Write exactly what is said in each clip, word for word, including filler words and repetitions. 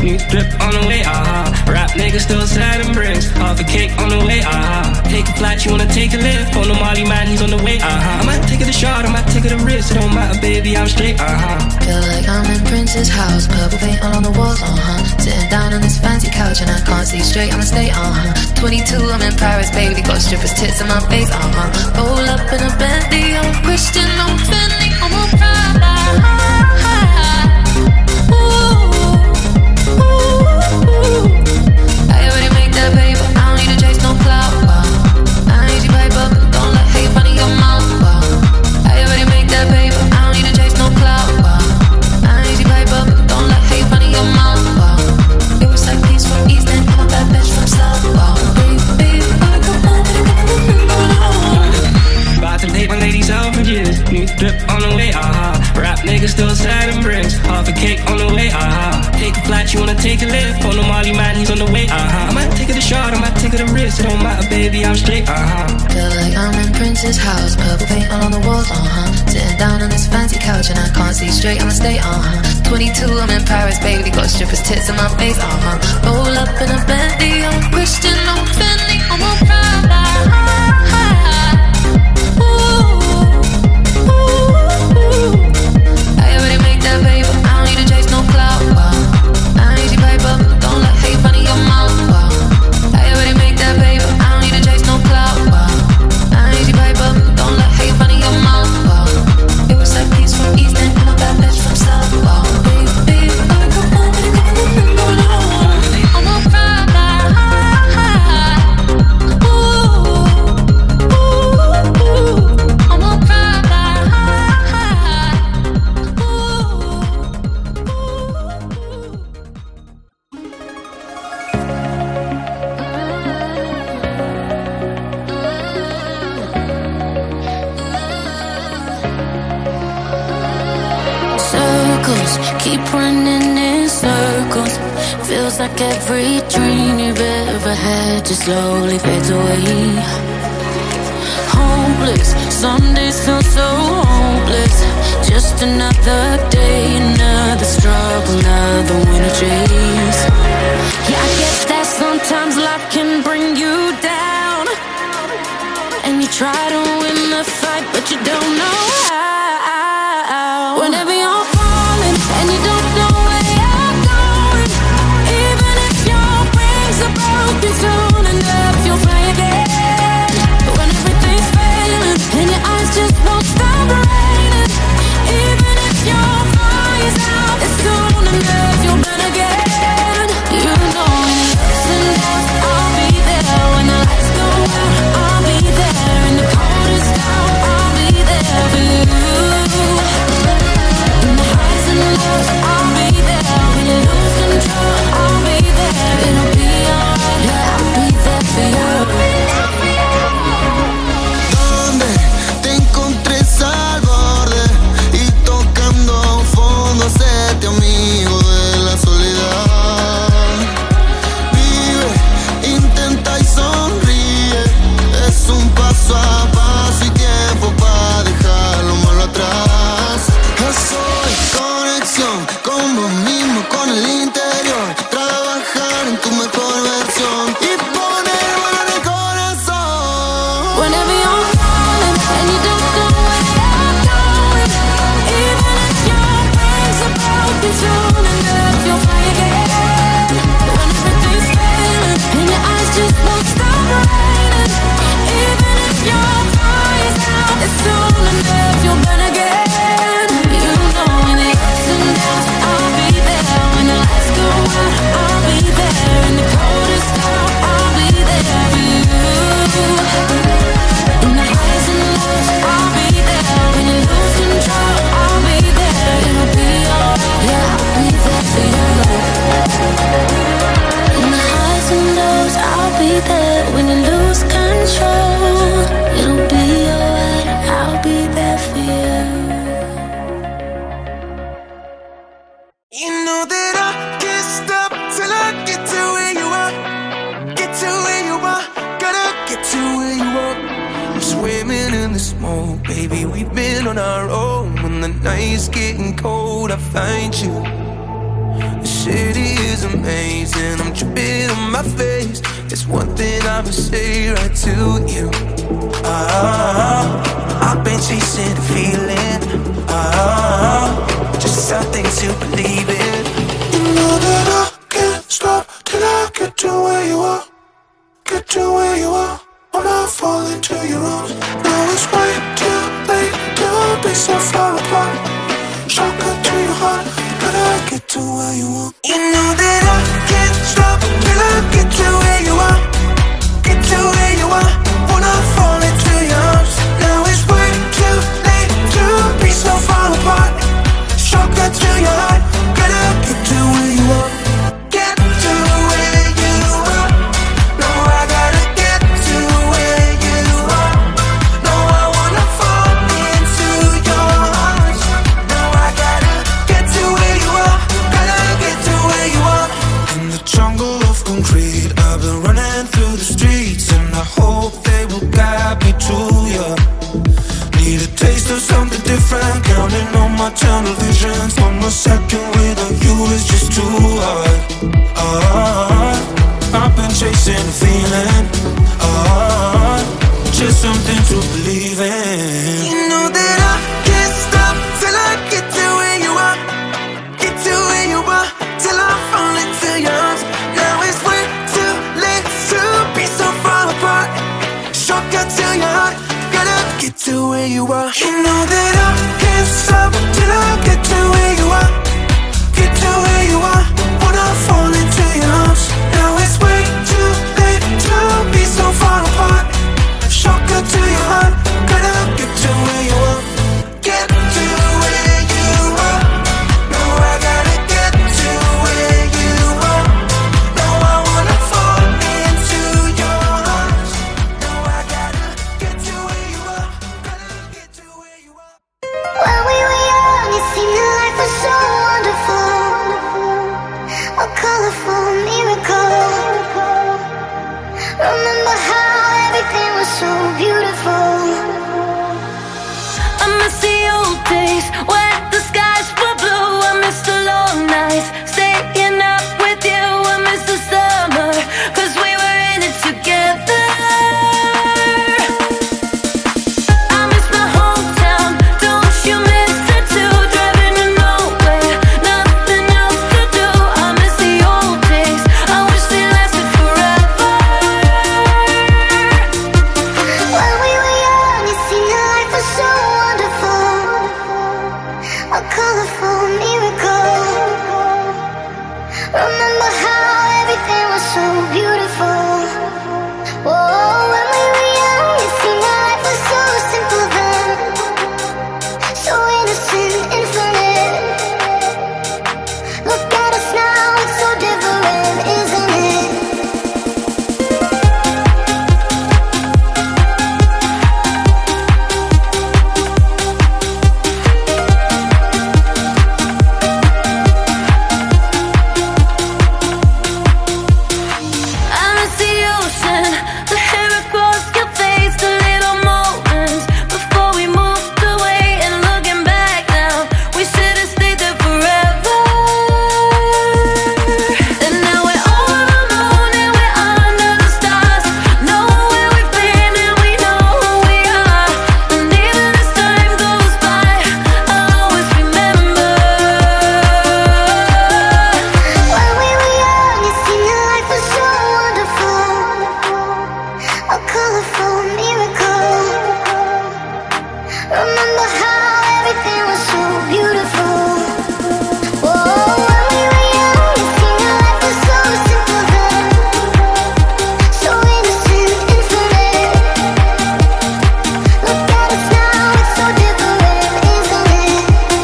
New drip on the way, ah. Rap niggas still sliding bricks. Half a cake on the way, ah. Take a flight, you wanna take a lift. On the Molly man, he's on the way, ah. I might take it a shot, I might take it a risk. It don't matter, baby, I'm straight, ah. Feel like I'm in Prince's house, purple paint all on the walls, uh-huh. Sitting down on this fancy couch and I can't see straight, I'ma stay, uh-huh. twenty-two, I'm in Paris, baby, got strippers' tits in my face, uh-huh. Roll up in a Bentley, I'm Christian, I'm Fendi, I'm a Prada. Ooh, ooh, I already make that paper, I don't need to chase no clout, wow. I need you paper, don't let hate run in your mouth, wow. I already make that paper, I don't need to chase no clout, wow. I need you paper, don't let hate run in your mouth, wow. It was like peace from East End, I'm a bad bitch from South, wow. Baby, I come on, about to take my lady Selfridges. New drip on the way, ah. Rap niggas still sliding bricks. Half a cake on the way, ah. Take a flight, you wanna take a lift. On the Molly man, he's on the way, ah. I might take it a shot, I might take it a risk. It don't matter, baby, I'm straight, ah. Feel like I'm in Prince's house, purple paint all on the walls, uh-huh. Sitting down on this fancy couch and I can't see straight, I'ma stay, uh-huh. twenty-two, I'm in Paris, baby, got strippers' tits in my face, uh-huh. Roll up in a Bentley, I'm Christian, I'm Fendi, I'm a Prada. I already make that paper, I don't need to chase no clout, wow. I need you paper, don't let hate run in your mouth, wow. I already make that paper, I don't need to chase no clout, wow. I need you paper, don't let hate run in your mouth, wow. It was like peace from East End, I'm a bad bitch from South, wow. Baby, I come on, baby, come on, I'm a Prada. Ooh, ooh, I'm a Prada. Keep running in circles. Feels like every dream you've ever had just slowly fades away. Hopeless, some days feel so hopeless. Just another day, another struggle, another winter chase. Yeah, I get that sometimes life can bring you down, and you try to win the fight, but you don't know how. Whenever you're and you don't know where you're going, even if your wings are broken, soon enough you'll fly again. When everything's failing and your eyes just won't stop raining, even if your fire's out, it's soon enough you'll burn again. You know when the ups and downs, I'll be there. When the lights go out, I'll be there. In the coldest hour, I'll be there for you. I'll be there when you lose control. I'll be there, it'll be alright. Yeah, I'll be there for you. ¿Dónde te encontré al borde y tocando fondo? Séte amigo de la soledad. Vive, intenta y sonríe. Es un paso a paso y tiempo para dejar lo malo atrás. Soy conexión con vos mismo, con el interior. Trabajar en tu mejor versión y poner mano en el corazón. Whenever you're falling and you don't know where you're going, even if your wings are broken, soon enough you'll fly again. When everything's failing and your eyes just won't stop raining, even if your fire's out, it's soon enough you'll burn again. I'll be there when the lights go out. I'll be there in the coldest hour. I'll be there for you. In the highs and lows, I'll be there when you lose control. I'll be there, it'll be alright. Yeah, I'll be there for you. In the highs and lows, I'll be there when you lose control. It'll be alright. I'll be there for you. You know that I can't stop till I get to where you are. Get to where you are, gotta get to where you are. I'm swimming in the smoke, baby, we've been on our own. When the night's getting cold, I find you. city is amazing. I'm dripping on my face. It's one thing I would say right to you. Ah, I've been chasing a feeling. Ah, just something to believe in. You know that I can't stop till I get to where you are. Get to where you are. I'm not falling to your arms. Now it's way too late to be so far apart. Shotgun to your heart. Gotta get to where you want. You know that I can't stop till I get to where you are. Get to where you are. Wanna fall into your arms. Now it's way too late to be so far apart. Shotgun to your heart. Gotta get to where you are. Get to where you are. No, I gotta get to where you are. No, I wanna fall into your arms. Now I gotta get to where you are. Gotta get to where you are. In the jungle of concrete, I've been running through the streets, and I hope they will guide me to you. Need a taste of something different, counting on my tunnel visions. One more second without you is just too hard. Ah, I've been chasing a feeling. Ah, just something to believe in. You know that I can't stop till I get to where you are. Get to where you are till I fall into your arms. Now it's way too late to be so far apart. Shotgun to your heart. Gotta get to where you are. You know that I can't stop till I get to where you are. Get to where you are. Wanna fall into your arms. Now it's way too late to be so far apart. Shotgun to your heart. Gotta get to where you are. Get to where you are. No, I gotta get to where you are. No, I wanna fall into your arms. No, I gotta get to where you are. Gotta get to where you are. When we were young, it seemed that life was so wonderful, a colorful miracle. Remember how everything was so beautiful. I miss the old days when the skies were blue. I miss the long nights staying up with you. I miss the summer, cause we were in it together. I miss my hometown, don't you miss it too? Driving to nowhere, nothing else to do. I miss the old days, I wish they lasted forever. When we were young, it seemed that life was so wonderful, a colorful miracle. Remember how everything was so beautiful. Whoa, when we were young, it seemed that life was so simple then, so innocent, infinite. Look at us now, it's so different, isn't it? I miss the ocean, the hair across your face, the little moments before we moved away. And looking back now, we should have stayed there forever. And now we're over the moon and we're under the stars. Know where we've been and we know who we are. And even as time goes by, I'll always remember. When we were young, it seemed that life was so wonderful, a colorful miracle. Remember how everything was so beautiful. Whoa, when we were young, it seemed that life was so simple then, so innocent, infinite. Look at us now, it's so different, isn't it?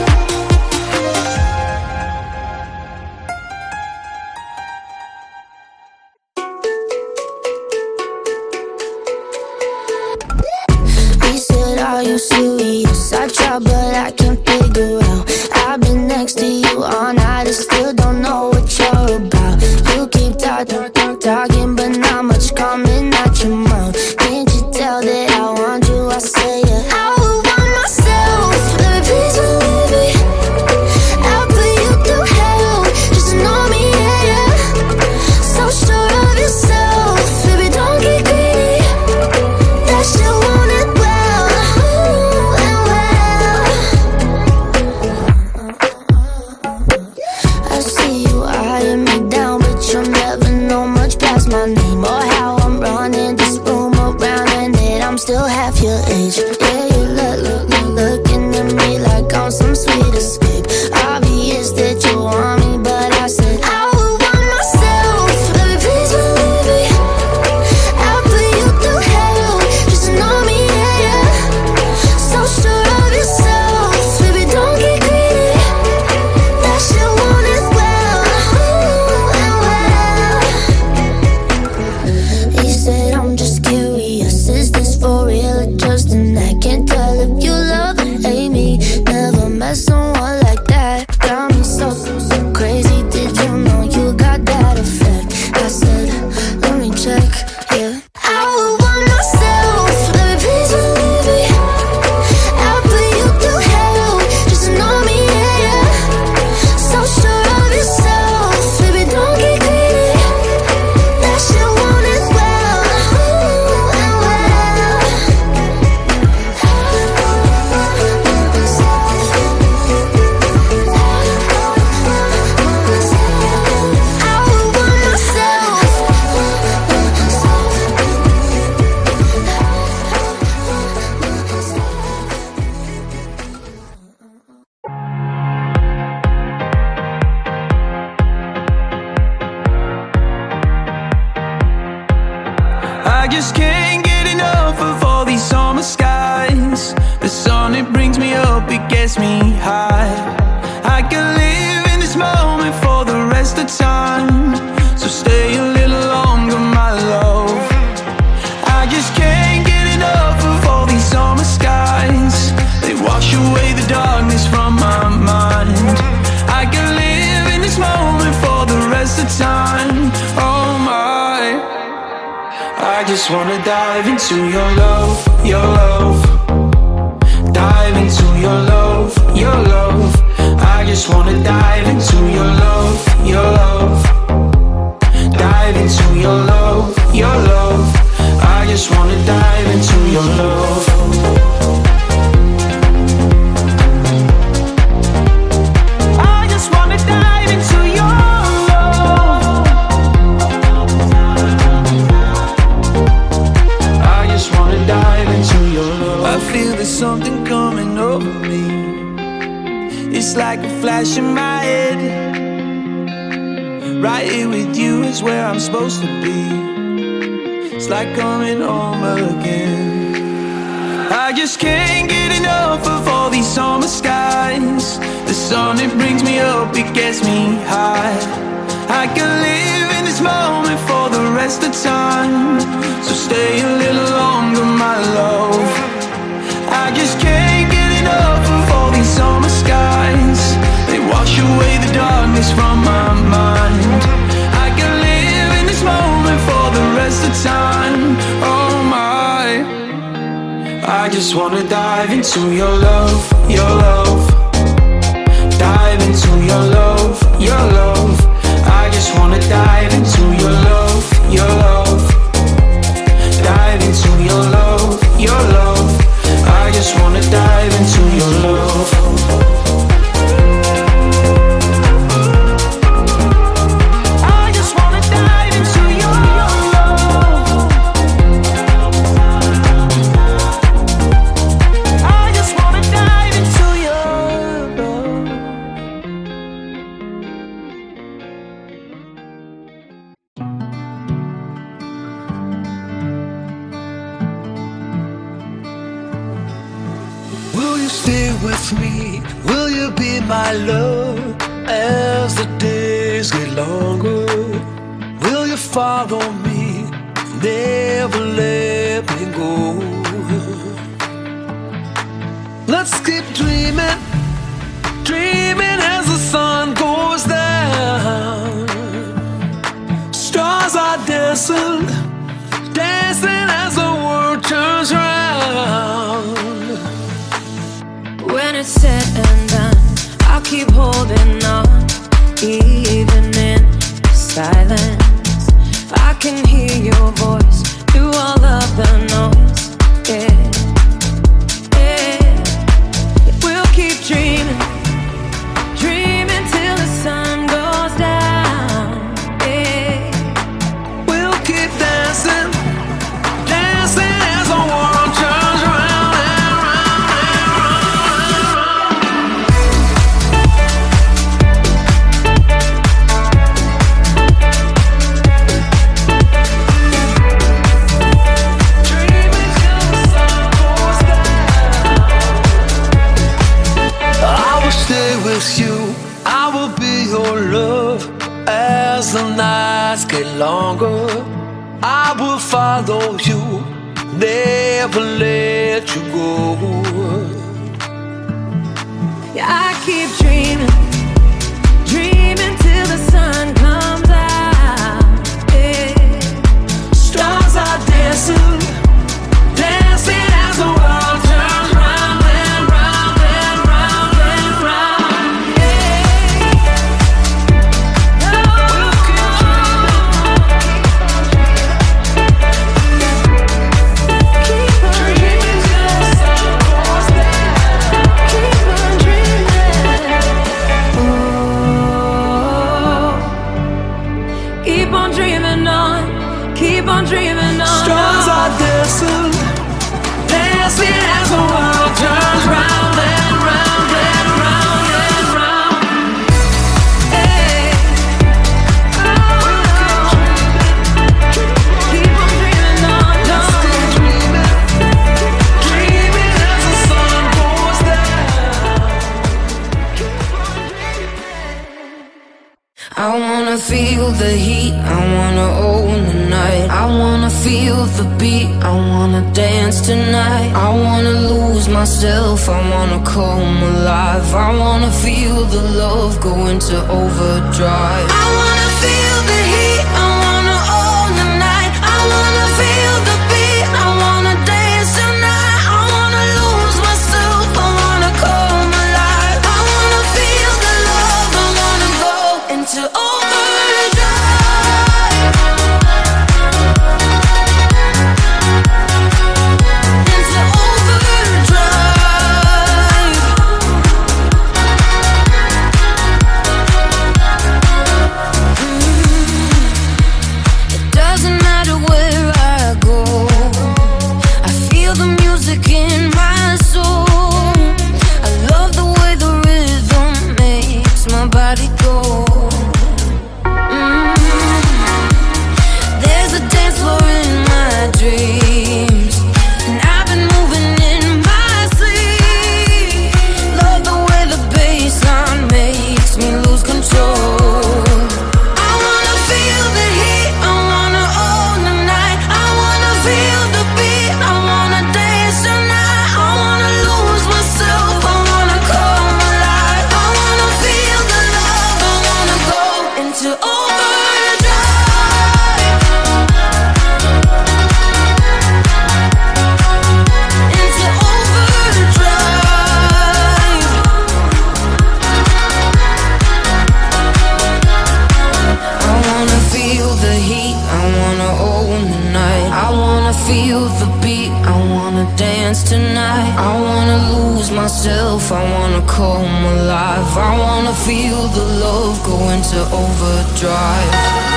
He said, are you serious? I try but I can't figure out. I've been next to you all night and still don't know what you're about. You keep talking, talking but not much coming out your mouth. Can't you tell that I want you? I say it. I would want myself. Let me please believe it. I'll put you through hell. Just know me half your age. Yeah, you look, look, look, looking at me like I'm some sweet escape. Obvious that you want me, but I said I would want myself. Baby, please believe me. I'll put you through hell. Just know me, yeah, yeah. So sure of yourself. Baby, don't get greedy. That shit won't end well. Ooh, and well. He said I'm just curious. Is this for real or just an act? Can't tell if you love or hate me. Never met someone like that. Got me so, so crazy. Did you know you got that effect? I said, let me check, yeah. I would want myself. Baby, please believe me. I'll put you through hell. Just know me, yeah, yeah. So sure of yourself. Baby, don't get greedy. That shit won't end well. Ooh, and well. I would want myself. I just can't get enough of all these summer skies. The sun, it brings me up, it gets me high. I can live in this moment for the rest of time. So stay a little longer, my love. I just can't get enough of all these summer skies. They wash away the darkness from my mind. I can live in this moment for the rest of time. Oh my, I just wanna dive into your love, your love. Dive into your love, your love. I just wanna dive into your love, your love. Dive into your love, your love. I just wanna dive into your love. I just wanna dive into your love. I just wanna dive into your love. I feel there's something coming over me. It's like a flash in my head. Right here with you is where I'm supposed to be. It's like coming home again. I just can't get enough of all these summer skies. The sun, it brings me up, it gets me high. I can live in this moment for the rest of time. So stay a little longer, my love. I just can't get enough of all these summer skies. They wash away the darkness from my mind. I can live in this moment for the rest of time. Oh my, I just wanna dive into your love, your love. Dive into your love, your love. I just wanna dive into your love, your love. Dive into your love, your love. I just wanna dive into your love. I just wanna dive into your love. I just wanna dive into your love. Will you stay with me? Will you be my love as the days get longer? Will you follow me? Never let me go. Let's keep dreaming, dreaming as the sun goes down. Stars are dancing, dancing as the world turns round. When it's said and done, I'll keep holding on, even in silence. I can hear your voice through all of the noise. Yeah, yeah. We'll keep dreaming, dreaming till the sun goes down. Yeah, we'll keep dancing, dancing as the world turns with you. I will be your love as the nights get longer. I will follow you, never let you go. Yeah, I keep dreaming, dreaming till the sun comes out. Yeah. Stars are dancing, dancing as the world turns round and round and round and round. Yeah. Oh. Keep on dreaming till the sun goes down. Keep on dreaming. Oh. Keep on dreaming on. Keep on dreaming on. Stars are dancing, Dancing as the world turns round and round and round and round. Hey. Oh. Keep on dreaming on, on. dreaming as the sun goes down. I wanna feel the heat, I wanna own the night. I wanna feel the beat, I wanna dance tonight. I wanna lose myself, I wanna come alive. I wanna feel the love go into overdrive. I wanna feel the heat, I wanna own the night. I wanna feel the beat, I wanna dance tonight. I wanna lose myself, I wanna come alive. I wanna feel the love, I wanna go into overdrive. Into overdrive. Mm. It doesn't matter where I go, I feel the music in my soul. I love the way the rhythm makes my body go. Mm. There's a dance floor in my dreams, and I've been moving in my sleep. Love the way the bassline makes me lose control. I wanna feel the heat, I wanna own the night. I wanna feel the beat, I wanna dance tonight. I wanna lose myself, I wanna come alive. I wanna feel the love, I wanna go into overdrive. Into overdrive. I wanna feel the heat, I wanna own the night. I wanna feel the beat, I wanna dance tonight. I wanna lose myself, I wanna come alive. I wanna feel the love go into overdrive.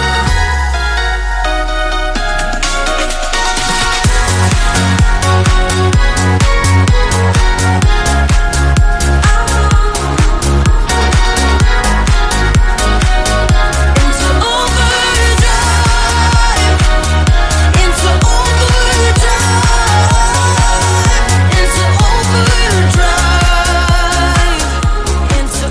Into overdrive. Into overdrive. Into overdrive. Into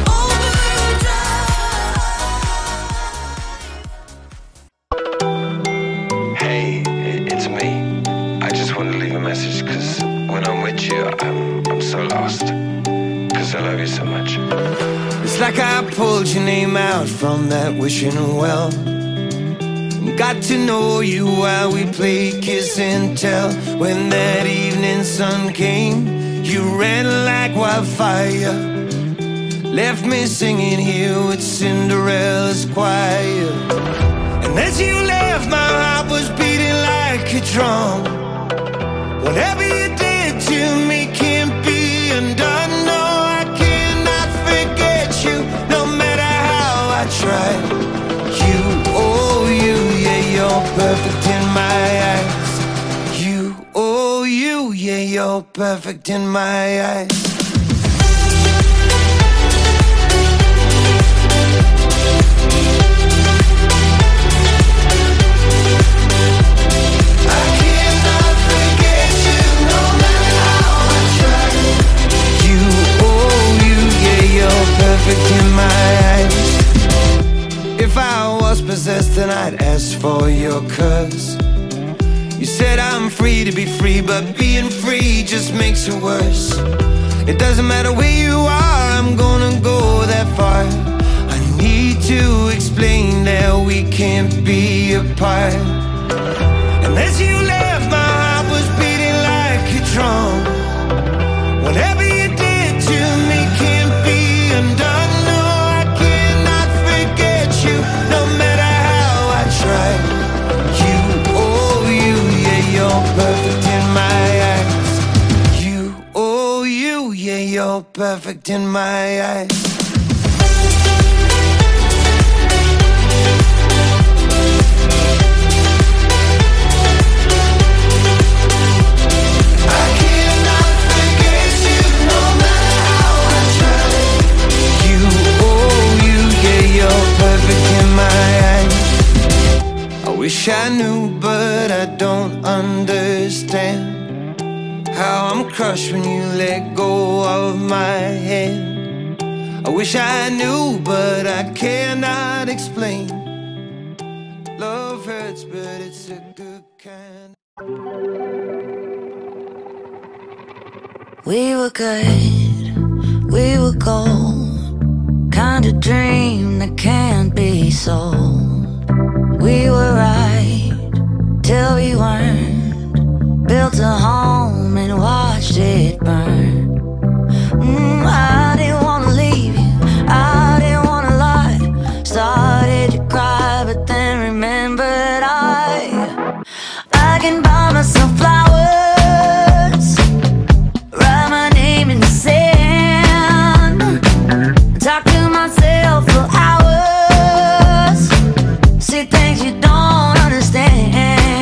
overdrive. Hey, i- it's me. I just want to leave a message because when I'm with you, I'm, I'm so lost. Because I love you so much. It's like I pulled your name out from that wishing well. Got to know you while we played kiss and tell. When that evening sun came, you ran like wildfire. Left me singing here with Cinderella's choir. And as you left, my heart was beating like a drum. Whatever you did to me can't be undone. No, I cannot forget you, no matter how I try. You, oh you, yeah, you're perfect in my eyes. You, oh you, yeah, you're perfect in my eyes. I cannot forget you, no matter how I try. You, oh you, yeah, you're perfect and I'd ask for your curse. You said I'm free to be free, but being free just makes it worse. It doesn't matter where you are, I'm gonna go that far. I need to explain that we can't be apart. And as you left, my heart was beating like a drum. Whatever you did to me can't be undone. No, I cannot forget you, no matter how I try. You, oh you, yeah, you're perfect in my eyes. You, oh you, yeah, you're perfect in my eyes. I wish I knew, but I don't understand how I'm crushed when you let go of my hand. I wish I knew, but I cannot explain. Love hurts, but it's a good kind. We were good, we were gold, kind of dream that can't be sold. We were right till we weren't, built a home and watched it burn. mm, I didn't wanna leave you, I didn't wanna lie. Started to cry, but then remembered I I can buy myself flowers, write my name in the sand, talk to myself for hours, see things you don't understand.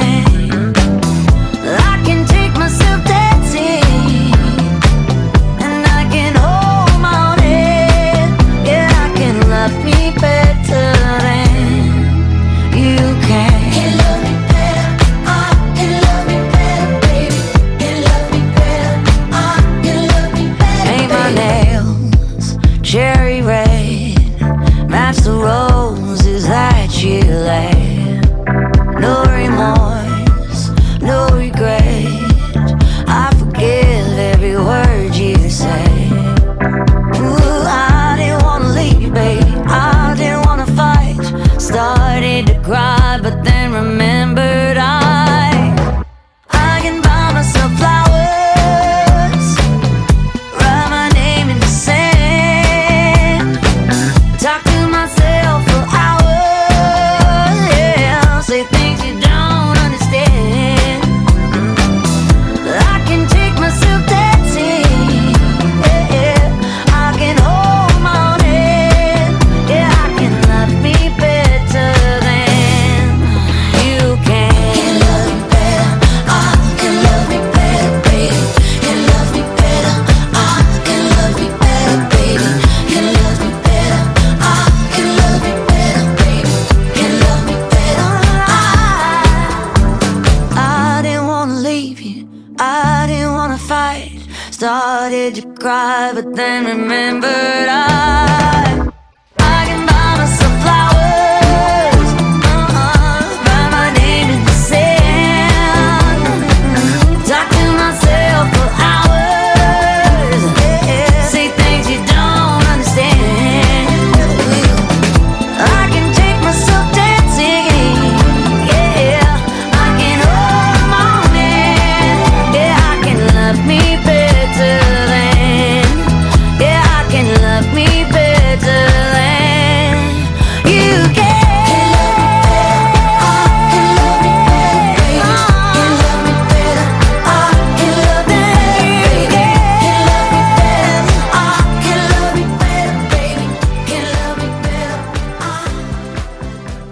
I can take myself dancing, and I can hold my own head. Yeah, I can love me better than you can. Can love me better, I can love me better, baby. Can love me better, I can love me better. Paint my nails cherry red, match the roses that you laid. No remorse, no regret, I forgive every word you say. Ooh, I didn't wanna leave, baby, I didn't wanna fight. Started to cry, but then remembered I I can buy myself flowers, write my name in the sand, talk to myself for hours, yeah, say things you don't understand. I can take myself dancing, yeah, yeah. I can hold my own head, yeah, I can love me better than you can. Can love me better, I can love me better, baby. Can love me better, I can love me better, baby. Can love me better, I can love me better, baby. Can love me better, I I didn't wanna leave you, I didn't wanna fight. Started to cry, but then remembered I I can buy myself flowers, uh-uh, write my name in the sand, talk to myself for hours, yeah, say things you don't understand. I can take myself dancing, yeah, I can hold my own hand, yeah, I can love me better than, yeah, I can love me better than you can. Can love me better, I can love me better, baby. Can love me better, I can love me better, baby. Can love me better, I can love me better,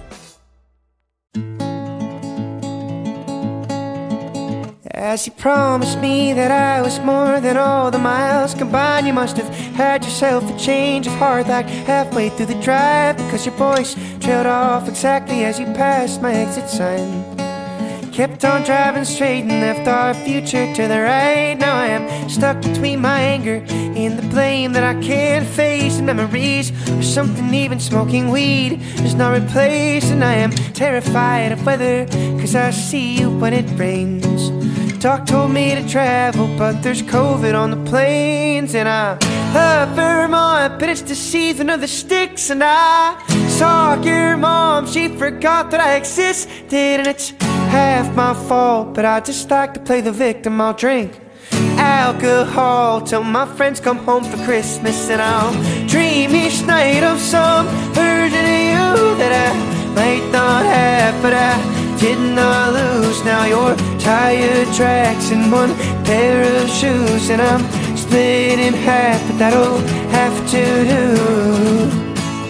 I As you promised me that I was more than all the miles combined, you must have had yourself a change of heart like halfway through the drive, because your voice trailed off exactly as you passed my exit sign. Kept on driving straight and left our future to the right. Now I am stuck between my anger and the blame that I can't face. And memories or something, even smoking weed does not replace. And I am terrified of weather, cause I see you when it rains. Doc told me to travel, but there's COVID on the planes. And I love Vermont, but it's the season of the sticks. And I saw your mom, she forgot that I existed. And it's half my fault, but I just like to play the victim. I'll drink alcohol till my friends come home for Christmas. And I'll dream each night of some version of you that I might not have, but I did not lose. Now you're tire tracks and one pair of shoes, and I'm split in half, but that'll have to do.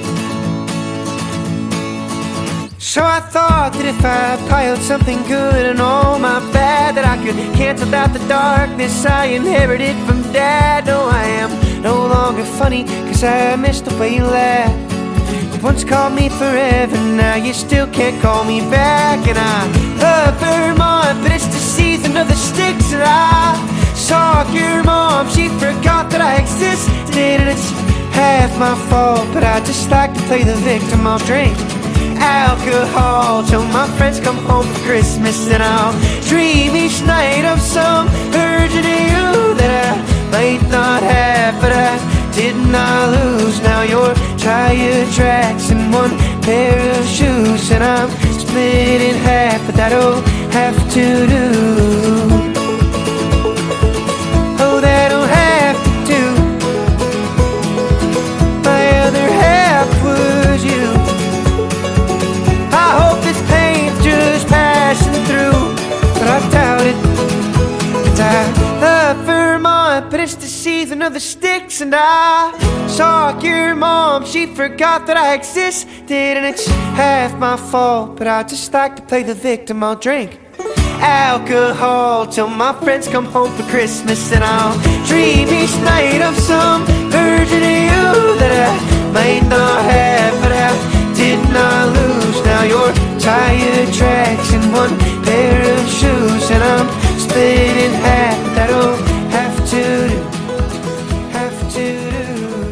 So I thought that if I piled something good and all my bad, that I could cancel out the darkness I inherited from Dad. No, I am no longer funny, cause I miss the way you laugh. You once called me forever, now you still can't call me back. And I love Vermont, but it's the season of the sticks. And I saw your mom, she forgot that I existed. And it's half my fault, but I just like to play the victim. I'll drink alcohol till my friends come home for Christmas. And I'll dream each night of some version of you that I might not have, but I did not lose. Now you're tire tracks and one pair of shoes, and I'm split in half, but that'll have to do. Oh, that'll have to do. My other half was you. I hope this pain's just passing through, but I doubt it. And I love Vermont, but it's the season of the sticks. And I saw your mom, she forgot that I existed. And it's half my fault, but I just like to play the victim. I'll drink alcohol till my friends come home for Christmas. And I'll dream each night of some version of you that I might not have, but I did not lose. Now you're tire tracks and one pair of shoes, and I'm split in half, but that'll have to do, have to do.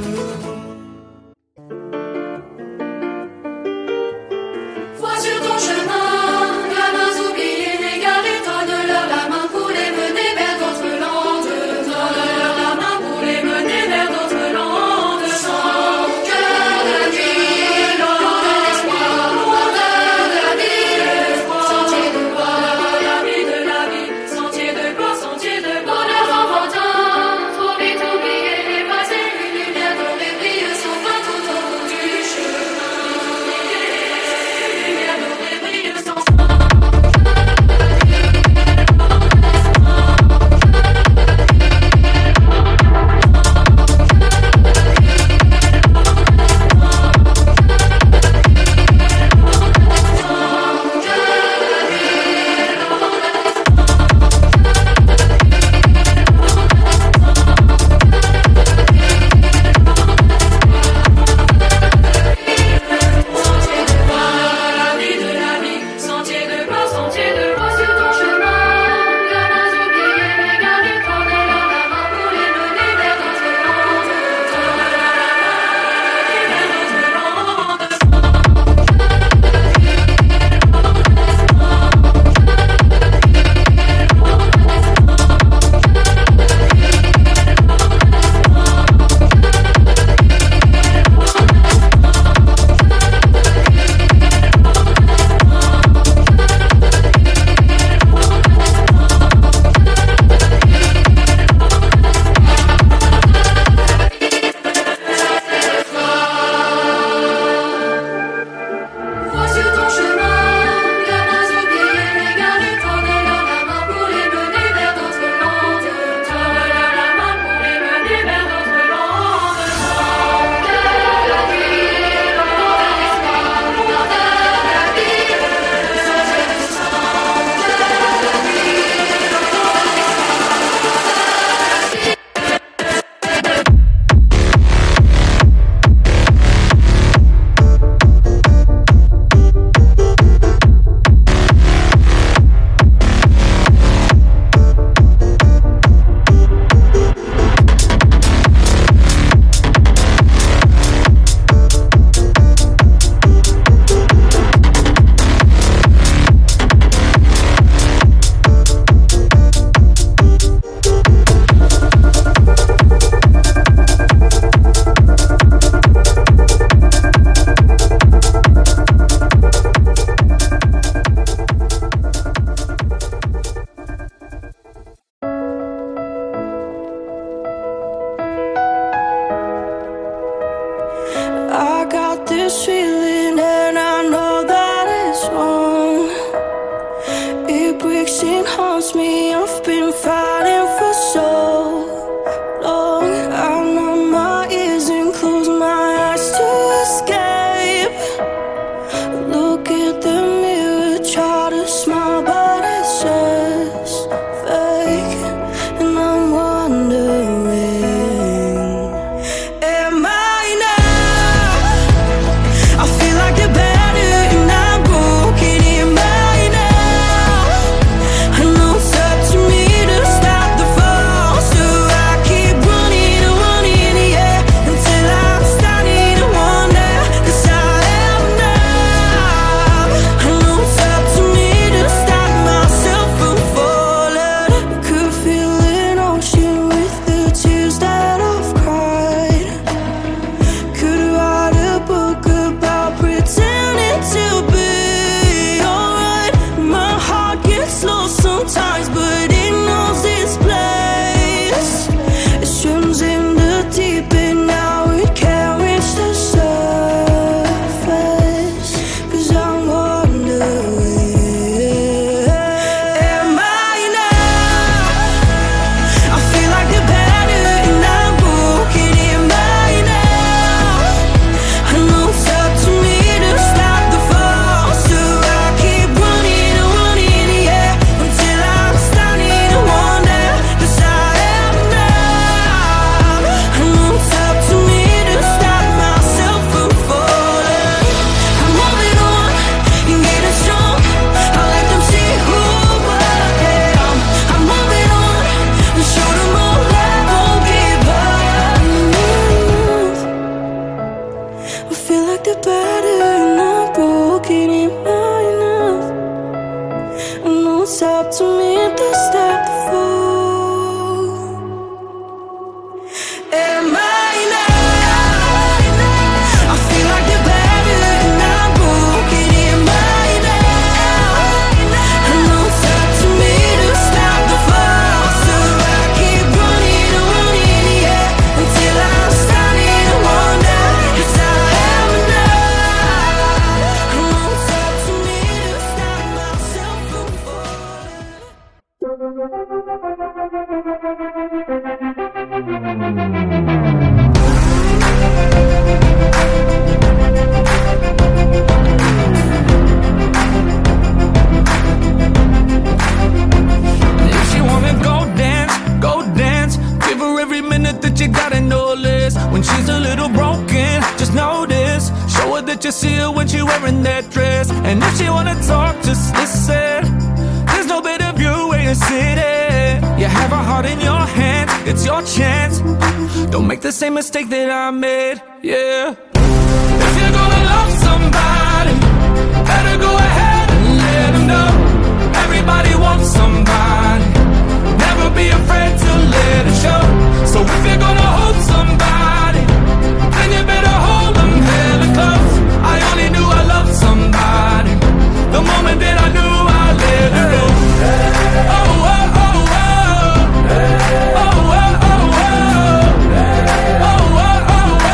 Vois sur ton chemin, gamins oubliés, n'égarés, donne-leur la main pour les mener vers d'autres landes. Donne-leur la main pour les mener vers d'autres landes. Sans cœur de vie, loin de l'espoir, loin de la vie, sentier de gloire, la vie de la vie, sentier de gloire. this feeling, and I know that it's wrong. It breaks and haunts me. I've been fighting for so long. I numb my ears and close my eyes to escape. Look at the mirror, try to smile, but it's just fake. And I'm wondering, am I enough? I feel like the better and I'm broken. Am I enough? I know it's up to me to stop the fall, so I keep running and running, yeah, until I'm starting to wonder, 'cause I am enough. I know it's up to me to stop myself from falling. I could feel an ocean with the tears that I've cried. Could write a book about pretending to be alright. My heart gets lost sometimes, but it knows its place. It swims in the deep and now it can't reach the surface. 'Cause I'm wondering, am I enough? I feel like the better and I'm broken. Am I enough? I know it's up to me to stop the fall, so I keep running and running, yeah, until I'm starting to wonder, 'cause I am enough. I know it's up to me to stop myself from falling. I'm moving on and getting strong. I let them see who I am. I'm moving on and show them all I won't give up. I feel like the better and I'm broken. Am I enough? I know it's up to me to stop the fall. Am I enough? I feel like the better and I'm broken. Am I enough? I know it's up to me to stop the fall, so I keep running and running, yeah, until I'm starting to wonder, 'cause I am enough. I know it's up to me to stop myself from falling. If she wanna go dance, go dance. Give her every minute that you got in no list. When she's a little broken, just notice. Show her that you see her when she wearing that dress. And if she wanna talk, just listen. There's no better view where you're sitting. You have a heart in your hands, it's your chance. Don't make the same mistake that I made, yeah. If you're gonna love somebody, better go ahead and let them know. Everybody wants somebody. Never be afraid to let it show. So if you're gonna hold somebody, then you better hold them hella close. I only knew I loved somebody the moment that I knew I let her go. Oh, oh, oh, oh. Oh, oh, oh, oh. Oh, oh, oh,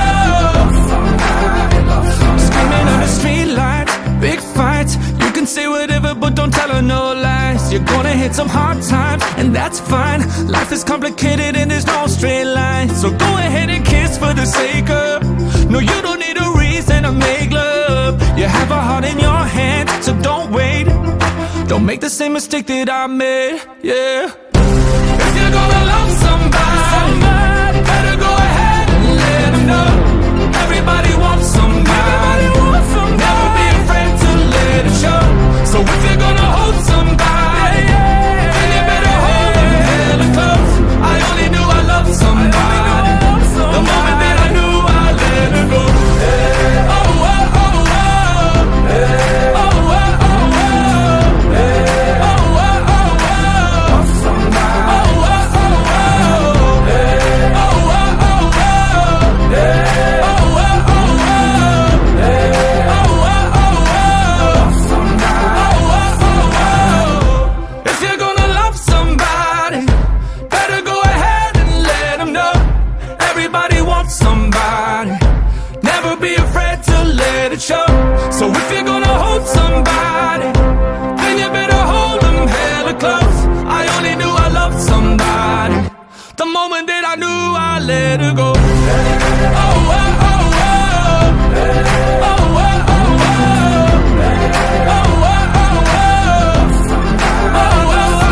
oh. Screaming on the street lights, big fights. You can say whatever, but don't tell her no lies. You're gonna hit some hard times, and that's fine. Life is complicated and there's no straight line. So go ahead and kiss for the sake of. No, you don't need a reason to make love. You have a heart in your hand, so don't wait. Don't make the same mistake that I made, yeah. If you're gonna love somebody, better go ahead and let them know. Everybody wants somebody. Never be afraid to let it show. So if you're gonna hold somebody, then you better hold them hella close. I only knew I loved somebody the moment that I knew I let her go. Oh, oh, oh, oh. Oh, oh, oh, oh. Oh, oh, oh, oh. Oh, oh, oh, oh. let it show. So if you're gonna hold somebody, then you better hold them hella close. I only knew I loved somebody the moment that I knew I let her go. Oh, oh, oh, oh. Oh, oh, oh, oh. Oh, oh, oh, oh. Oh, oh, oh,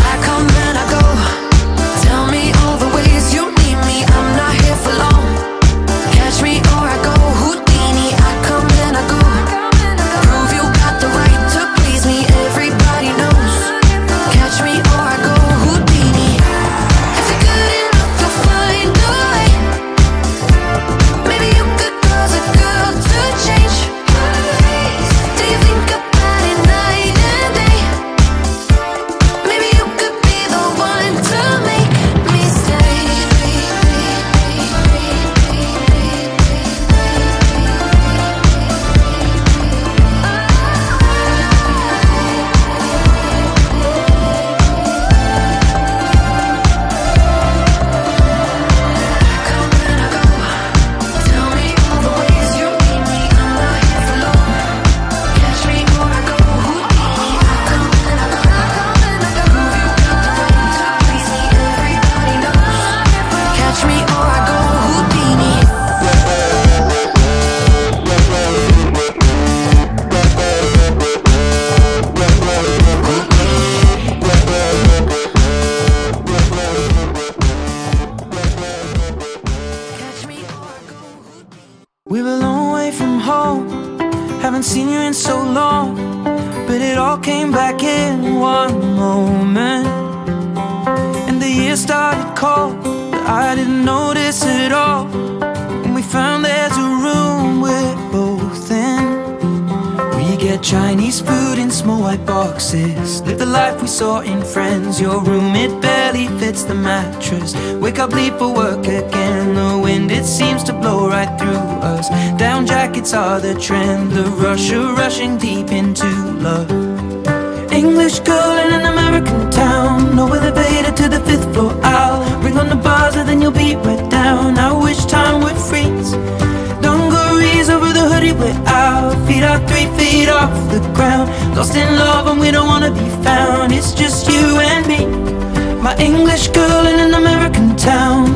I come and I go. Tell me all the ways you need me. I'm not here for long. Catch me or I go Houdini. I come and I go. Prove you got the right to please me. Everybody knows. Catch me or I go Houdini. If you're good enough, you'll find a way. Maybe you could cause a girl to change. Do you think about it night and day? Maybe you could be the one to make me stay. Tell me all the ways you need me. I'm not here for long. Catch me or I go Houdini. I come and I go. Prove you got the right to please me. Everybody knows. Catch me or I go Houdini. Catch me or I go Houdini. We're a long way from home. Haven't seen you in so long. But it all came back in one moment. And the year started cold, but I didn't notice it all. When we found there's a room we're both in. We get Chinese food in small white boxes. Live the life we saw in Friends. Your room, it barely fits the mattress. Wake up, leave for work again. The wind, it seems to blow right through us. Down jackets are the trend. The rush of rushing deep into love. English girl in an American town. No elevator to the fifth floor. I'll ring on the buzzer, then you'll be right down. I wish time would freeze. Dungarees over the hoodie, we're out. Feet are three feet off the ground. Lost in love and we don't wanna be found. It's just you and me. My English girl in an American town.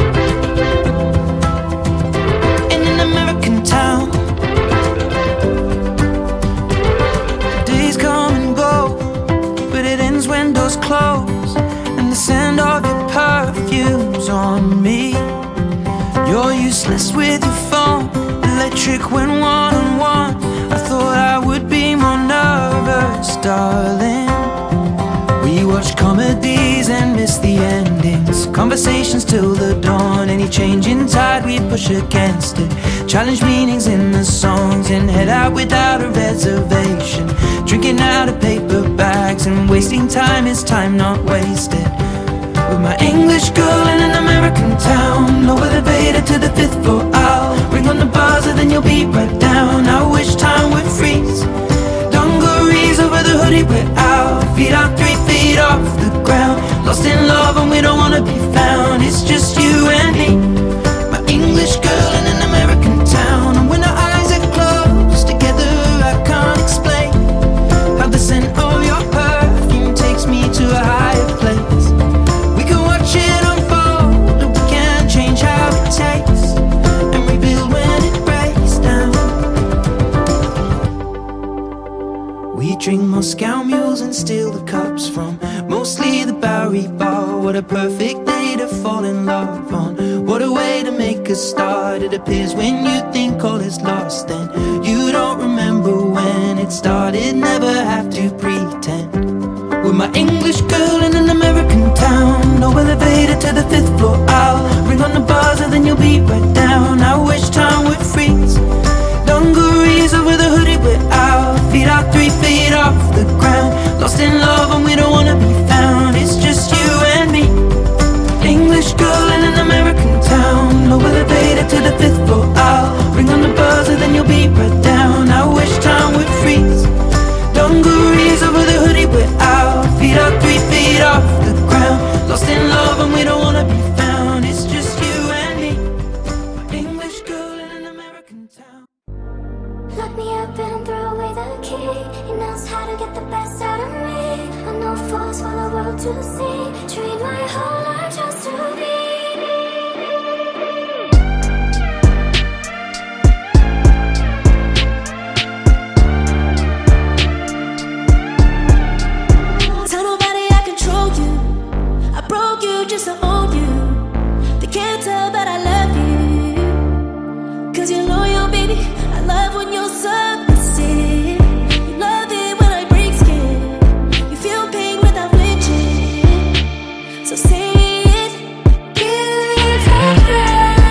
In an American town. Days come and go, but it ends when doors close. And the scent of your perfume's on me. You're useless with your phone, electric when one-on-one. I thought I would be more nervous, darling. We watch comedies and miss the endings. Conversations till the dawn. Any change in tide, we push against it. Challenge meanings in the songs and head out without a reservation. Drinking out of paper bags and wasting time is time not wasted. With my English girl in an American town. No elevator to the fifth floor. I'll ring on the buzzer, then you'll be right down. I wish time would freeze. Dungarees over the hoodie, we're out. Feet are three feet off the ground. Lost in love and we don't wanna be found. It's just you and me. My English girl in an American town. And when our eyes are closed together, I can't explain how the scent of your perfume takes me to a higher place. We can watch it unfold, or we can change how it tastes and rebuild when it breaks down. We drink Moscow mules and steal the cups from mostly the Bowery Bar. What a perfect day to fall in love on. What a way to make a start. It appears when you think all is lost, then you don't remember when it started. Never have to pretend. With my English girl in an American town. No elevator to the fifth floor. I'll ring on the buzzer, then you'll be right down. I wish time would freeze. Dungarees over the hoodie, we're out. Feet are three feet off the ground. Lost in love and we don't wanna be found. It's just you and me. English girl in an American town. No elevator to the fifth floor. I'll ring on the buzzer, then you'll be right down. I wish time would freeze. Dungarees over the hoodie, we're out. Feet are three feet off the ground. Lost in love and we don't wanna be found. It's just you and me. My English girl in an American town. Lock me up and throw away the key. He knows how to get the best out of me. I know force for the world to see. Train my whole life just to be. Tell nobody I control you. you just to hold you. They can't tell that I love you, cause you're loyal, baby. I love when you're submissive. You love it when I break skin. You feel pain without flinching. So say it. Give me time.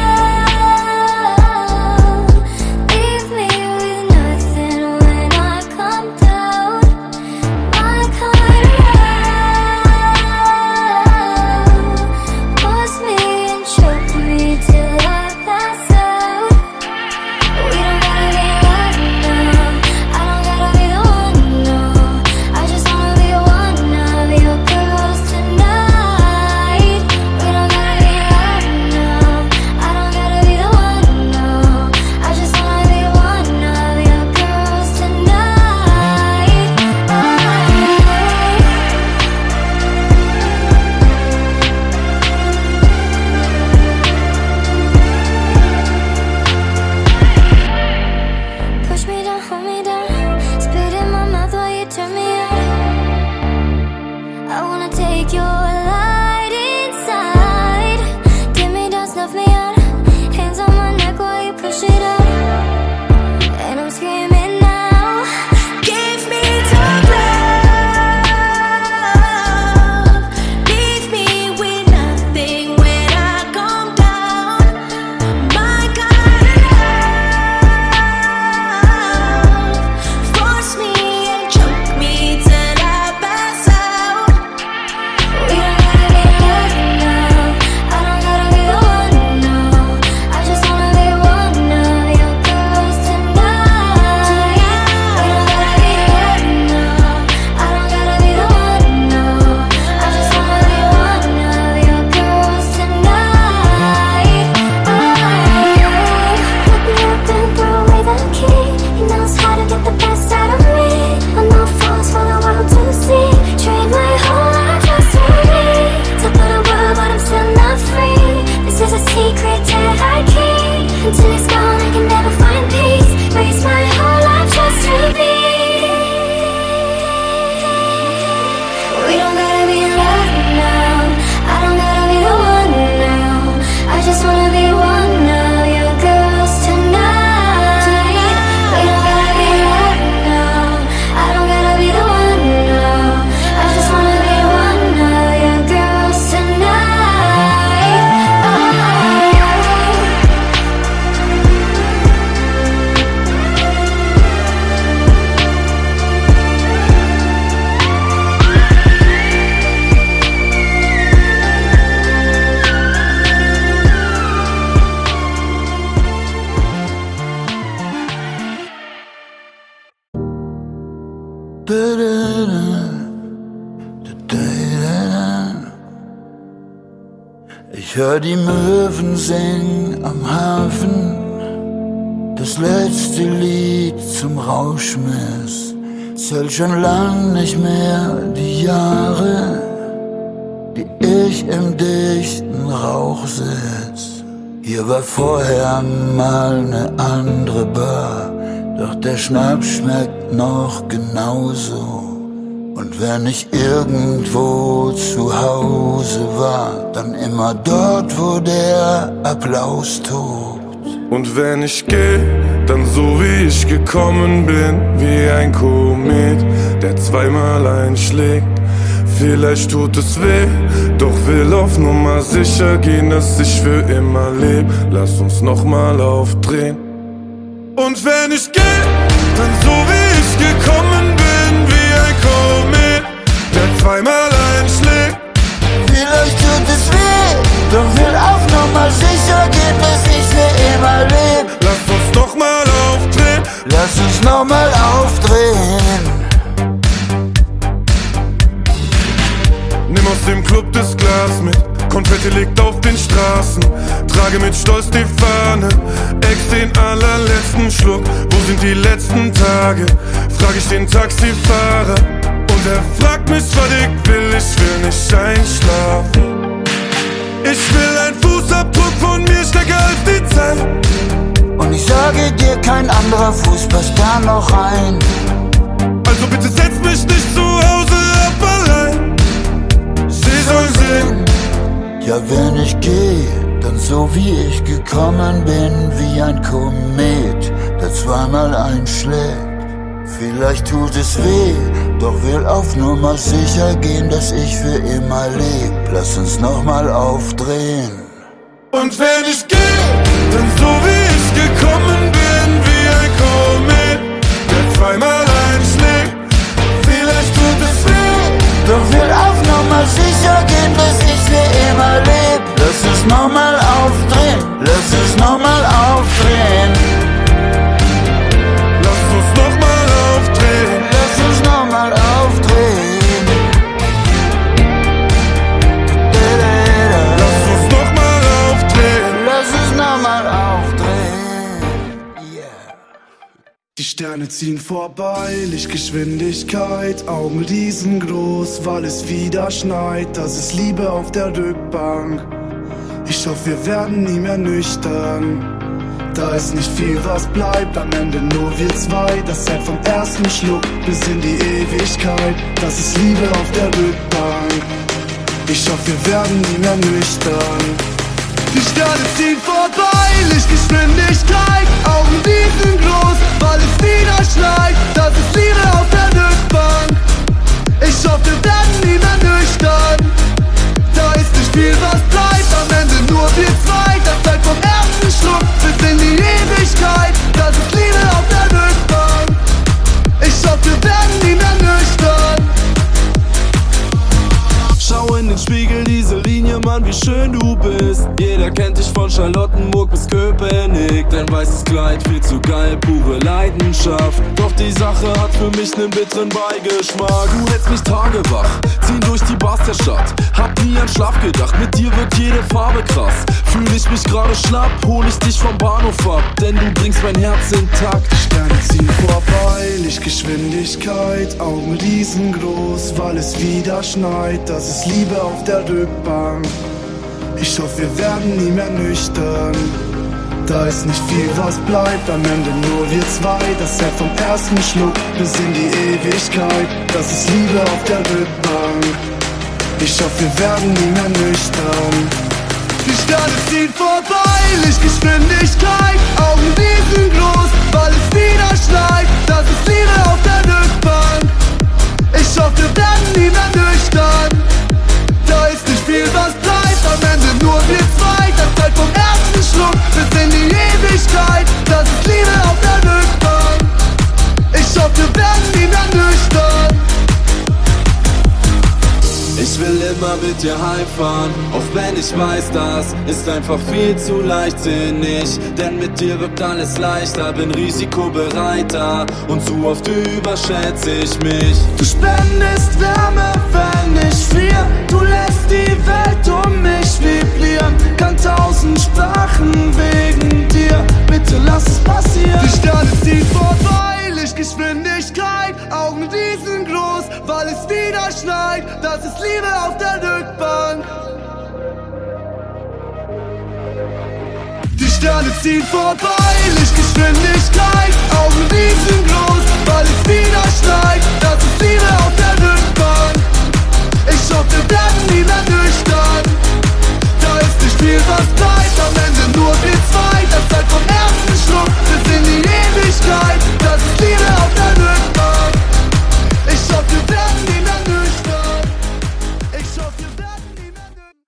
Ich hör die Möwen singen am Hafen, das letzte Lied zum Rauschmiss. Zählt schon lang nicht mehr die Jahre, die ich im dichten Rauch sitz. Hier war vorher mal ne andere Bar, doch der Schnaps schmeckt noch genauso. Und wenn ich irgendwo zu Hause war, dann immer dort, wo der Applaus tobt. Und wenn ich geh, dann so wie ich gekommen bin, wie ein Komet, der zweimal einschlägt. Vielleicht tut es weh, doch will auf Nummer sicher gehen, dass ich für immer leb. Lass uns nochmal aufdrehen. Und wenn ich geh, dann so wie ich gekommen bin, wie ein Komet, der zweimal einschlägt. Vielleicht tut es weh, doch will auf Nummer sicher gehen, dass ich für immer leb. Lass uns nochmal aufdrehen. Lass uns nochmal aufdrehen. Nimm aus dem Club das Glas mit, Konfetti liegt auf den Straßen. Trage mit Stolz die Fahne, ex den allerletzten Schluck. Wo sind die letzten Tage? Frag ich den Taxifahrer. Und er fragt mich, was ich will, ich will nicht einschlafen. Ich will ein Fußabdruck von mir stärker als die Zeit. Und ich sage dir, kein anderer Fuß passt da noch rein. Also bitte setz mich nicht zu Hause ab allein. Sie soll sehen, Ja, wenn ich geh, dann so wie ich gekommen bin, wie ein Komet, der zweimal einschlägt. Vielleicht tut es weh, doch will auf Nummer sicher gehen, dass ich für immer leb. Lass uns nochmal aufdrehen. Und wenn ich geh, dann so wie ich gekommen bin, wie ein Komet, der zweimal einschlägt. Vielleicht tut es weh, doch will auf Nummer sicher gehen, dass ich für immer leb. Lass uns nochmal aufdrehen, lass uns nochmal aufdrehen. Lass uns nochmal aufdrehen, lass uns nochmal aufdrehen. Lass uns nochmal aufdrehen, lass uns nochmal aufdrehen. Yeah. Die Sterne ziehen vorbei, Lichtgeschwindigkeit, Augen riesengroß, weil es wieder schneit. Das ist Liebe auf der Rückbank. Ich hoffe, wir werden nie mehr nüchtern. Da ist nicht viel, was bleibt, am Ende nur wir zwei. Das hält vom ersten Schluck bis in die Ewigkeit. Das ist Liebe auf der Rückbank. Ich hoffe, wir werden nie mehr nüchtern. Die Sterne ziehen vorbei, Lichtgeschwindigkeit, Augen riesengroß, weil es wieder schneit. Das ist Liebe auf der Rückbank. Ich hoffe, wir werden nie mehr nüchtern. Da ist nicht viel, was bleibt, am Ende nur wir zwei. Das bleibt vom ersten Schluck bis in die Ewigkeit. Das ist Liebe auf der Rückbank. Ich hoffe, wir werden nie mehr nüchtern. Schau in den Spiegel, diese Linie, Mann, wie schön du bist. Jeder kennt dich von Charlottenburg bis Köpenick. Dein weißes Kleid, viel zu geil, pure Leidenschaft. Doch die Sache hat für mich nen bitteren Beigeschmack. Du hältst mich tagewach, ziehen durch die Bars der Stadt. Hab nie an Schlaf gedacht, mit dir wird jede Farbe krass. Fühl ich mich gerade schlapp, hol ich dich vom Bahnhof ab. Denn du bringst mein Herz intakt. Die Sterne ziehen vorbei, Lichtgeschwindigkeit, Augen riesengroß, weil es wieder schneit. Das ist Liebe auf der Rückbank. Ich hoffe, wir werden nie mehr nüchtern. Da ist nicht viel, was bleibt, am Ende nur wir zwei. Das hält vom ersten Schluck bis in die Ewigkeit. Das ist Liebe auf der Rückbank. Ich hoffe, wir werden nie mehr nüchtern. Die Sterne ziehen vorbei, Lichtgeschwindigkeit, Augen riesengroß, weil es wieder schneit. Das ist Liebe auf der Rückbank. Ich hoffe, wir werden nie mehr nüchtern. Da ist nicht viel, was bleibt, am Ende nur wir zwei. Das Zeit vom ersten Schluck bis in die Ewigkeit. Das ist Liebe auf der Rückbank. Ich hoffe, wir werden nie mehr nüchtern. Ich will immer mit dir heimfahren, auch wenn ich weiß, das ist einfach viel zu leichtsinnig. Denn mit dir wirkt alles leichter, bin risikobereiter und zu oft überschätze ich mich. Du spendest Wärme, wenn ich friere, du lässt die Welt um mich vibrieren. Kann tausend Sprachen wegen dir, bitte lass es passieren. Die Sterne ziehen vorbei, Lichtgeschwindigkeit, Augen riesengroß, weil es wieder schneit. Das ist Liebe auf der Rückbank. Die Sterne ziehen vorbei, Lichtgeschwindigkeit, Augen riesengroß, weil es wieder schneit. Das ist Liebe auf der Rückbank. Ich hoffe, wir werden nie mehr nüchtern. Da ist nicht viel, was bleibt, am Ende nur wir zwei. Das Zeit vom ersten Schluck bis in die Ewigkeit. Das ist Liebe auf der Rückbank. Ich hoffe, wir werden nie mehr nüchtern. Ich hoffe, wir werden nie mehr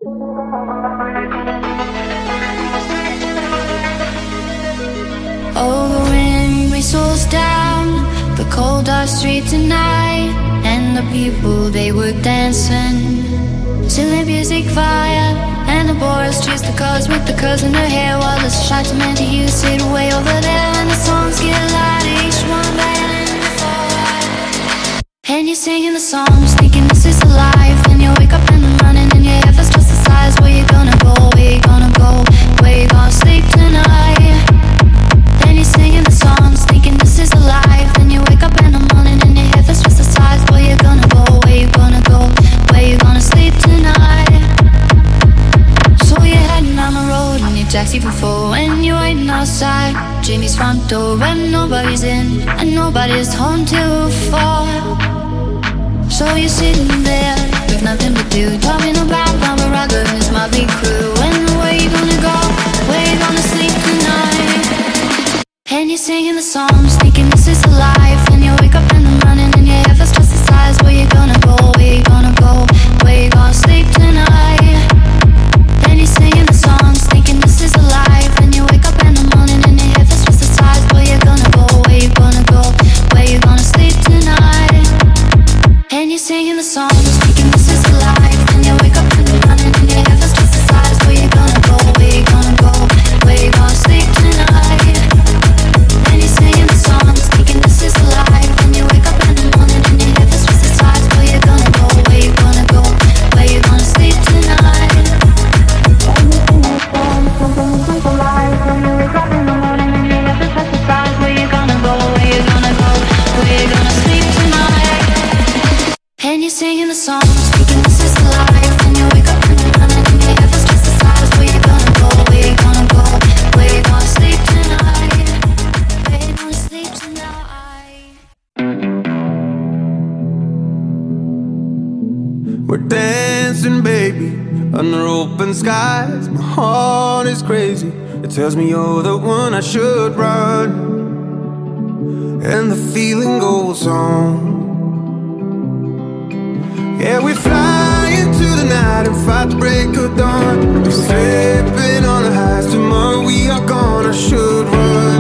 nüchtern. Oh, the wind whistles down the cold dark street tonight, and the people, they were dancing to the music fire. And the boys chase the cars with the curls in her hair, while the shots meant to you sit way over there. And the songs get louder, each one violin before. And you're singing the songs, thinking this is alive. And you wake up in the morning and your head feels just the size. Where you gonna go, where you gonna go, where you gonna sleep tonight? Then you're singing the songs, thinking this is alive. Then you wake up in the morning and your head feels just the size. Where you gonna go, where you gonna go, where you gonna sleep tonight? So you're heading down the road in your taxi for four, and you're waiting outside Jamie's front door, and nobody's in and nobody's home till four. So you're sitting there with nothing to do, talking about Barbara Goodness might be you're singing the songs, thinking this is a life. And you wake up in the morning and your head feels just the size. Where you gonna go, where you gonna go, where you gonna sleep tonight? And you're singing the songs, thinking this is a life. And you wake up in the morning and your head feels just the size. Where you gonna go, where you gonna go, where you gonna sleep tonight? And you're singing the songs, thinking this is a life. And you wake up in the morning and your head feels just the size. Where you gonna go, where you gonna go, where you gonna sleep tonight? And you're singing the songs, thinking this is a life. And you wake up in the morning and your head feels just the size. Where you gonna go, where you gonna go, where you gonna sleep tonight? And you're singing the songs, thinking this is the life. And you wake up in the morning and your head feels just the size. Where you gonna go, where you gonna go, where you gonna sleep tonight? Where you gonna sleep tonight? We're dancing, baby, under open skies. My heart is crazy. It tells me you're the one I should run. And the feeling goes on. Yeah, we fly into the night and fight the break of dawn. We're slipping on the highs. Tomorrow we are gonna should run.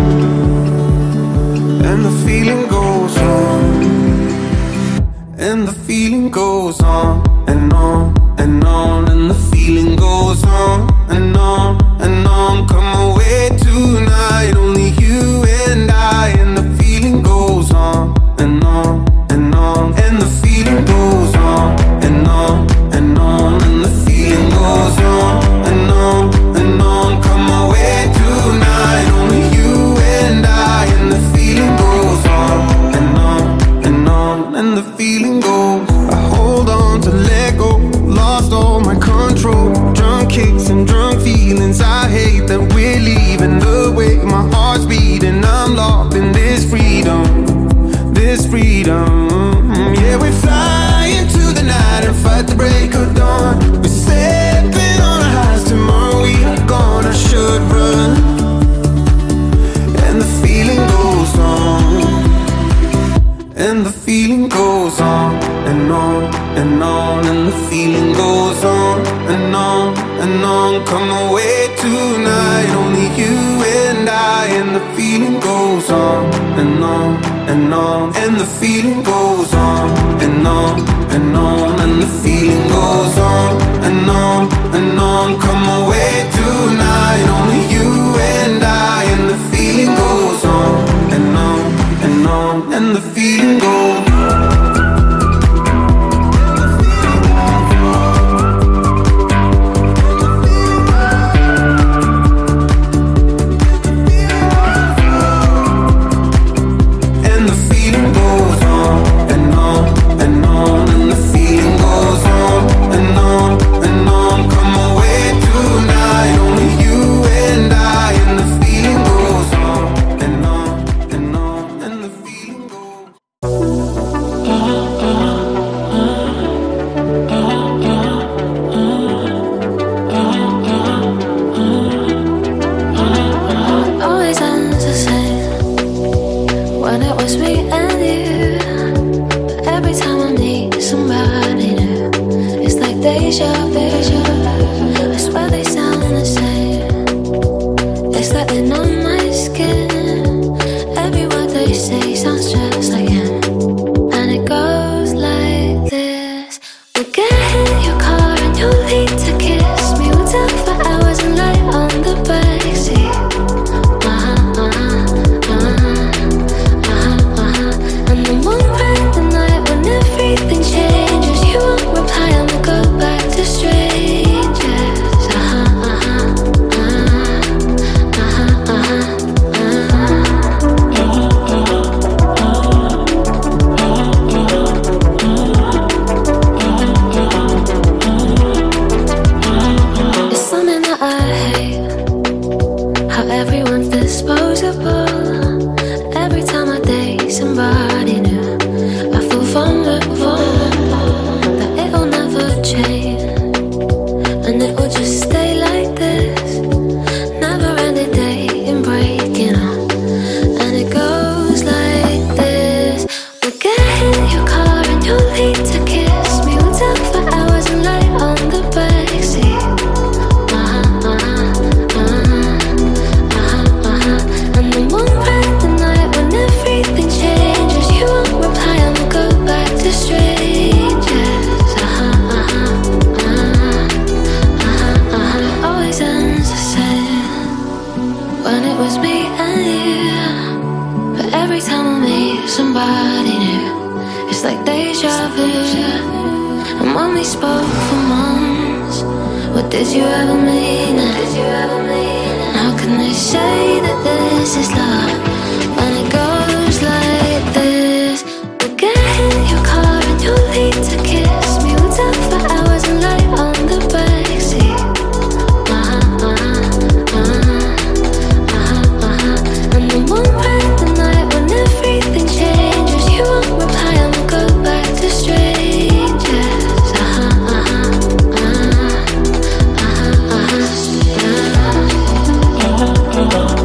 And the feeling goes on. And the feeling goes on and on and on. And the feeling goes on and on and on. Come away tonight, only you and I. And the feeling goes on and on and on. And the feeling goes on and on and on. And the feeling goes on and on and on. Come away tonight, only you and I. And the feeling goes on and on and on. And the feeling goes. I hold on to let go. Lost all my control. Drunk kicks and drunk feelings. I hate that we're leaving the way my heart's beating. I'm locked in this freedom, this freedom. Yeah, we fly into the night and fight the break of dawn. We're stepping on our highs. Tomorrow we are gonna should run. And the feeling goes on. And the feeling goes on and on and on. And the feeling goes on and on and on. Come away tonight, only you and I. And the feeling goes on and on and on. And the feeling goes on and on and on. And the feeling goes on and on and on. Come away tonight, only you and I. And the feeling goes on and on and on. And the feeling goes. Uh-huh, uh-huh, uh-huh. like deja vu. And when we spoke for months, what did you ever mean? How can they say that this is love when it goes like this? We get in your car and you leave to kiss me. We'll talk for hours and lie on the backseat. Uh-huh, uh-huh, uh-huh, uh-huh. And then one night, the night when everything changes, you won't reply, I'ma go back to strangers. Uh-huh, uh-huh, uh-huh, uh-huh,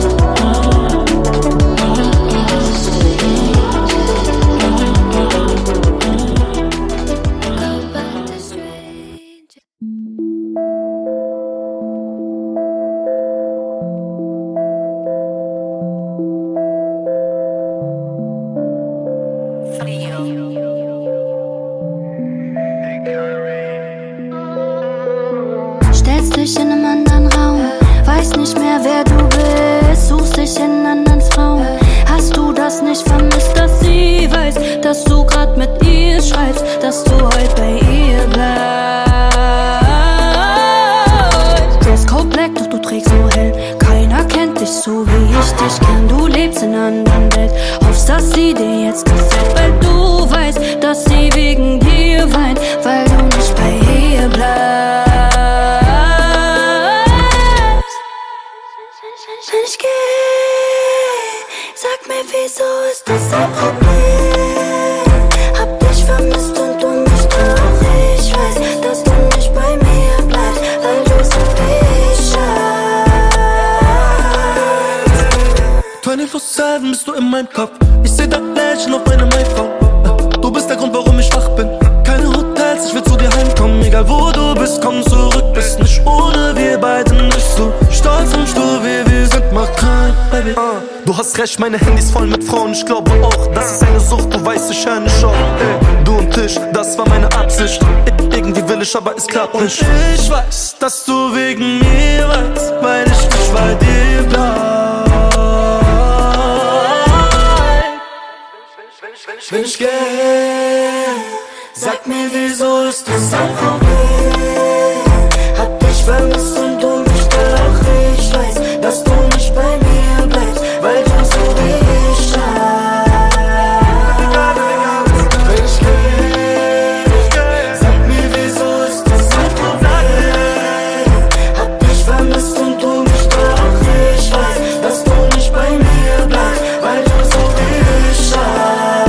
Stellst dich in einem anderen Raum, weiß nicht mehr wer du bist, suchst dich in anderen Frauen. Hast du das nicht vermisst, dass sie weiß, dass du grad mit ihr schreibst, dass du heute bei ihr bleibst? Dresscode black, doch du trägst nur hell. Keiner kennt dich so wie ich dich kenn. Du lebst in einer anderen Welt, hoffst, dass sie dir jetzt gefällt, weil du weißt, dass sie wegen dir weint, weil du nicht bei ihr bleibst. Ich geh, sag mir, wieso ist das ein Problem? Hab dich vermisst und du mich doch. Ich weiß, dass du nicht bei mir bleibst, weil du so wie ich scheinst. vierundzwanzig sieben bist du in meinem Kopf. Ich seh dein Lächeln auf meinem iPhone. Du bist der Grund, warum ich wach bin. Keine Hotels, ich will zu dir heimkommen. Egal wo du bist, komm zurück. Bist nicht ohne wir beide nicht so stolz und stur wie wir sind. Mach rein, Baby. uh, Du hast recht, meine Handys voll mit Frauen. Ich glaube auch, das ist eine Sucht. Du weißt, ich höre nicht auf. Ey, du und ich, das war meine Absicht. Irgendwie will ich, aber es klappt nicht. Und ich weiß, dass du wegen mir weißt, weil ich nicht bei dir bleib. Wenn ich geh, sag mir, wieso ist das ein Problem? Hab dich vermisst und du mich doch. Ich weiß, dass du nicht bei mir bleibst, weil du so wie ich scheinst. Wenn ich geh, sag mir, wieso ist das ein Problem? Hab dich vermisst und du mich doch. Ich weiß, dass du nicht bei mir bleibst, weil du so wie ich scheinst.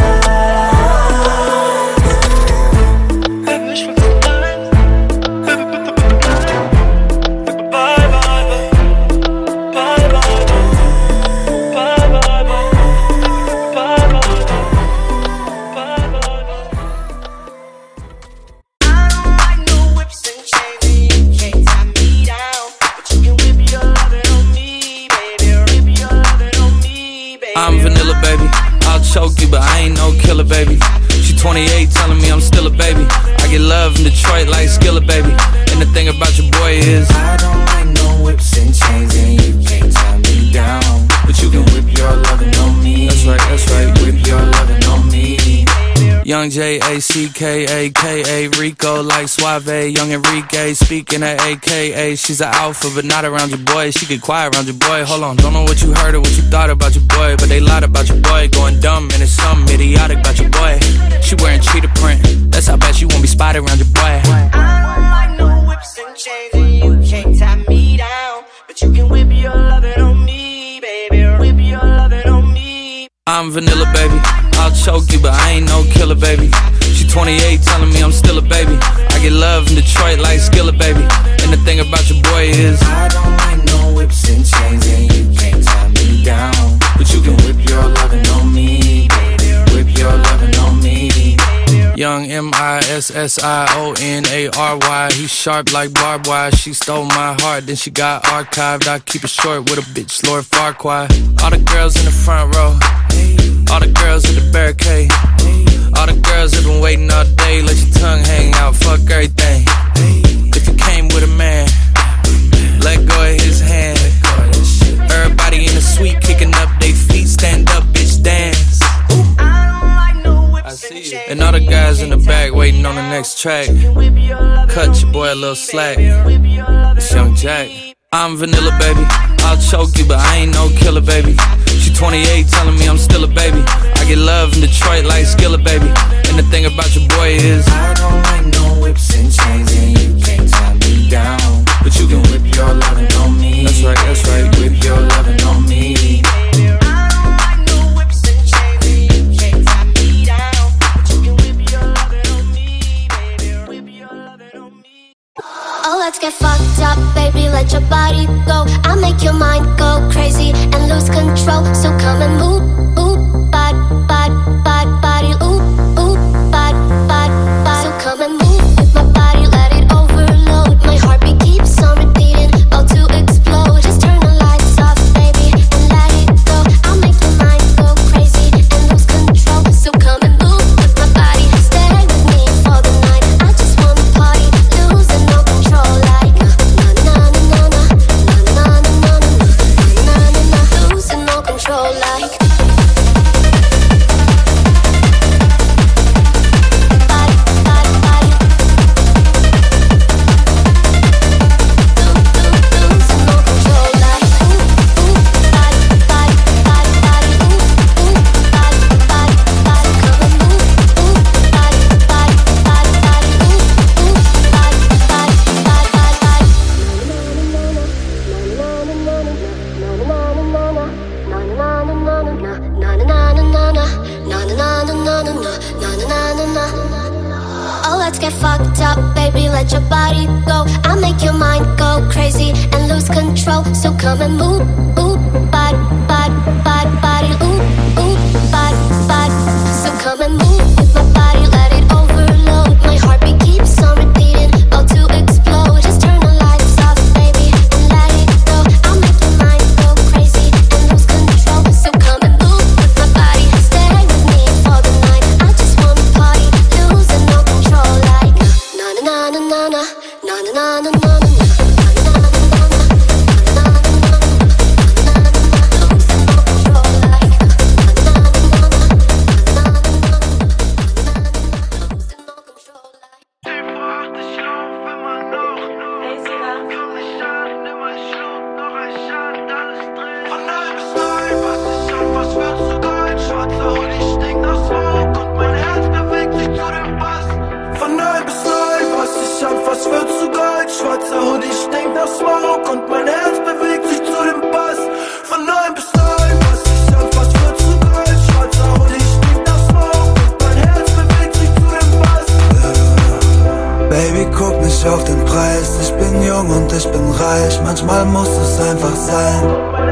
I'm vanilla, baby. I'll choke you, but I ain't no killer, baby. She twenty-eight, telling me I'm still a baby. I get love in Detroit like Skillet, baby. And the thing about your boy is I don't like no whips and chains, and you can't tie me down. But you can whip your lovin' on me. That's right, that's right. Whip your lovin' on me. Young J A C K A K A Rico like Suave. Young Enrique speaking at A K A. She's an alpha but not around your boy. She get quiet around your boy. Hold on, don't know what you heard or what you thought about your boy, but they lied about your boy. Going dumb and it's something idiotic about your boy. She wearing cheetah print, that's how bad she won't be spotted around your boy. I don't like no whips and chains, and you can't tie me down. But you can whip your lovin' on me, baby. Whip your lovin' on me. I'm vanilla, baby. I'll choke you, but I ain't no killer, baby. She twenty-eight, telling me I'm still a baby. I get love in Detroit like Skillet, baby. And the thing about your boy is I don't like no whips and chains, and you can't tie me down. But you can whip your lovin' on me, baby. Whip your lovin' on me. Young M I S S I O N A R Y. He sharp like barbed wire. She stole my heart, then she got archived. I keep it short with a bitch, Lord Farquaad. All the girls in the front row, all the girls at the barricade, all the girls that been waiting all day. Let your tongue hang out, fuck everything. If you came with a man, let go of his hand. Everybody in the suite kicking up they feet. Stand up, bitch, dance. I see you. And all the next track. Cut your boy a little slack. It's Young Jack. I'm vanilla, baby. I'll choke you, but I ain't no killer, baby. She twenty-eight, telling me I'm still a baby. I get love in Detroit like Skillet, baby. And the thing about your boy is I don't like no whips and chains, and you can't tie me down. But you can whip your lovin' on me. That's right, that's right. Whip your lovin' on me. Oh, let's get fucked up, baby, let your body go. I'll make your mind go crazy and lose control. So come and move, move, body, body, body, body, ooh, ooh, body, body, body. So come and move with my body, let it overload. My heartbeat keeps on repeating, about to explode. Just turn the lights off, baby, and let it go. I'll make your mind go crazy and lose control. So come and move with my body, stay with me for the night. I just wanna party, losing no control. Like na na na na na na na na na na na na, losing no control. Like oh, let's get fucked up, baby, let your body go. I'll make your mind go crazy and lose control. So come and move, move, body, body, body, body, ooh, ooh, body, body. So come and move with my body, let it overload. My heartbeat keeps on repeating, about to explode. Just turn the lights off, baby, and let it go. I'll make your mind go crazy and lose control. So come and move with my body, stay with me for the night. I just wanna party, losing no control. Like na na na na na na na na na na na. Schwarzer Hoodie stinkt nach Smoke und mein Herz bewegt sich zu dem Bass. Von neun bis neun, was ich an, was wird zu Gold. Schwarzer Hoodie stinkt nach Smoke und mein Herz bewegt sich zu dem Bass. Baby, guck nicht auf den Preis. Ich bin jung und ich bin reich. Manchmal muss es einfach sein.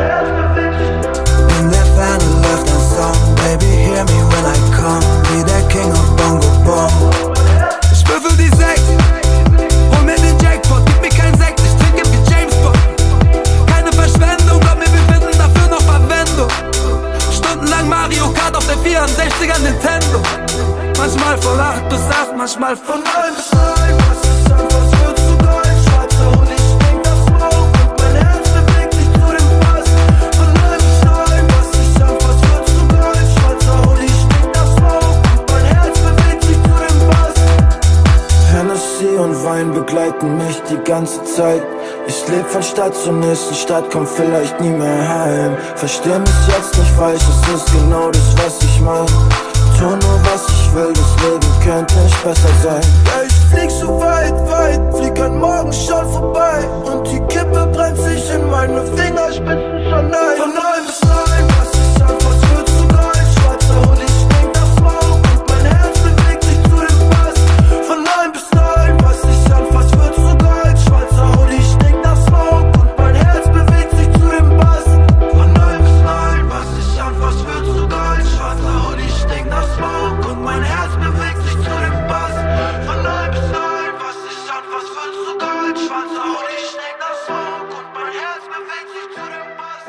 In der Ferne läuft ein Song. Baby, hear me when I come. Wie der King of Bongo Bong. Ich würfel die Sekt. Hol mir den Jackpot, gib mir keinen Sekt, ich trinke wie James Bond. Keine Verschwendung, glaub mir, wir finden dafür noch Verwendung. Stundenlang Mario Kart auf der vierundsechziger Nintendo. Manchmal von acht bis acht, manchmal von neun bis neun. Was ist an, was wird zu Gold? Schwarzer Hoodie stinkt nach Smoke und mein Herz bewegt sich zu dem Bass. Von neun bis neun, was ist an, was wird zu Gold? Schwarzer Hoodie stinkt nach Smoke und mein Herz bewegt sich zu dem Bass. Hennessy und Wein begleiten mich die ganze Zeit. Ich leb von Stadt zur nächsten Stadt, komm vielleicht nie mehr heim. Versteh mich jetzt nicht falsch, es ist genau das, was ich mein. Tu nur was ich will, das Leben könnte nicht besser sein. Ja, ich flieg so weit, weit, flieg an morgen schon vorbei. Und die Kippe brennt sich in meine Fingerspitzen schon ein. Von neun bis neun, was ist an, was wird zu Gold? Schwarzer Hoodie stinkt nach Smoke und mein Herz bewegt sich zu dem Bass. Von neun bis neun, was ich an, was wird zu Gold? Schwarzer Hoodie stinkt nach Smoke und mein Herz bewegt sich zu dem Bass. Von neun bis neun, was ich an, was wird zu Gold? Schwarzer Hoodie stinkt nach Smoke und mein Herz bewegt sich zu dem Bass. Von neun bis neun, was ich an, was wird zu Gold? Schwarzer Hoodie stinkt nach Smoke und mein Herz bewegt sich zu dem Bass.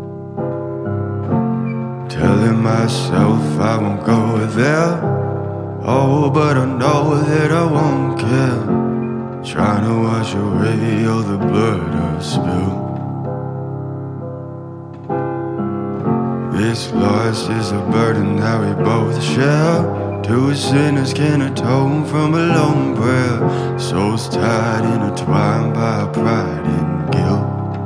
Telling myself I won't go there. Oh, but I know that I won't care. Trying to wash away all the blood I've spilled. This loss is a burden that we both share. Two sinners can atone from a lone prayer. Souls tied, intertwined by pride and guilt.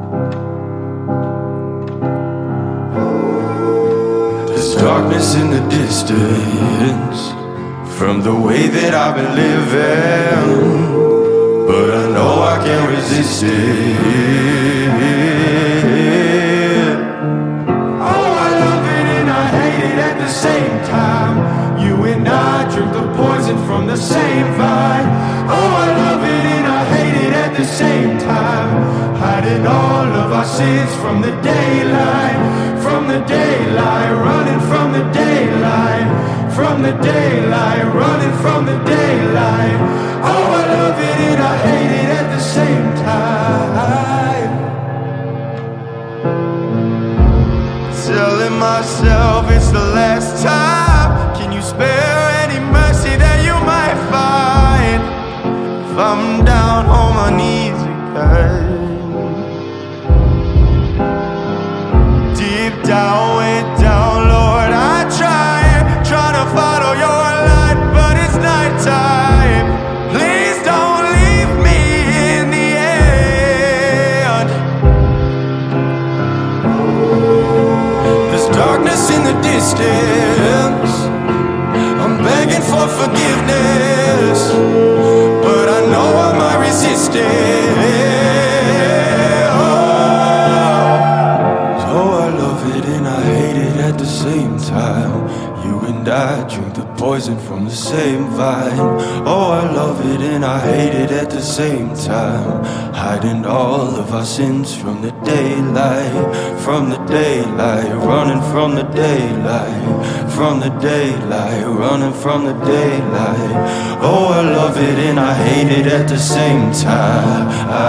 There's darkness in the distance from the way that I've been living, but I know I can't resist it. Oh, I love it and I hate it at the same time. You and I drink the poison from the same vine. Oh, I love it and I hate it at the same time. Hiding all of our sins from the daylight, from the daylight, running from the daylight, from the daylight, running from the daylight. Oh, I love it and I hate it at the same time. Telling myself it's the last time. Can you spare any mercy that you might find? If I'm down on my knees again, deep down, way down, Lord, I try, try to follow your light, but it's nighttime. Please don't leave me in the end. There's darkness in the distance. I'm begging for forgiveness, but I know I might resist it. Oh, so I love it and I hate it at the same time. You and I drink the poison from the same vine. Oh, I love it and I hate it at the same time. Hiding all of our sins from the daylight, from the daylight, running from the daylight, from the daylight, running from the daylight. Oh, I love it and I hate it at the same time.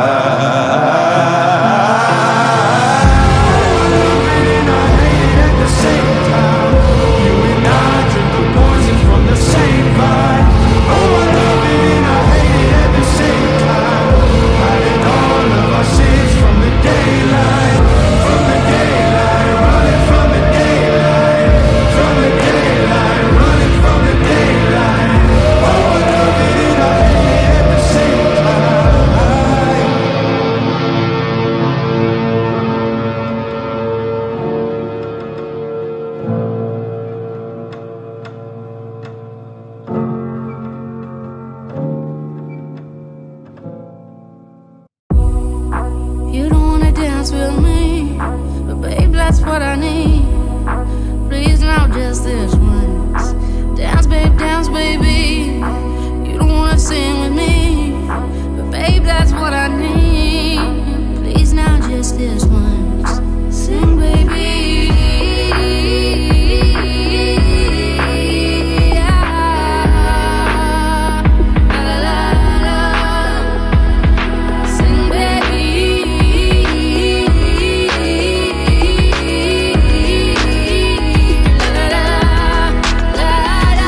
You don't wanna dance with me, but babe, that's what I need. Please now, just this once. Dance, babe, dance, baby. You don't wanna sing with me, but babe, that's what I need. Please now, just this once. Sing, baby.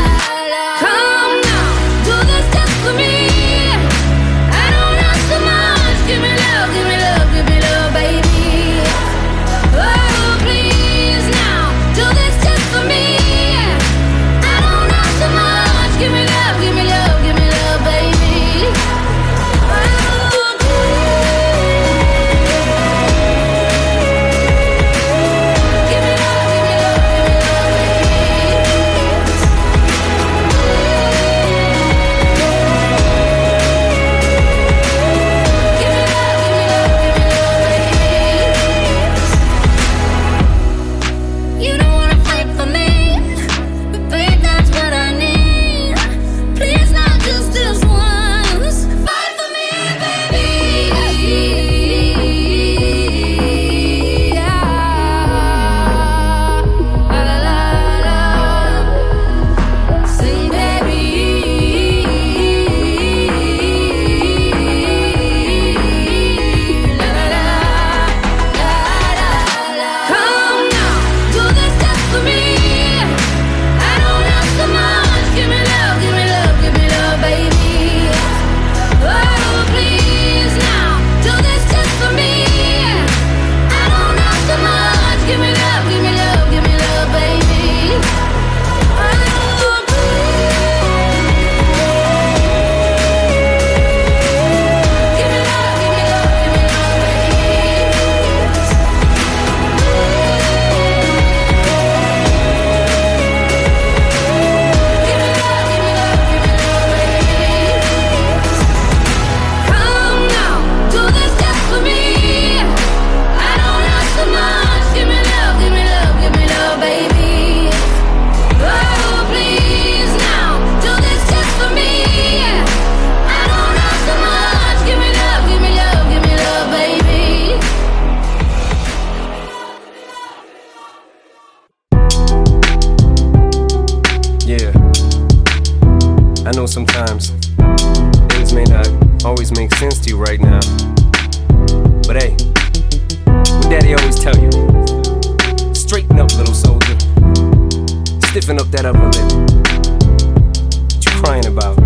Come now, do this just for me. I don't ask for much. know sometimes things may not always make sense to you right now. But hey, what Daddy always tell you, straighten up, little soldier. Stiffen up that upper lip. What you crying about?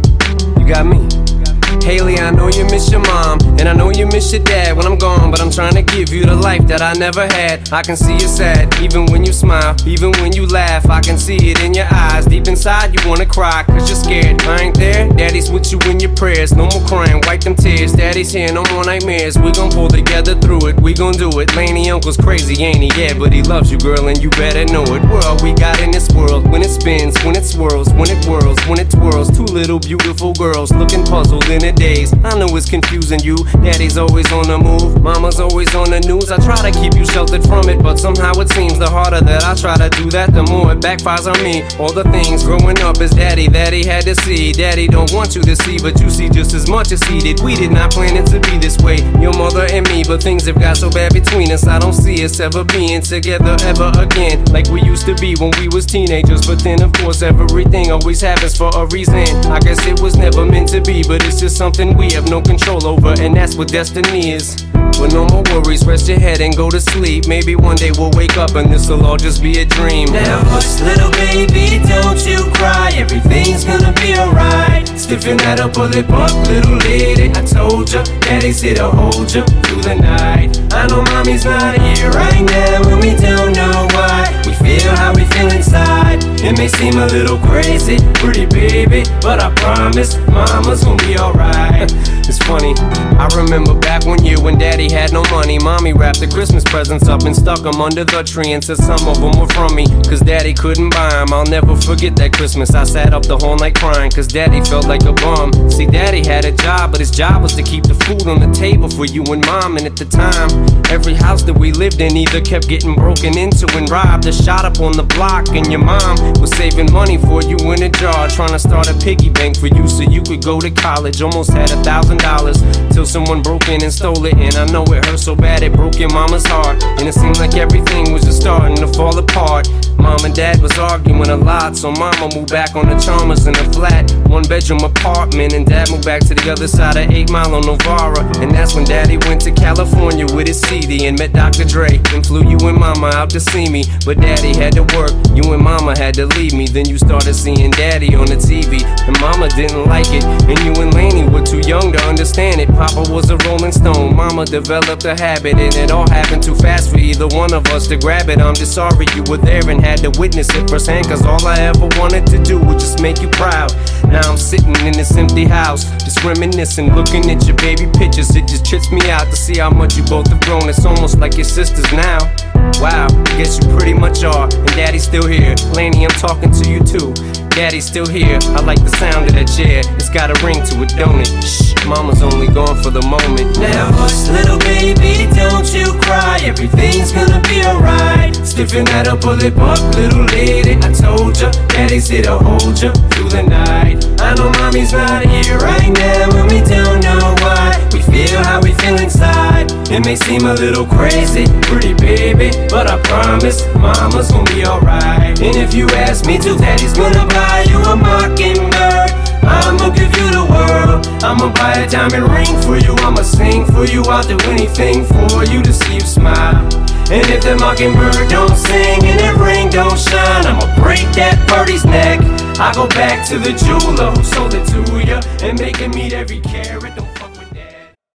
You got me. Haley, I know you miss your mom, and I know you miss your dad when I'm gone, but I'm trying to give you the life that I never had. I can see you sad, even when you smile, even when you laugh. I can see it in your eyes, deep inside you wanna cry, cause you're scared. I ain't there, Daddy's with you in your prayers. No more crying, wipe them tears. Daddy's here, no more nightmares. We gon' pull together through it, we gon' do it. Laney uncle's crazy, ain't he? Yeah, but he loves you, girl, and you better know it. We're all we got in this world, when it spins, when it swirls, when it whirls, when it twirls. Two little beautiful girls looking puzzled in a daze. I know it's confusing you. Daddy's always on the move, mama's always on the news. I try to keep you sheltered from it, but somehow it seems the harder that I try to do that, the more it backfires on me. All the things growing up as daddy that he had to see. Daddy don't want you to see, but you see just as much as he did. We did not plan it to be this way, your mother and me, but things have got so bad between us. I don't see us ever being together ever again, like we used to be when we was teenagers. But then of course everything always happens for a reason. I guess it was never meant to be, but it's just something we have no control over, and that's what destiny is. But no more worries, rest your head and go to sleep. Maybe one day we'll wake up and this'll all just be a dream. Now hush, little baby, don't you cry. Everything's gonna be alright. Stiffen that upper lip up, little lady. I told ya, Daddy's here to hold ya through the night. I know mommy's not here right now, and we don't know why. We feel how we feel inside. It may seem a little crazy, pretty baby, but I promise mama's gonna be alright. It's funny, I remember back one year when Daddy had no money. Mommy wrapped the Christmas presents up and stuck them under the tree and said some of them were from me, cause Daddy couldn't buy them. I'll never forget that Christmas. I sat up the whole night crying, cause Daddy felt like a bum. See, Daddy had a job, but his job was to keep the food on the table for you and Mom. And at the time, every house that we lived in either kept getting broken into and robbed or shot up on the block. And your mom was saving money for you in a jar, trying to start a piggy bank for you so you could go to college. Almost had a thousand dollars till someone broke in and stole it. And I know it hurt so bad it broke your mama's heart, and it seemed like everything was just starting to fall apart. Mom and Dad was arguing a lot, so Mama moved back on the Chalmers in a flat one bedroom apartment, and Dad moved back to the other side of eight Mile on Novara. And that's when Daddy went to California with his C D and met Doctor Dre, and flew you and Mama out to see me. But Daddy had to work, you and Mama had to leave me. Then you started seeing Daddy on the T V, and Mama didn't like it, and you and Laney were too young to understand it. Papa was a Rolling Stone, Mama developed a habit, and it all happened too fast for either one of us to grab it. I'm just sorry you were there and had to witness it firsthand, cause all I ever wanted to do was just make you proud. Now I'm sitting in this empty house, just reminiscing, looking at your baby pictures. It just trips me out to see how much you both have grown. It's almost like your sisters now. Wow, I guess you pretty much are, and Daddy's still here. Laney, I'm talking to you too. Daddy's still here, I like the sound of that chair. It's got a ring to it, don't it? Shh, Mama's only gone for the moment. Now hush, little baby, don't you cry. Everything's gonna be alright. Stiffen that upper lip up, little lady. I told ya, Daddy's here to hold ya through the night. I know Mommy's not here right now, and we don't know why. We feel how we feel inside. It may seem a little crazy, pretty baby, but I promise Mama's gonna be alright. And if you ask me to, Daddy's gonna buy you a mockingbird. I'ma give you the world. I'ma buy a diamond ring for you. I'ma sing for you. I'll do anything for you to see you smile. And if the mockingbird don't sing and that ring don't shine, I'ma break that birdie's neck. I go back to the jeweler who sold it to ya and make him meet every carat. Don't fuck with that.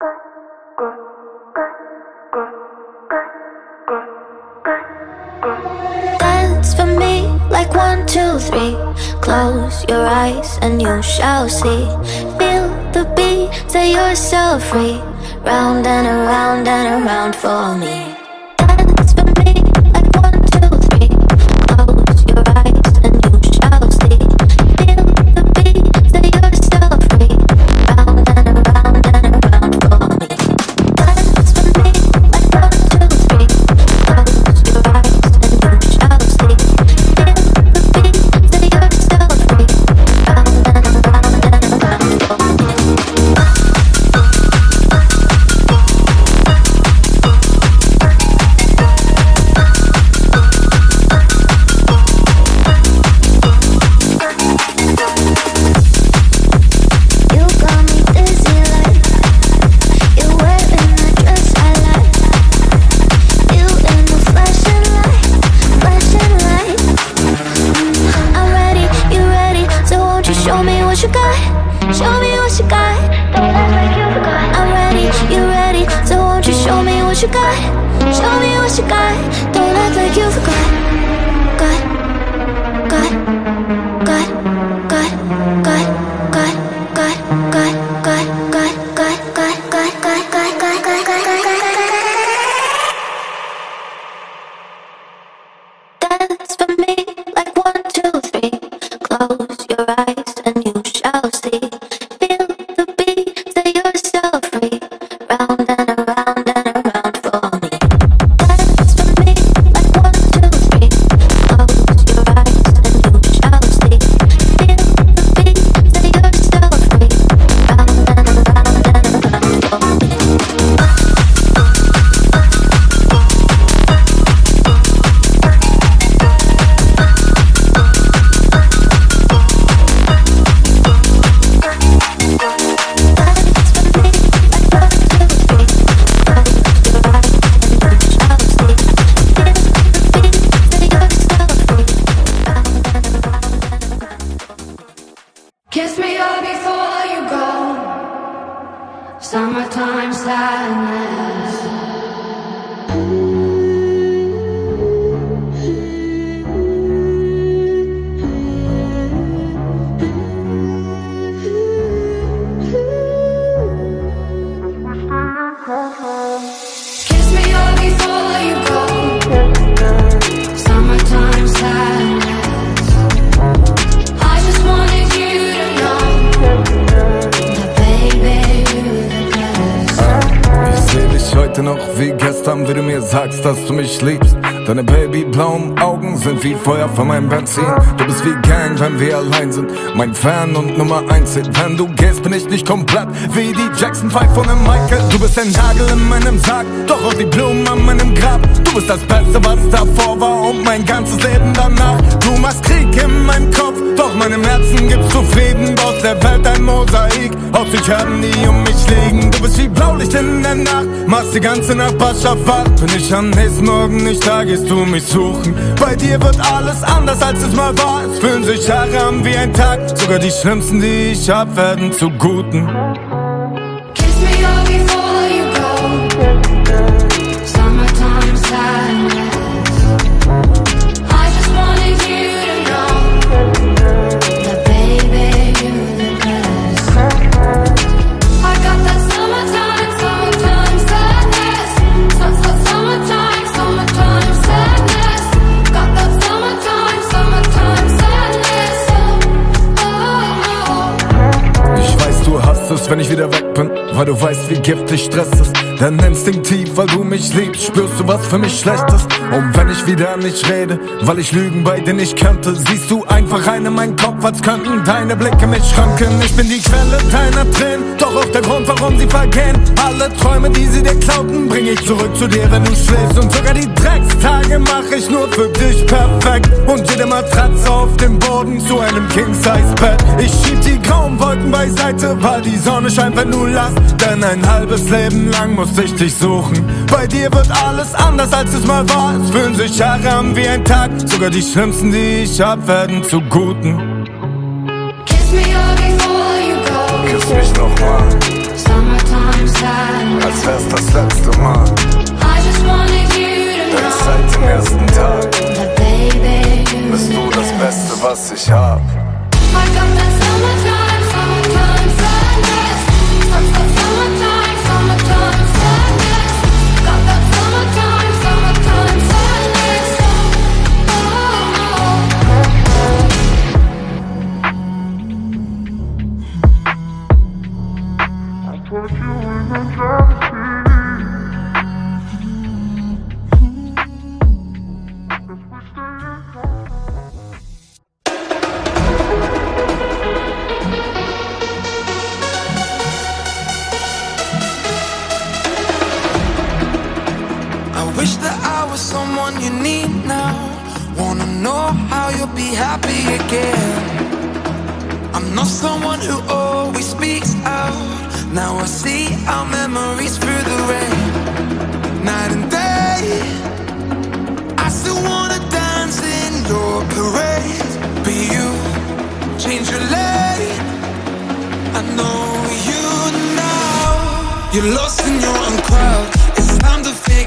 Dance for me like one, two, three. Close your eyes and you shall see. Feel the beat, say you're so free. Round and around and around for me. Dance for me like one, two, three. Close your eyes and you shall see. Feel the beat, say you're so free. Round and around and around for me. Dance for me like one, two, three. Close your eyes and you shall see. Feel the beat, say you're so free. Round and around and around for me. you got. Show me what you got. Don't act like you forgot. Got, got, got, got, got, got, got, got, got, got, got, got, got, got, got, got, got, got, dance for me like one, two, three. Close your eyes and you shall see. Feel the beat, say you're so free. Round and around and around for me. Dance for me like one, two, three. Close your eyes and you shall see. Feel the beat, say you're so free. Round and around and around for me. Kiss me up before you go. Summertime sadness. Kiss me up before you go. Summertime sadness. I just wanted you to know that baby you're the best. Ich seh dich heute noch wie gestern, wie du mir sagst, dass du mich liebst. Deine babyblauen Augen sind wie Feuer von meinem Benzin. Du bist wie Gang, wenn wir allein sind. Mein Fan und Nummer eins Hit. Wenn du gehst, bin ich nicht komplett wie die Jackson Five von dem Michael. Du bist der Nagel in meinem Sarg, doch auch die Blumen an meinem Grab. Du bist das Beste, was davor war und mein ganzes Leben danach. Du machst Krieg in meinem Kopf, doch meinem Herzen gibst du Frieden. Baust der Welt ein Mosaik, aus Sternen, die um mich liegen. Du bist wie Blaulicht in der Nacht, machst die ganze Nachbarschaft wach. Bin ich am nächsten Morgen nicht da, gehst du mich suchen. Bei dir wird alles anders, als es mal war. Es fühlen sich Jahre an wie ein Tag. Sogar die schlimmsten, die ich hab, werden zu Guten. Kiss me up before you go. Summertime sadness. I just wanted you to know that baby you're the best. I got that summertime, summertime sadness. Su- su- Summertime, summertime sadness. Got that summertime, summertime sadness. Oh, oh, oh. Ich weiß, du hasst es, wenn ich wieder weg bin, weil du weißt, wie giftig Stress ist. Denn instinktiv, weil du mich liebst, spürst du, was für mich schlecht ist. Und wenn ich wieder nicht rede, weil ich Lügen bei dir nicht könnte, siehst du einfach rein in meinen Kopf, als könnten deine Blicke mich schranken. Ich bin die Quelle deiner Tränen, doch auch der Grund, warum sie vergehen. Alle Träume, die sie dir klauten, bring ich zurück zu dir, wenn du schläfst. Und sogar die Dreckstage mach ich nur für dich perfekt. Und jede Matratze auf dem Boden zu einem King-Size-Bett. Ich schieb die grauen Wolken beiseite, weil die Sonne scheint, wenn du lachst. Denn ein halbes Leben lang musste ich dich suchen. Bei dir wird alles anders, als es mal war. Es fühlen sich Jahre an wie ein Tag. Sogar die schlimmsten, die ich hab, werden zu Guten. Kiss me up before you go. Küss mich nochmal, Summertime sadness. als wär's das letzte Mal. I just wanted you to Denn know seit dem ersten Tag that baby you're bist the du das best. Beste, was ich hab. I got that summertime, summertime sadness. Su- su- Summertime, summertime sadness. Got that summertime, summertime sadness. Oh, Wish that I was someone you need now. Wanna know how you'll be happy again. I'm not someone who always speaks out. Now I see our memories through the rain. Night and day, I still wanna dance in your parade. But you change your lane. I know you now. You're lost in your own crowd. It's time to figure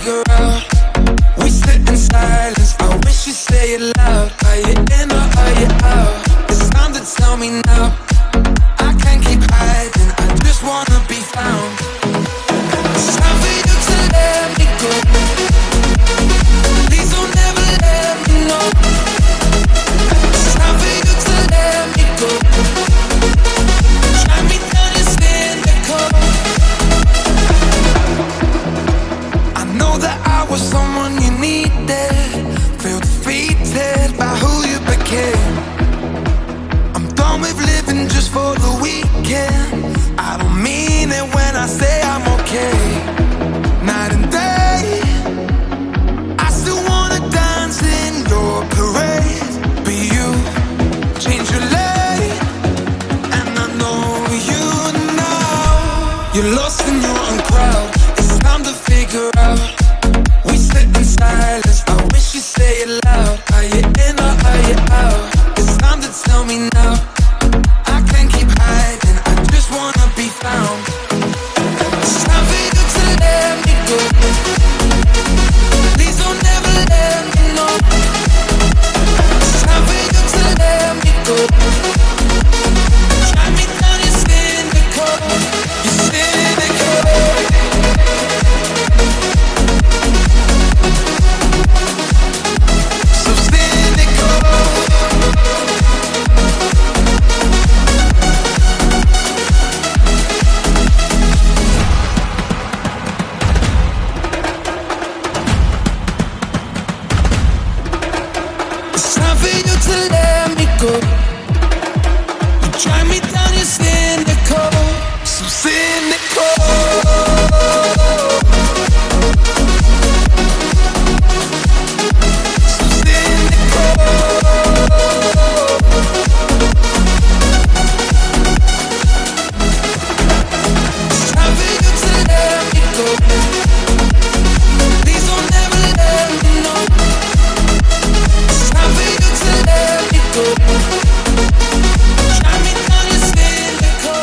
know that I was someone you needed. Feel defeated by who you became. I'm done with living just for the weekend. I don't mean it when I say I'm okay. Night and day, I still wanna dance in your parade. But you change your lane, and I know you now. You're lost in your own crowd. It's time to figure out. We sit in silence, I wish you'd say it loud. Are you in or are you out? It's time to tell me now. I can't keep hiding, I just wanna be found. It's time for you to let me go. Please don't ever let me know. It's time for you to let me go. Drive me down, you're cynical. You're cynical. So cynical. It's time for you to let me go. You drive me down, you're cynical. So cynical. So cynical. It's time for you to let me go. Please don't ever let me know. It's time for you to let me go. Drive me down, you're cynical.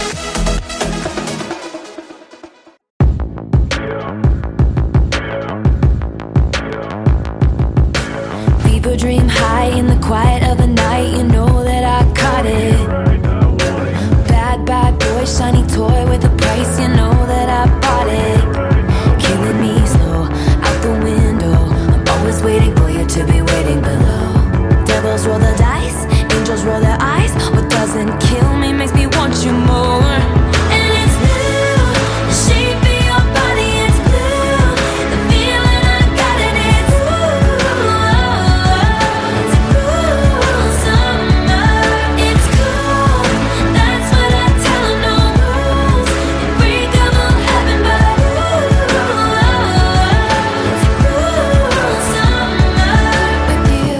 People dream high in the quiet of the night. You know that I caught it. Bad, bad boy, shiny toy with a price. You know that I bought it. Killing me slow, out the window. I'm always waiting for you to be waiting below. Devils roll the dice, angels roll their eyes. What doesn't kill me makes me want you more. And it's blue, the shape of your body is blue. The feeling I got in it, ooh, it's a cool summer. It's cool, that's what I tell 'em, no rules. And break 'em all heaven, but ooh, it's a cool summer with you.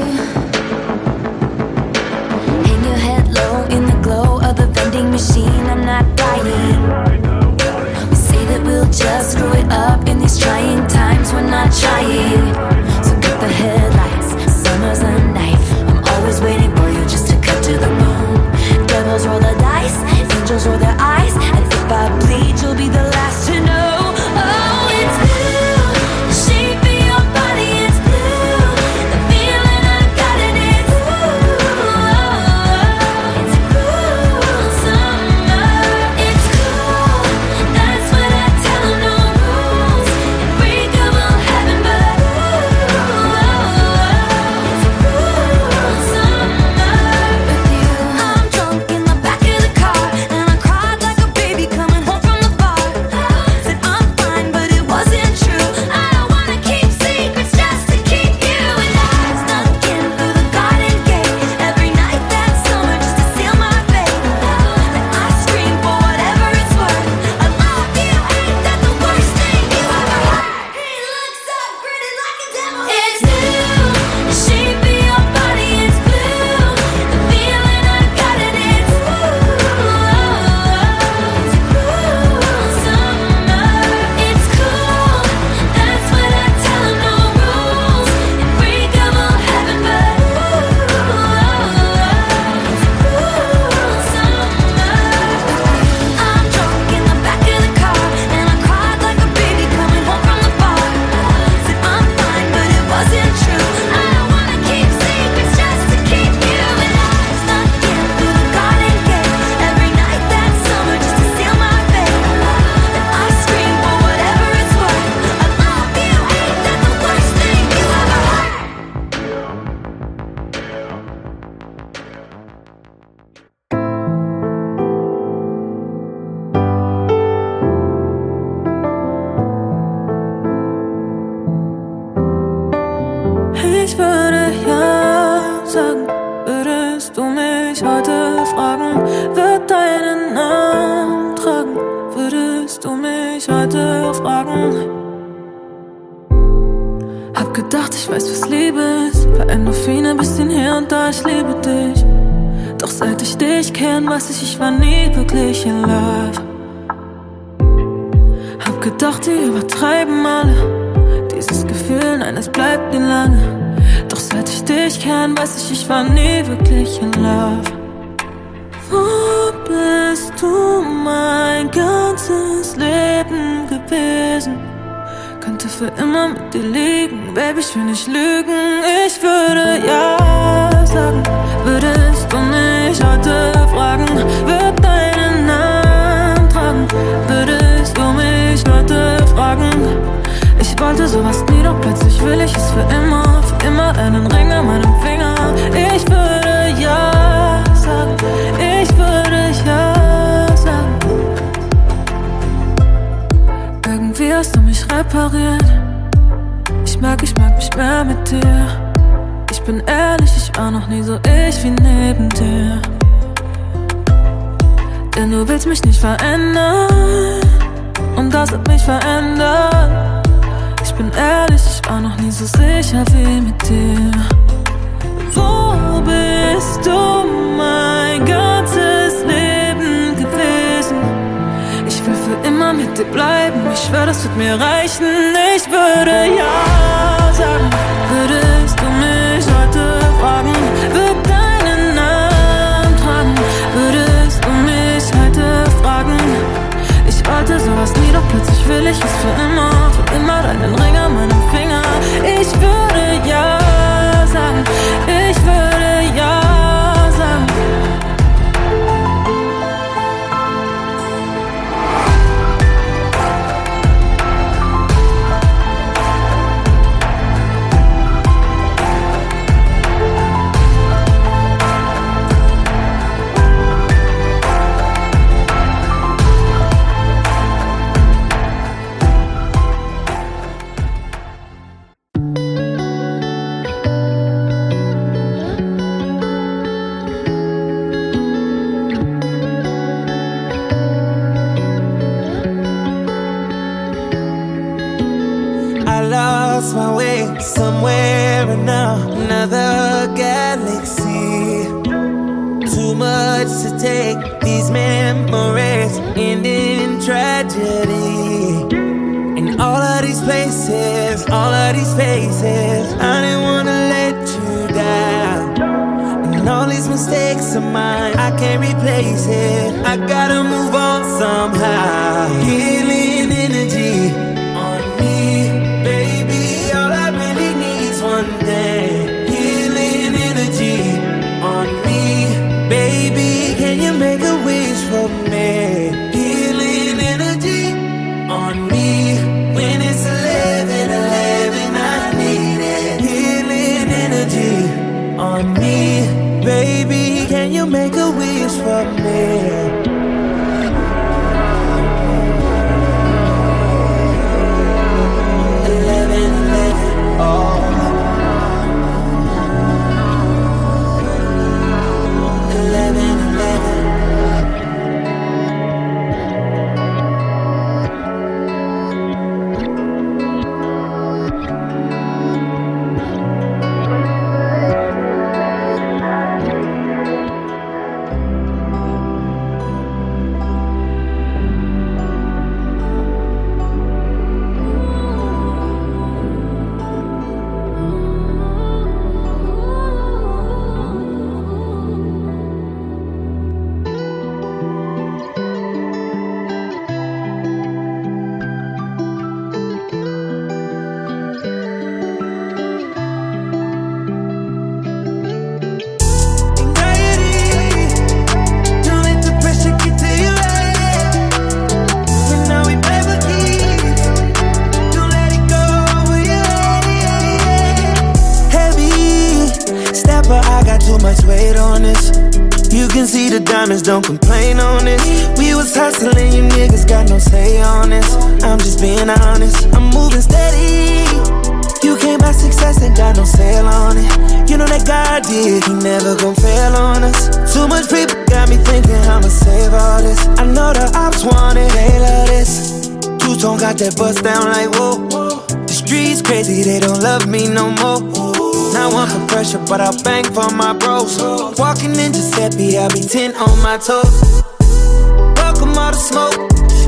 Hang your head low in the glow of the vending machine. I'm not dying. We say that we'll just screw it up in these trying times. We're not trying. So cut the headlights. Summer's a knife. I'm always waiting for you just to cut to the bone. Devils roll the dice, angels roll their eyes. And if I bleed, you'll be the last to know. Oh, it's blue. The shape of your body is blue. The feeling I got in it, ooh, it's a cool summer. It's cool, that's what I tell 'em, no rules. And break 'em all heaven, but ooh, Ich würde ja sagen. Würdest du mich heute fragen, wird deinen Namen tragen? Würdest du mich heute fragen? Hab gedacht, ich weiß, was Liebe ist. Paar Endorphine, bisschen hier und da, ich liebe dich. Doch seit ich dich kenn, weiß ich, ich war nie wirklich in love. Hab gedacht, die übertreiben alle. Dieses Gefühl, nein, es bleibt nie lange. Doch seit ich dich kenn, weiß ich, ich war nie wirklich in love. Wo bist du mein ganzes Leben gewesen? Könnte für immer mit dir liegen, Baby, ich will nicht lügen. Ich würde ja sagen. Würdest du mich heute fragen, wird deinen Namen tragen? Würdest du mich heute fragen? Ich wollte sowas nie, doch plötzlich will ich es für immer. Für immer einen Ring an meinem Finger. Ich würde ja sagen. Ich würde ja sagen. Irgendwie hast du mich repariert. Ich merk, ich mag mich mehr mit dir. Ich bin ehrlich, ich war noch nie so ich wie neben dir. Denn du willst mich nicht verändern. Und das hat mich verändert. Ich bin ehrlich, ich war noch nie so sicher wie mit dir. Wo bist du mein ganzes Leben gewesen? Ich will für immer mit dir bleiben. Ich schwör, das wird mir reichen. Ich würde ja sagen. Würdest du mich heute fragen, wird deinen Namen tragen? Würdest du mich heute fragen? Ich wollte sowas nie, doch plötzlich will ich es für immer. Für immer deinen Ring an meinem Finger. Ich würde ja sagen. Ich würde ja sagen. My way somewhere in another galaxy. Too much to take, these memories end in tragedy. In all of these places, all of these faces, I didn't wanna let you down. And all these mistakes of mine, I can't replace it. I gotta move on somehow. Healing energy on me, baby. One day, healing energy on me, baby. Can you make a wish for me? Healing energy on me. When it's eleven, eleven, I need it. Healing energy on me, baby. Can you make a wish for me? Don't complain on this. We was hustling, you niggas got no say on this. I'm just being honest. I'm moving steady. You came by success, ain't got no sale on did, he never gon' fail on us. Too much people got me thinking I'ma save all this. I know the ops want it, they love this. Two-tone got that bust down like whoa. The streets crazy, they don't love me no more. Not one for pressure, but I'll bang for my bros. Walking in Giuseppe, I'll be ten on my toes. Welcome all the smoke.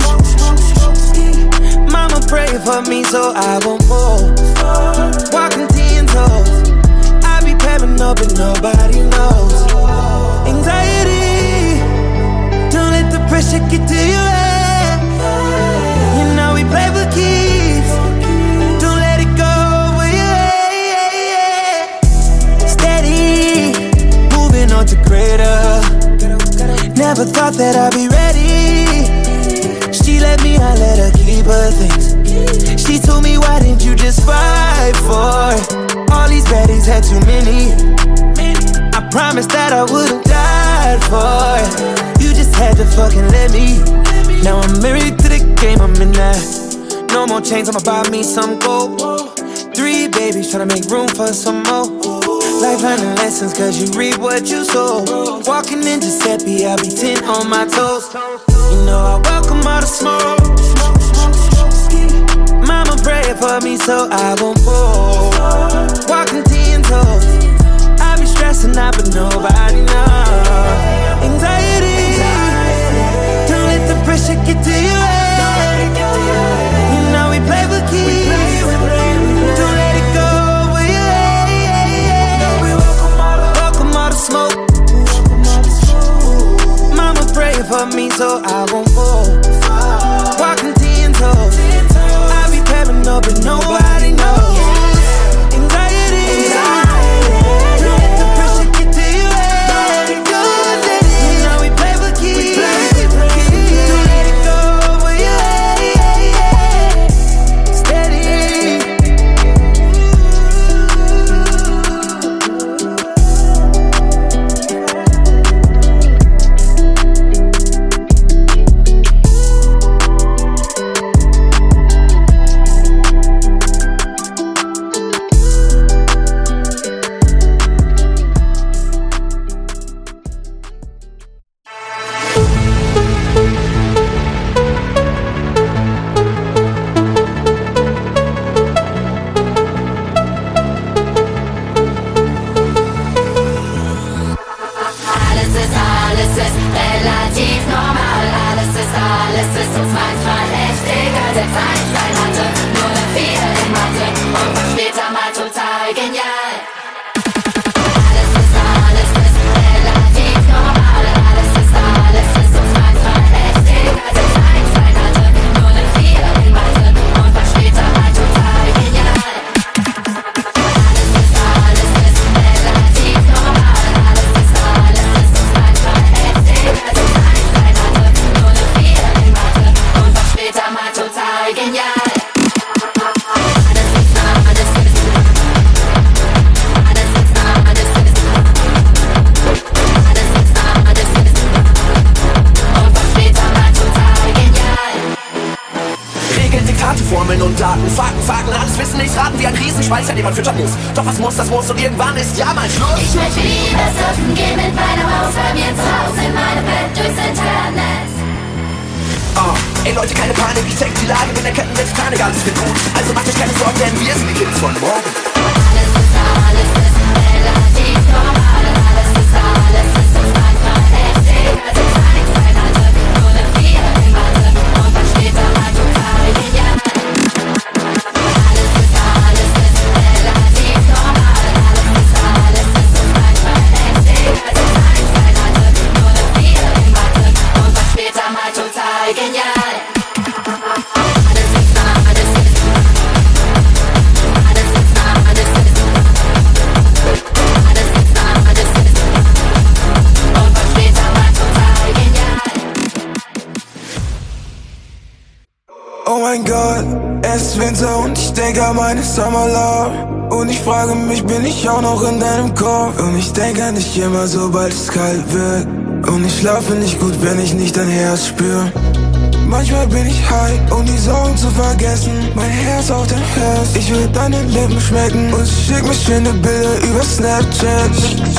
Mama pray for me so I won't fall. Walking ten toes. I be pairing up and nobody knows. Anxiety, don't let the pressure get to your head. You know we play for keeps. Don't let it go over your head. Steady, moving on to greater. Never thought that I'd be ready. She let me, I let her keep her things. She told me, why didn't you just fight for it? All these baddies had too many. I promised that I would've died for it. You just had to fucking let me. Now I'm married to the game, I'm in that. No more chains, I'ma buy me some gold. Three babies, tryna make room for some more. Life learning lessons, cause you reap what you sow. Walking in Giuseppe, I'll be ten on my toes. You know I welcome all the smoke. Mama pray for me so I won't fall. Walking ten toes. I be stressing out but nobody knows. Anxiety, don't let the pressure get to your head. You know we play for keeps. Don't let it go over your head. Welcome all the smoke. Mama pray for me so I won't fall. Walking ten toes. I be pairing up and nobody knows. Anxiety, don't let the pressure get to your head. Don't let it, you know we play for keeps. Don't let it go over your head. Steady. Speicher, den man füttern muss. Doch was muss, das muss und irgendwann ist ja mal Schluss. Ich möchte lieber surfen gehen mit meiner Maus bei mir zu Hause in meinem Bett durchs Internet. Oh, ey Leute, keine Panik, ich check die Lage, bin erkennen jetzt Panik, alles wird gut. Also macht euch keine Sorgen, denn wir sind die Kids von morgen. Alles ist, alles ist relativ normal. Alles ist, alles ist uns manchmal heftig. Also klein sein hatte, nur eine vier in Mathe und was später mal total genial. Oh mein Gott, es ist Winter und ich denke an meine Summer Love. Und ich frage mich, bin ich auch noch in deinem Kopf? Und ich denke an dich immer, sobald es kalt wird. Und ich schlafe nicht gut, wenn ich nicht dein Herz spür. Manchmal bin ich high, um die Sorgen zu vergessen. Mein Herz auf dem Herz, ich will deine Lippen schmecken. Und schick mir schöne Bilder über Snapchat.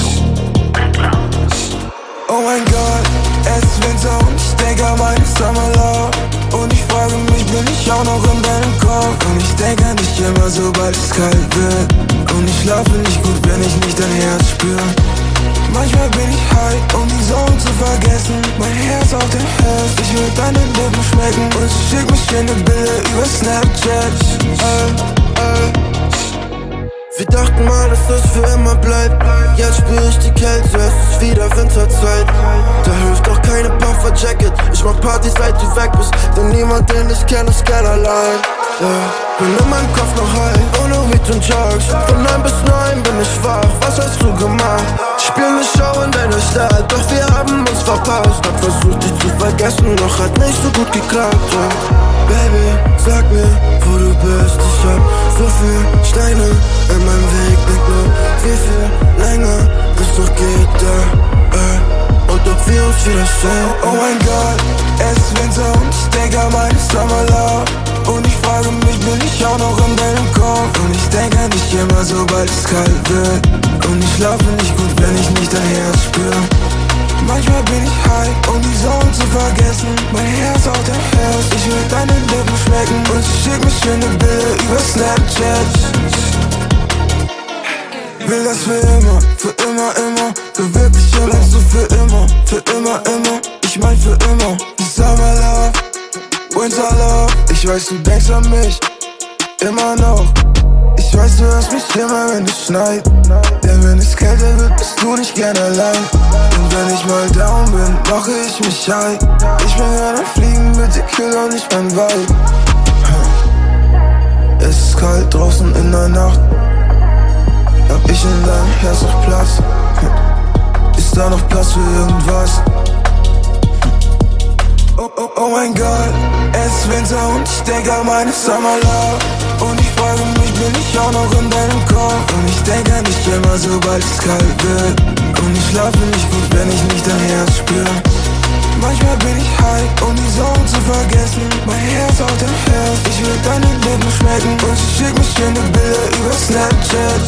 Oh mein Gott, es ist Winter und ich denke an meine Summer Love. Und ich frage mich, bin ich auch noch in deinem Kopf? Und ich denke an dich immer, sobald es kalt wird. Und ich schlafe nicht gut, wenn ich nicht dein Herz spüre. Manchmal bin ich high, um die Sorgen zu vergessen. Mein Herz auf dem Herz, ich will deine Lippen schmecken. Und schick mir schöne Bilder über Snapchat. äh, äh. Wir dachten mal, dass das für immer bleibt. Jetzt spür ich die Kälte, es ist wieder Winterzeit. Da hilft doch keine Puffer-Jacket. Ich mach Partys, seit du weg bist. Denn niemand, den ich kenne, ist gern allein. Yeah. Bin in meinem Kopf noch high, ohne Weed und Drugs. Von neun bis neun bin ich wach, was hast du gemacht? Ich spiel ne Show in deiner Stadt, doch wir haben uns verpasst. Hab versucht dich zu vergessen, doch hat nicht so gut geklappt. Yeah. Baby, sag mir, wo du bist. Ich hab so viel Steine in meinem Weg, denk nur, wie viel länger es noch geht, yeah. äh. Und ob wir uns wieder sehen. Oh mein Gott, es ist Winter und ich denke an meine Summer Love. Und ich frage mich, bin ich auch noch in deinem Kopf? Und ich denke an dich immer, sobald es kalt wird. Und ich schlafe nicht gut, wenn ich nicht dein Herz spüre. Manchmal bin ich high, um die Sorgen zu vergessen. Mein Herz auf dem Herz, ich will deine Lippen schmecken. Und schick mir schöne Bilder über Snapchat. Will das für immer, für immer, immer. Verwirklichen bleibst du für immer, für immer, immer. Ich mein für immer. Summer Love, Winter Love. Ich weiß, du denkst an mich, immer noch. Ich weiß, du hörst mich immer, wenn es schneit. Denn wenn es kälter wird, bist du nicht gern allein. Und wenn ich mal down bin, mache ich mich high. Ich bin gerade am Fliegen, bitte kill doch nicht mein Vibe. Es ist kalt draußen in der Nacht. Hab ich in deinem Herz noch Platz? Ist da noch Platz für irgendwas? Oh, oh, oh mein Gott, es ist Winter und ich denke an meine Summer Love. Und ich frage mich, bin ich auch noch in deinem Kopf? Und ich denke an dich immer, sobald es kalt wird. Und ich schlafe nicht gut, wenn ich nicht dein Herz spüre. Manchmal bin ich high, um die Sorgen zu vergessen. Mein Herz auf dem Herz, ich will deine Lippen schmecken. Und schick mir schöne Bilder über Snapchat.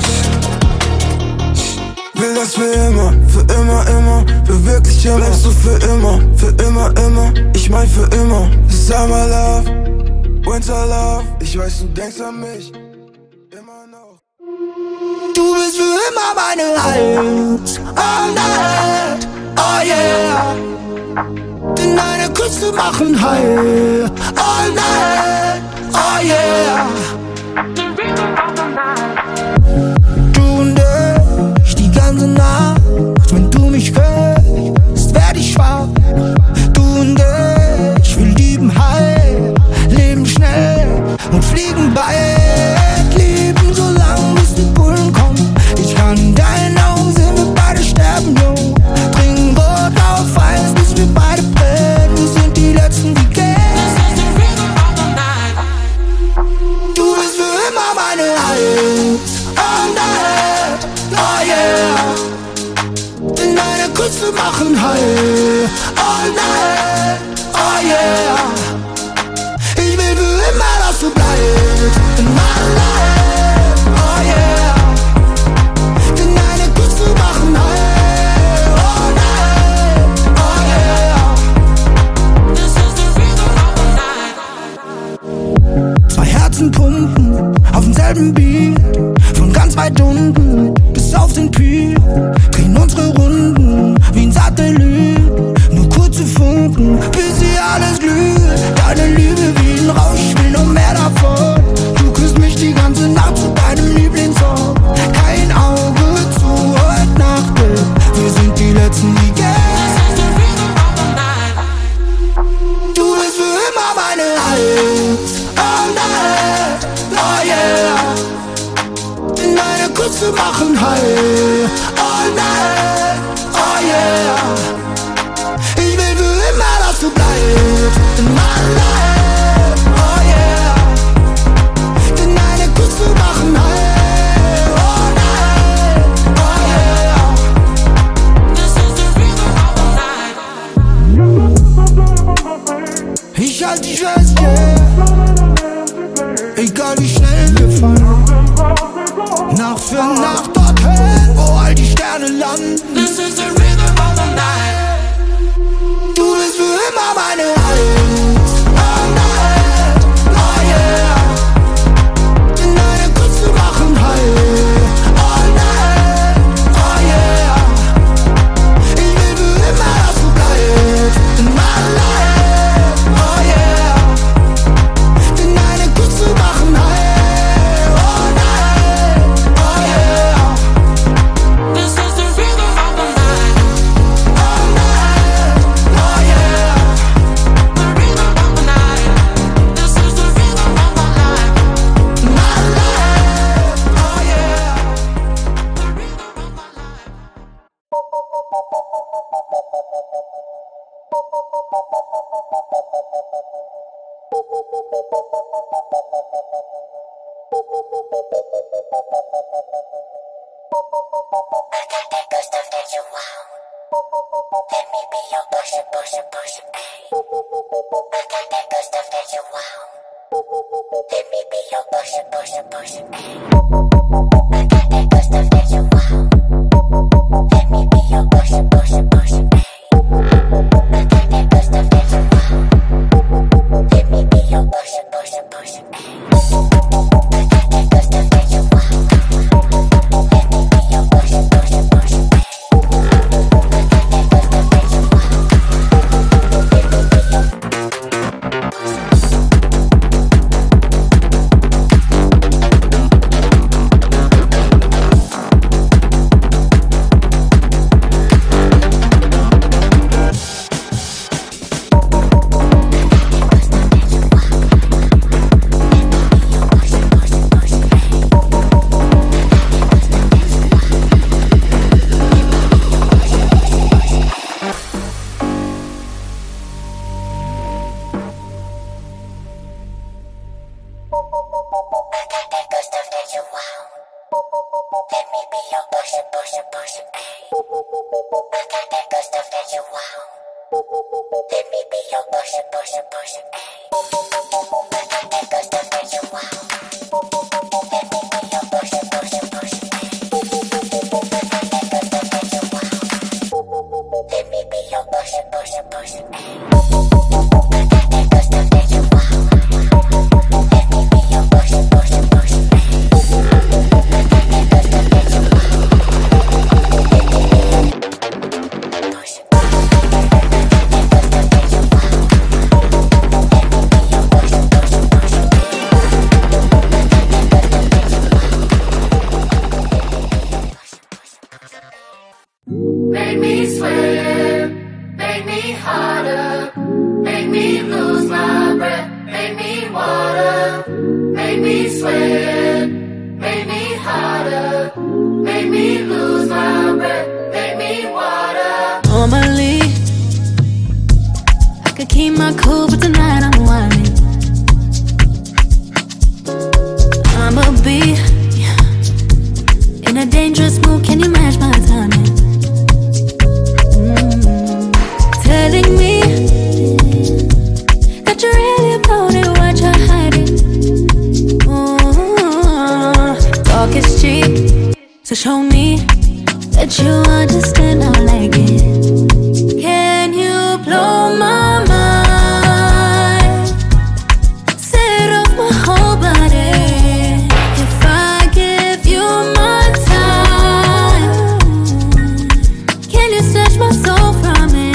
Will das für immer, für immer, immer. Verwirklichen bleibst du für immer, für immer, immer. Ich mein für immer. Summer Love, Winter Love. Ich weiß, du denkst an mich. Du bist für immer meine Eins. All night, oh yeah. Denn deine Küsse machen heil. All night, oh yeah. Du und ich, die ganze Nacht. Wenn du mich hörst, werd ich schwach. Du und ich, wir lieben heil. Leben schnell und fliegen bald. Lieben so lang, bis die Bullen kommen. Ich kann in deinen Augen sehen, wir beide sterben, yo. Trinken Rot auf Eis, bis wir beide brennen. Wir sind die Letzten, die gehen. Du bist für immer meine Eins. All night, oh yeah. Denn deine Küsse machen heil. All night, oh yeah. Ich will für immer, dass du bleibst. In meinem Life, oh yeah. Denn deine Küsse machen heil. All night, oh yeah. Zwei Herzen pumpen auf demselben Beat. Von ganz weit unten bis auf den Peak. Drehen unsere Runden wie ein Satellit. Nur kurze Funken, bis hier alles glüht. Deine Liebe wie ein Rausch, ich will noch mehr davon. Du küsst mich die ganze Nacht zu deinem Lieblingssong. Kein Auge zu, heute Nacht. Wir sind die Letzten, die gehen. Du bist für immer meine Eins. All night, oh yeah. Denn deine Küsse machen heil. All night, oh yeah. Ich will für immer, dass du bleibst. In meinem Life, oh yeah. Denn deine Küsse machen heil. All night, oh Make me sweat, make me harder, make me lose my breath, make me water, make me sweat, make me harder, make me lose my breath, make me water. Normally, I could keep my cool, but tonight I'm whining. I'ma be in a dangerous mood, can you match my timing? Telling me that you're really about it, what you're hiding. Ooh, talk is cheap, so show me that you understand I like it. Can you blow my mind? Set off my whole body. If I give you my time, can you snatch my soul from me?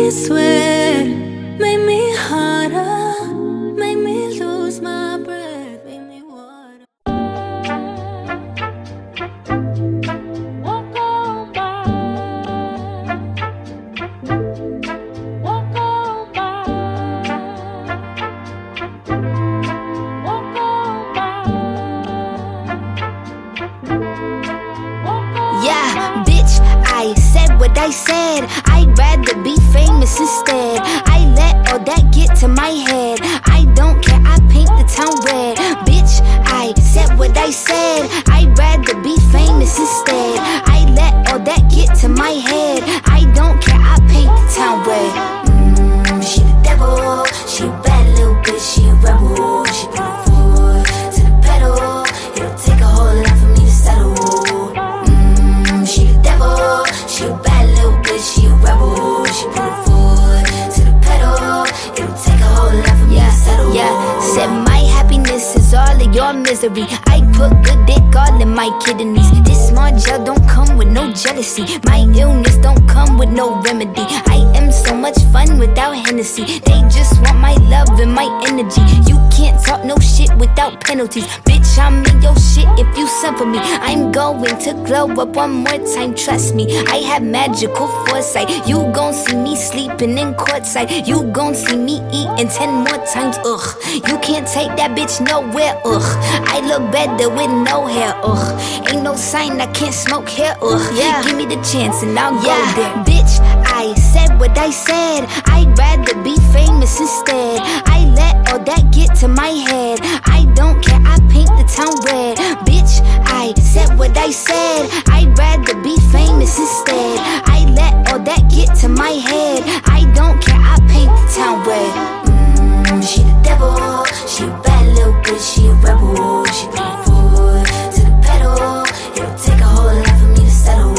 me sweat, make me harder, make me lose my breath, make me water. Walk on by, walk on by, walk on by. Yeah, bitch, I said what I said. I'd rather be famous instead. I let all that get to my head. I don't care, I paint the town red. Bitch, I said what I said. I'd rather be famous instead. I let all that get to my head. I don't care, I paint the town red. Mmm, she the devil. She a bad little bitch, she a rebel. She put her foot to the pedal. It'll take a whole lot for me to settle. Mmm, she the devil. She a bad little bitch, she a rebel. She put her foot to the pedal. It'll take a whole lot for me to settle. Yeah, said my happiness is all of your misery. I put good dick all in my kidneys. This small gel don't come with no jealousy. My illness don't come with no remedy. I am so much fun without Hennessy. They just want my love and my energy. You can't talk no shit without penalties. Bitch, I'm in your shit if you send for me. I'm going to glow up one more time, trust me. I have magical foresight. You gon' see me sleeping in courtside. You gon' see me eating ten more times, ugh. You can't take that bitch nowhere, ugh. I look better with no hair, ugh. Ain't no sign I can't smoke hair, ugh. Yeah, give me the chance and I'll yeah. go there. Bitch, I said what I said. I'd rather be famous instead. I let all that get to my head. I don't care, I paint the town red. Bitch, I said what I said. I'd rather be famous instead. I let all that get to my head. I don't care, I paint the town red. Mmm, she the devil. She a bad little bitch, she a rebel. She put her foot to the pedal. It'll take a whole lot for me to settle.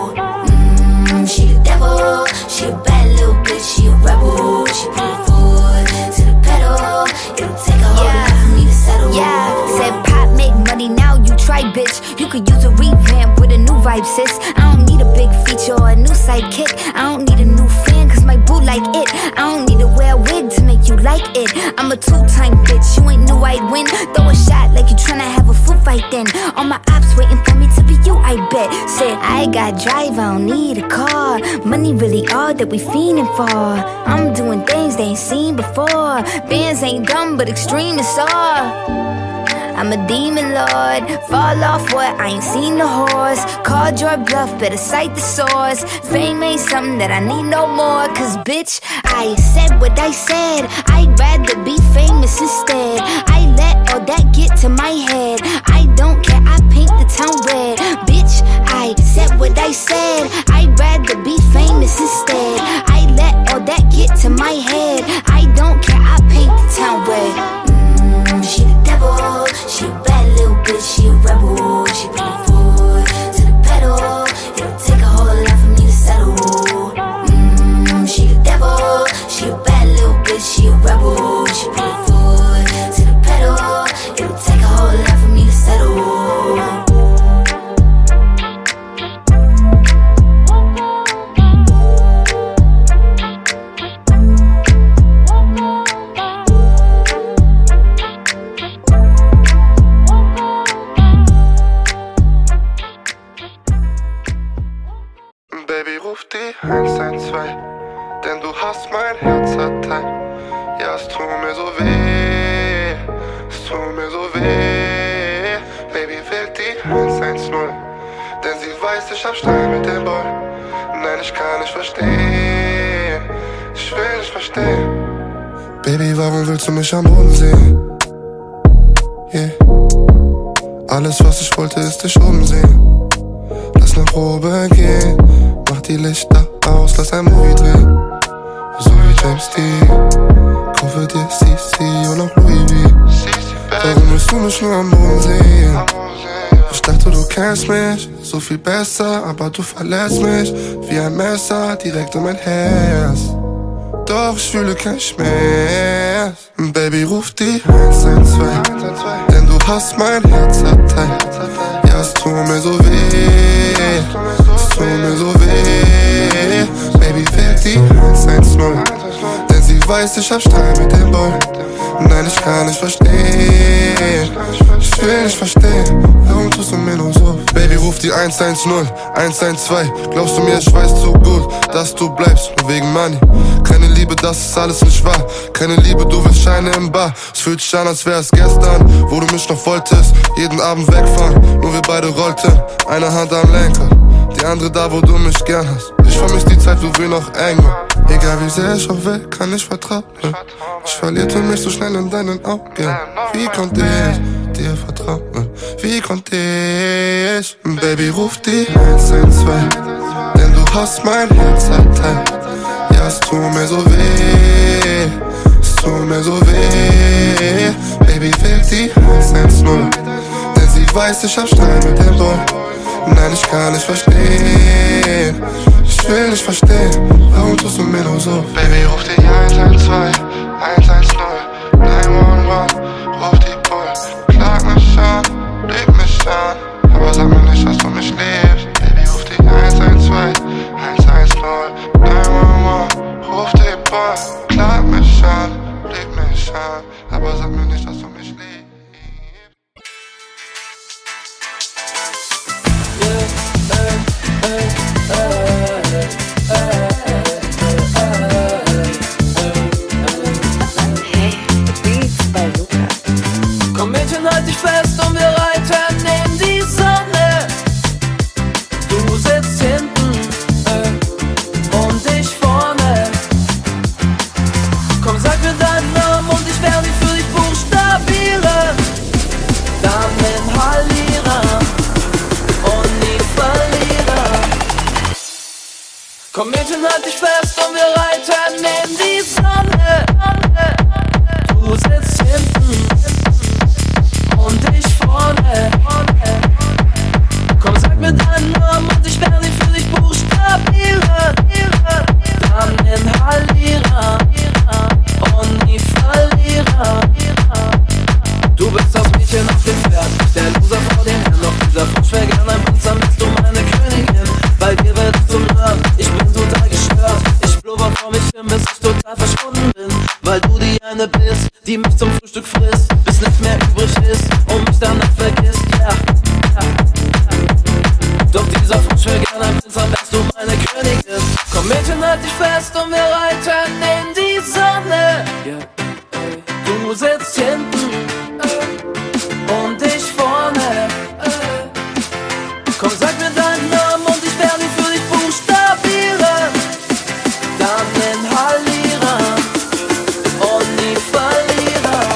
Mmm, she the devil. She a bad little bitch, she a rebel. She put her foot to the pedal. It'll take a whole yeah. lot for me to settle. Yeah, said pop make money, now you try, bitch. You could use a revamp with a new vibe, sis. I don't need a big feature or a new sidekick. I don't need a new fan, cause my boo like it. I don't need to wear a wig to make you like it. I'm a two-time bitch, you ain't knew I'd win. Throw a shot like you tryna have a foot fight then. All my ops waiting for me to be you, I bet. Said I got drive, I don't need a car. Money really all that we fiending for. I'm doing things they ain't seen before. Bands ain't dumb but extreme is all. I'm a demon lord, fall off what, I ain't seen the horse. Called your bluff, better cite the source. Fame ain't something that I need no more. Cause bitch, I said what I said. I'd rather be famous instead. I let all that get to my head. I don't care, I paint the town red. Bitch, I said what I said. I'd rather be famous instead. I let all that get to my head. I don't care, I paint the town red. Mmm, she the devil. She a bad little bitch, she a rebel. She put her foot to the pedal. It'll take a whole lot for me to settle. Mmm, she the devil. She a bad little bitch, she a rebel. She put her foot to the pedal. It'll take a whole lot for me to settle. Ruf die eins eins zwei, denn du hast mein Herz erteilt. Ja, es tut mir so weh, es tut mir so weh. Baby wählt die eins eins null, denn sie weiß, ich hab Stein mit dem Boy. Nein, ich kann nicht verstehen, ich will nicht verstehen. Baby, warum willst du mich am Boden sehen? Yeah. Alles, was ich wollte, ist dich oben sehen. Lass nach oben gehen. Mach die Lichter aus, lass ein Movie drehen. So wie James Dean. Kaufe dir C C und auch Louis V. Warum willst du mich nur am Boden sehen? Ich dachte, du kennst mich so viel besser, aber du verlässt mich wie ein Messer direkt in mein Herz. Doch ich fühle kein Schmerz. Baby, ruf die eins eins zwei, denn du hast mein Herz erteilt. Ja, es tut mir so weh, es tut mir so weh. Baby, Baby fehlt die eins eins null, denn sie weiß, ich hab Streit mit dem Bull. Nein, ich kann nicht verstehen, ich will nicht verstehen, warum tust du mir nur so? Baby, ruf die eins eins null, eins eins zwei. Glaubst du mir, ich weiß zu gut, dass du bleibst, nur wegen Money. Keine Liebe, das ist alles nicht wahr. Keine Liebe, du willst Scheine im Bar. Es fühlt sich an, als wär's gestern, wo du mich noch wolltest. Jeden Abend wegfahren, nur wir beide rollten. Eine Hand am Lenker, die andere da, wo du mich gern hast. Ich vermiss die Zeit, wo wir noch eng waren. Egal wie sehr ich auch will, kann ich vertrauen. Ich verlierte mich so schnell in deinen Augen. Wie konnte ich dir vertrauen? Wie konnte ich? Baby, ruf die eins eins zwei, denn du hast mein Herz erteilt. Ja, es tut mir so weh, es tut mir so weh. Baby, fehlt die eins eins null, denn sie weiß, ich hab Streit mit dem Bull. Nein, ich kann nicht verstehen, ich will nicht verstehen, warum tust du mir nur so? Baby, ruf die eins eins zwei, eins eins null, neun eins eins, ruf die Bull. Klag mich an, lieb mich an, aber sag mir nicht, dass du mich liebst. Baby, ruf die eins eins zwei, eins eins null, neun eins eins, ruf die Bull. Klag mich an, lieb mich an, aber sag mir nicht, dass du mich liebst. Komm Mädchen, halt dich fest und wir reiten in die Sonne. Du sitzt hinten äh, und ich vorne. Komm, sag mir deinen Namen und ich werde ihn für dich buchstabieren. Dann inhalieren und nie verlieren. Komm Mädchen, halt dich fest und wir reiten in die Sonne. Du sitzt hinten und ich vorne. Komm, sag mir deinen Namen und ich werde ihn für dich buchstabieren. Dann inhalieren und nie verlieren. Du bist das Mädchen auf dem Pferd, der Loser vor den Herren. Doch dieser Frosch wäre gern ein Prinz, dann bist du meine Königin. Bei dir wird es zum Hören, ich bin total gestört. Ich blubber vor mich hin, bis ich total verschwunden bin. Weil du die eine bist, die mich zum Frühstück frisst, bis nichts mehr übrig ist und mich danach vergisst, ja. Yeah. Doch dieser Frosch wäre gern ein Prinz, dann wärst du meine Königin. Komm Mädchen, halt dich fest und wir reiten in die Sonne. Du sitzt hinten und ich vorne. Komm, sag mir deinen Namen und ich werde ihn für dich buchstabieren. Dann inhalieren und nie verlieren.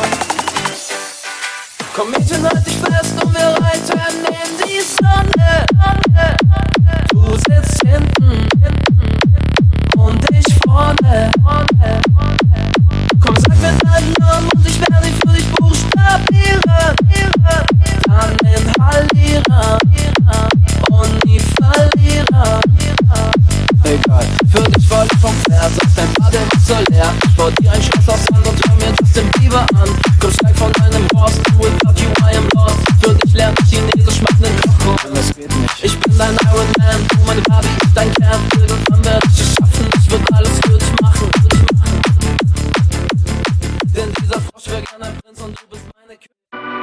Komm Mädchen, halt dich fest und wir reiten in die Sonne. Du sitzt hinten und ich vorne. Komm, sag mir deinen Namen und ich werde ihn für dich buchstabieren. Dann inhalieren und nie verlieren. Egal, für dich voll vom Pferd, sagt dein Badewasser leer. Ich bau dir ein Schloss aus Sand und hör mir Justin Bieber an. Komm, steig von deinem Horst, without you I am lost. Für dich lerne ich Chinesisch, mach nen Kochkurs. Das geht nicht. Ich bin dein Iron Man, du meine Barbie, ich dein Kern. Irgendwann werd ich es schaffen, ich würd alles für dich machen, für dich machen. Denn dieser Frosch wäre gern ein Prinz und du bist meine Königin.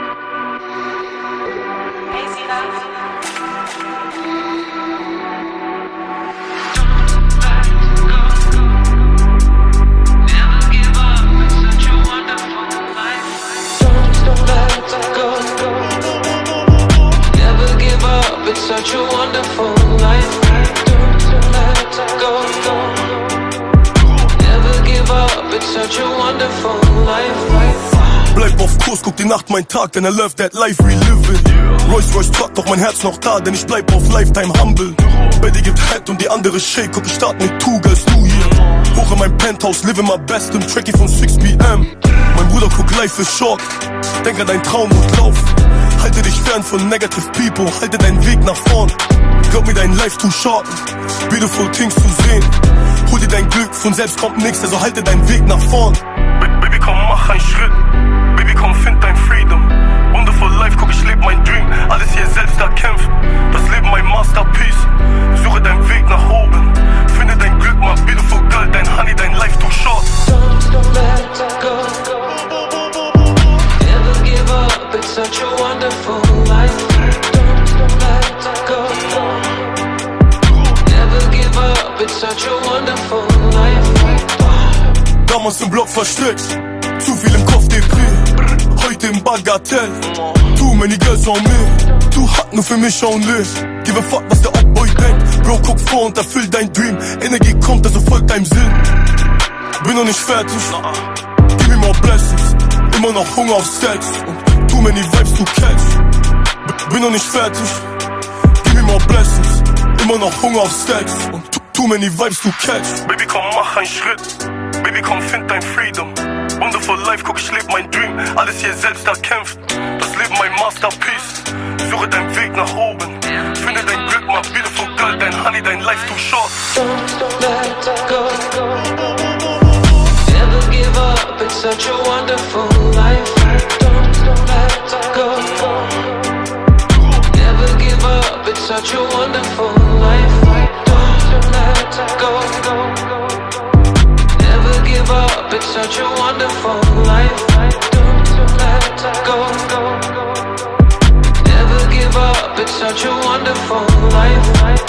It's such a wonderful life. Don't let go, go. Never give up, it's such a wonderful life. Bleib auf Kurs, guck die Nacht, mein Tag, denn I love that life we live in. Rolls Royce Truck, doch mein Herz noch da, denn ich bleib auf Lifetime humble. Bei dir gibt Head und die andere Shake, guck ich start mit Two Girls, du hier. Hoch in mein Penthouse, live my best im Tracky von six p m Mein Bruder guck, life is short, denk an dein Traum und lauf. Halte dich fern von negative people, halte deinen Weg nach vorn. Glaub mir, dein Life too short, beautiful things zu sehen. Hol dir dein Glück, von selbst kommt nix, also halte deinen Weg nach vorn. Baby, komm, mach einen Schritt. Baby, komm, find dein Freedom. Wonderful life, guck, ich leb mein Dream. Alles hier selbst erkämpft, das Leben mein Masterpiece. Suche deinen Weg nach oben, finde dein Glück, mach Bild damals im Block versteckt. Zu viel im Kopf, Depri. Heute im Bagatell. Too many girls on me. Du hat nur für mich only. Give a fuck, was der Upboy denkt. Bro, guck vor und erfüll dein Dream. Energie kommt, also folgt deinem Sinn. Bin noch nicht fertig. Give me more blessings. Immer noch Hunger auf Sex. Und too many vibes to catch. Bin noch nicht fertig. Give me more blessings. Immer noch Hunger auf Sex. Und too, too many vibes to catch. Baby, komm, mach einen Schritt. Baby, komm, find dein Freedom. Wonderful life, guck, ich leb mein Dream. Alles hier selbst erkämpft. Das Leben mein Masterpiece. Suche deinen Weg nach oben. Finde dein Glück, my beautiful girl. Dein Honey, dein Life too short. Don't let go. Never give up, it's such a wonderful life. Don't let go. Never give up, it's such a wonderful life. Don't let go. Never give up, it's such a wonderful life. Don't let go. Never give up, it's such a wonderful life.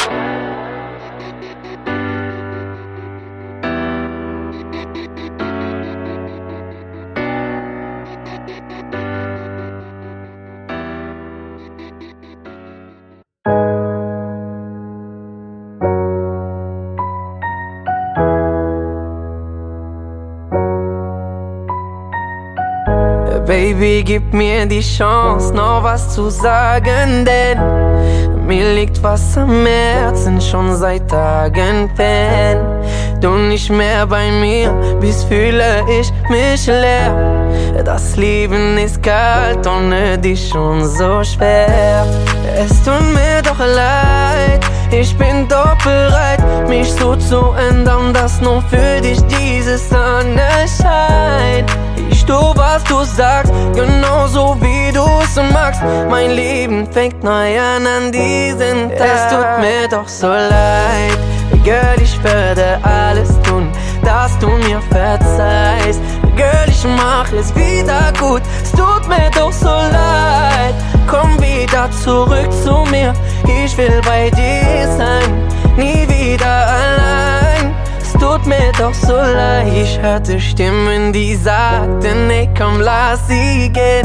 Baby, gib mir die Chance, noch was zu sagen, denn mir liegt was am Herzen, schon seit Tagen, wenn du nicht mehr bei mir bist, fühle ich mich leer. Das Leben ist kalt, ohne dich schon so schwer. Es tut mir doch leid, ich bin doch bereit, mich so zu ändern, dass nur für dich diese Sonne scheint. Ich tu, was du sagst, genauso wie du es magst. Mein Leben fängt neu an an diesem Tag. Es tut mir doch so leid, Girl, ich werde alles tun, dass du mir verzeihst. Girl, ich mach es wieder gut, es tut mir doch so leid. Komm wieder zurück zu mir, ich will bei dir sein, nie wieder allein. Es tut mir doch so leid, ich hörte Stimmen, die sagten, ey komm, lass sie gehen.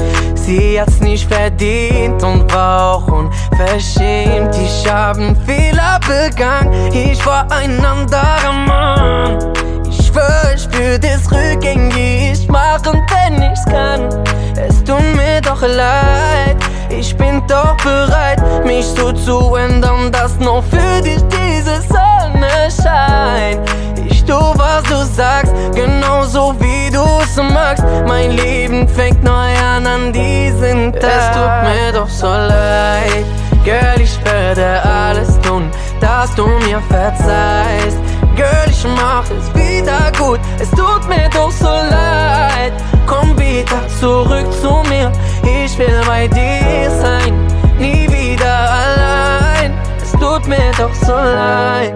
Sie hat's nicht verdient und war auch unverschämt. Ich hab einen Fehler begangen, ich war ein anderer Mann. Ich schwör, ich würde es rückgängig machen, wenn ich's kann. Es tut mir doch leid, ich bin doch bereit, mich so zu ändern, dass nur für dich diese Sonne scheint. Ich tu, was du sagst, genauso wie du es magst. Mein Leben fängt neu an an diesem Tag. Es tut mir doch so leid, Girl, ich werde alles tun, dass du mir verzeihst. Girl, ich mach es wieder gut, es tut mir doch so leid. Komm wieder zurück zu mir, ich will bei dir sein, nie wieder allein. Es tut mir doch so leid.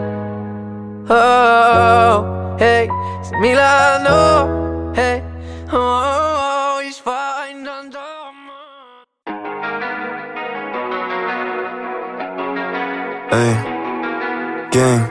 Oh, hey, Milano, hey, oh, ich war ein anderer Mann. Ey, Gang.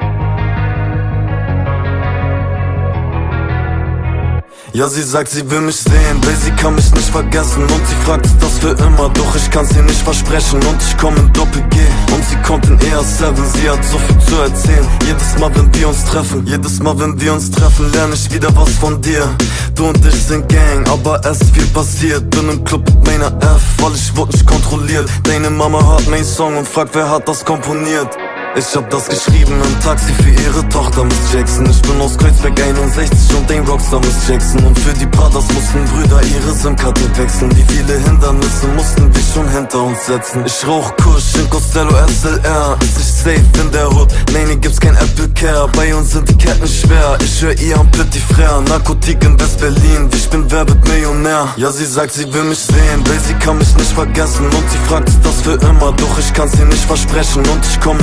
Ja, sie sagt, sie will mich sehen, weil sie kann mich nicht vergessen. Und sie fragt, ist das für immer, doch ich kann's ihr nicht versprechen. Und ich komm in Doppel-G und sie kommt in E R sieben. Sie hat so viel zu erzählen, jedes Mal, wenn wir uns treffen. Jedes Mal, wenn wir uns treffen, lerne ich wieder was von dir. Du und ich sind Gang, aber es ist viel passiert. Bin im Club mit meiner F, weil ich wurde nicht kontrolliert. Deine Mama hört meinen Song und fragt, wer hat das komponiert. Ich hab das geschrieben im Taxi für ihre Tochter Miss Jackson. Ich bin aus Kreuzberg einundsechzig und ein Rockstar Miss Jackson. Und für die Brothers mussten Brüder ihre SIM-Karte wechseln. Wie viele Hindernisse mussten wir schon hinter uns setzen. Ich rauch Kusch in Costello S L R. Ist ich safe in der Hood? Nein, hier gibt's kein Apple Care. Bei uns sind die Ketten schwer. Ich höre Ian Petit Frère. Narkotik in West-Berlin, ich bin wer wird Millionär. Ja, sie sagt, sie will mich sehen, weil sie kann mich nicht vergessen. Und sie fragt, ist das für immer? Doch ich kann's ihr nicht versprechen. Und ich komm in Doppel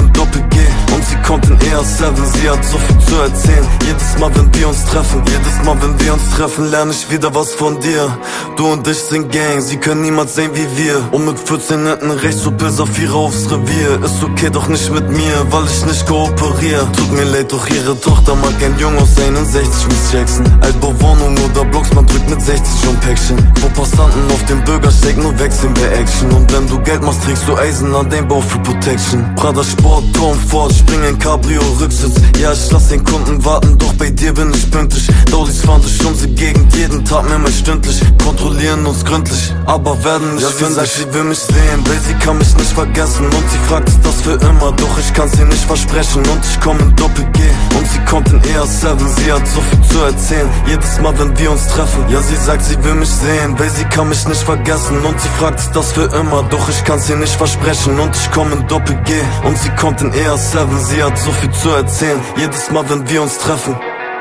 Doppel-G und sie kommt in E R sieben. Sie hat so viel zu erzählen, jedes Mal wenn wir uns treffen. Jedes Mal wenn wir uns treffen, lerne ich wieder was von dir. Du und ich sind Gang, sie können niemals sehen wie wir. Und mit vierzehn Netten rechts so bis auf ihre aufs Revier. Ist okay, doch nicht mit mir, weil ich nicht kooperiere. Tut mir leid, doch ihre Tochter mag ein Jung aus einundsechzig wie Jackson. Altbauwohnung oder Blocks, man drückt mit sechzig schon Päckchen. Wo Passanten auf dem Bürgersteig nur wechseln bei Action. Und wenn du Geld machst, trägst du Eisen an dein Bauch für Protection. Prada Sport, Tom Ford, spring ein Cabrio Rücksitz. Ja, ich lass den Kunden warten, doch bei dir bin ich pünktlich. Daulis fahren durch unsere Gegend, jeden Tag mehrmals stündlich. Kontrollieren uns gründlich, aber werden nicht fündig. Ja, sie sagt, sie will mich sehen, weil sie kann mich nicht vergessen. Und sie fragt, ist das für immer, doch ich kann's ihr nicht versprechen. Und ich komm in Doppel-G und sie kommt in E R sieben. Sie hat so viel zu erzählen, jedes Mal wenn wir uns treffen. Ja, sie sagt, sie will mich sehen, weil sie kann mich nicht vergessen. Und sie fragt, ist das für immer, doch ich kann's ihr nicht versprechen. Und ich komm in Doppel-G und sie kommt in E R sieben. Sie hat so viel zu erzählen, jedes Mal wenn wir uns treffen.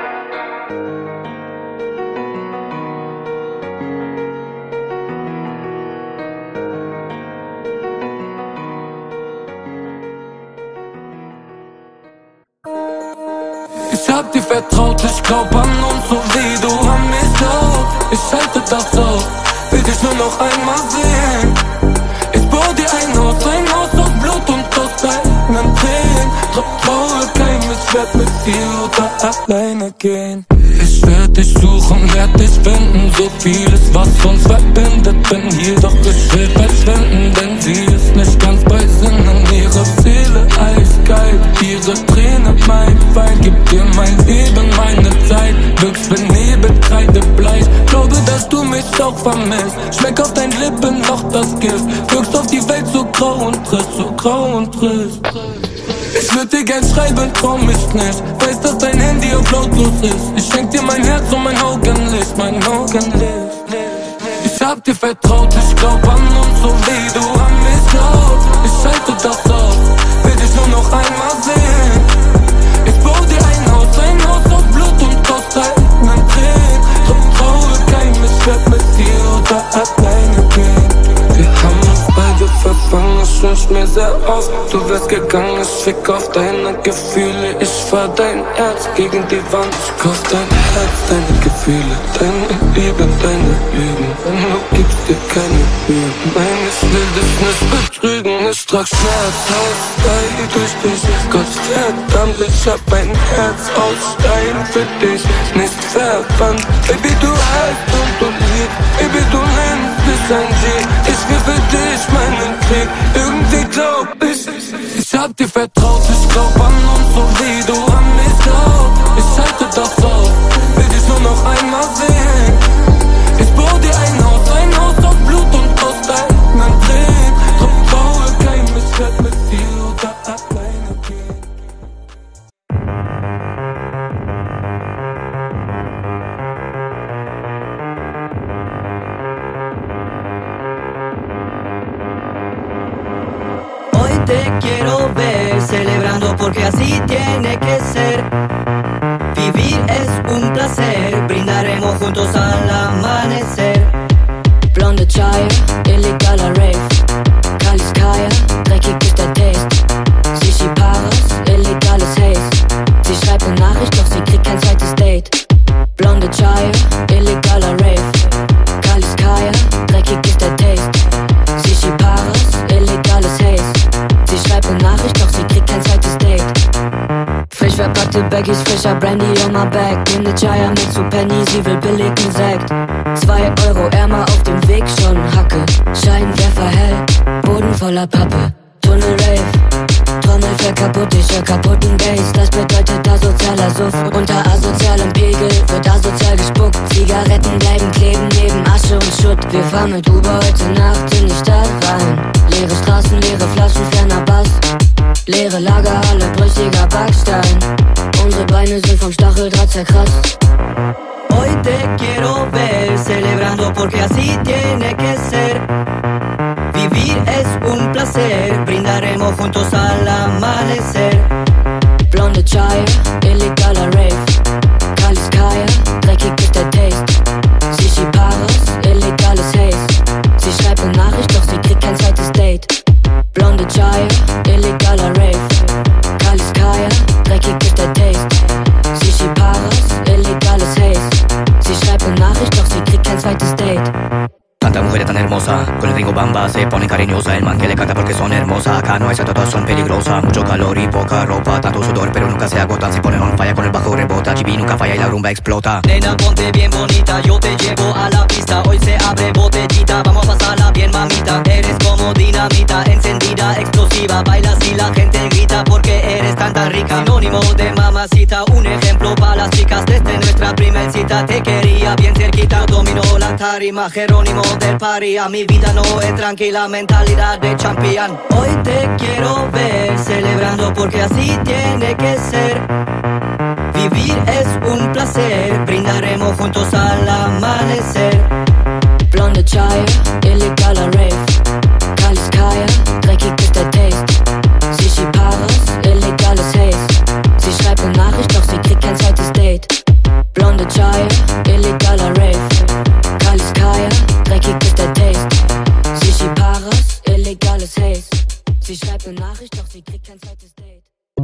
Ich hab dir vertraut, ich glaub an uns so wie du an mich glaubst. Ich halte das aus, will dich nur noch einmal sehen. Ich baue dir ein Haus, ein Haus aus Blut und aus deinen Tränen. Trau- Traue kein, ich werd mit dir oder alleine gehen. Ich werd dich suchen, werd dich finden. So vieles, was uns verbindet, bin hier, doch ich will verschwinden. Denn sie ist nicht ganz bei Sinnen. Ihre Seele eiskalt, ihre Träne mein Feind. Gib dir mein Leben, meine Zeit. Wirkst benebelt, kreidebleich. Glaube, dass du mich auch vermisst. Schmeck auf deinen Lippen noch das Gift. Wirkst auf die Welt so grau und trist, so grau und trist. Ich würd dir gern schreiben, traum mich nicht. Weiß, dass dein Handy auf lautlos ist. Ich schenk dir mein Herz und mein Augenlicht, mein Augenlicht. Ich hab dir vertraut, ich glaub an uns so wie du an mich glaubst. Ich halte das aus, will dich nur noch einmal sehen. Ich bau dir ein Haus, ein Haus aus Blut und aus deinen Tränen. Trau- Traue kein, ich werd mit dir oder alleine gehen. Wir haben uns beide verfangen, ich wünsch mir sehr oft, du wärst gegangen, ich fick auf deine Gefühle. Ich fahr dein Herz gegen die Wand, ich kauf dein Herz, deine Gefühle, deine Liebe, deine Lügen. Und du gibst dir keine Mühe. Nein, ich will dich nicht betrügen, ich trag Schmerz aus, Stein durch dich. Gott verdammt, ich hab mein Herz aus Stein für dich, nicht verwandt. Baby, du heißt und du liebst, Baby, du nennst dich ein G. Ich will für dich meinen Krieg, irgendwie glaub ich. Ich hab dir vertraut, ich glaub an uns so wie du an mich glaubst. Ich halte das aus, will dich nur noch einmal sehen. Ich bau dir ein Haus, ein Haus aus Blut und aus deinen Tränen. Trau- Traue kein, ich werd mit dir oder alleine gehen. Hoy te quiero ver celebrando porque así tiene que ser. Vivir es un placer, brindaremos juntos al amanecer. Blonde Chaya, illegaler Rave. Kaliskaya, dreckig ist der Taste. Shishi Paras, illegales Haze. Sie schreibt eine Nachricht, doch sie kriegt kein zweites Date. Blonde Chaya, illegaler Rave. Kaliskaya, dreckig ist der Taste. Shishi Paras, illegales Haze. Sie schreibt eine Nachricht, doch sie kriegt kein zweites Date. Frisch verpackte Baggies, frischer Brandy on my back. Nehm ne Chaya mit zu Penny, sie will billigen Sekt. Zwei Euro Ärmer auf dem Weg, schon Hacke. Scheinwerfer hell, Boden voller Pappe. Tunnel Rave, Trommel kaputt, ich hör kaputten Bass. Das bedeutet asozialer Suff. Unter asozialem Pegel wird asozial gespuckt. Zigaretten bleiben kleben neben Asche und Schutt. Wir fahren mit Uber heute Nacht in die Stadt rein. Leere Straßen, leere Flaschen, ferner Bass. Leere Lagerhalle, brüchiger Backstein. Unsere Beine sind vom Stacheldraht zerkratzt. Hoy te quiero ver celebrando porque así tiene que ser. Vivir es un placer, brindaremos juntos al amanecer. Blonde Chaya, illegaler Rave. Kaliskaya, dreckig ist der Taste. Shishi Paras, illegales Haze. Sie schreibt eine Nachricht, doch sie kriegt kein zweites Date. Blonde Chaya, illegaler Rave. Ringo Bamba se pone cariñosa, el man que le canta porque son hermosas. Acá no hay santa, todas son peligrosas. Mucho calor y poca ropa, tanto sudor pero nunca se agotan. Se ponen on fire con el bajo rebota, G B nunca falla y la rumba explota. Nena, ponte bien bonita, yo te llevo a la pista. Hoy se abre botellita, vamos a pasarla bien mamita. Eres como dinamita, encendida, explosiva. Bailas y la gente grita porque eres tanta rica. Sinónimo de mamacita, un ejemplo para las chicas. Desde nuestra primer cita te quería bien cerquita. Dominó la tarima, Jerónimo del party. A mi vida no es tranquila, mentalidad de champion. Hoy te quiero ver celebrando porque así tiene que ser. Vivir es un placer, brindaremos juntos al amanecer. Blonde Chaya, illegaler Rave. Kaliskaya, dreckig ist der Taste. Shishi Paras, illegales Haze. Sie schreibt eine Nachricht, doch sie kriegt kein zweites Date. Blonde Chaya, illegaler Rave. Kaliskaya, dreckig ist der Taste. Shishi Paras, illegales Haze. Sie schreibt eine Nachricht, doch sie kriegt kein zweites Date.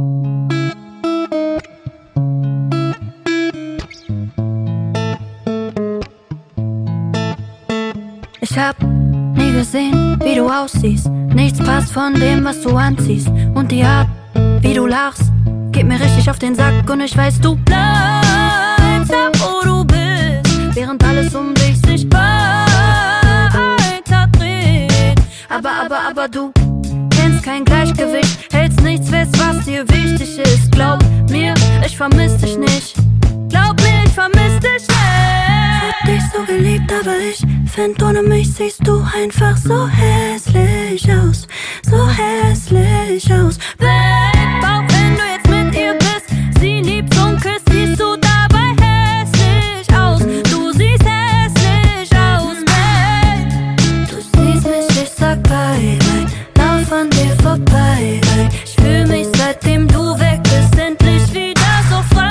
Ich hab nie gesehen, wie du aussiehst. Nichts passt von dem, was du anziehst. Und die Art, wie du lachst, geht mir richtig auf den Sack. Und ich weiß, du bleibst da, wo du bist, während alles um dich sich weiter dreht. Aber, aber, aber du kennst kein Gleichgewicht, hältst nichts fest, was dir wichtig ist. Glaub mir, ich vermiss dich nicht. Glaub mir, ich vermiss dich nicht. Ich hab dich so geliebt, aber ich find, ohne mich siehst du einfach so hässlich aus. So hässlich aus. Babe, auch wenn du jetzt mit ihr bist, sie liebt und küsst, siehst du dabei hässlich aus. Du siehst hässlich aus, babe. Du siehst mich, ich sag bye, bye. Lauf an dir vorbei, bye. Ich fühl mich, seitdem du weg bist, endlich wieder so frei.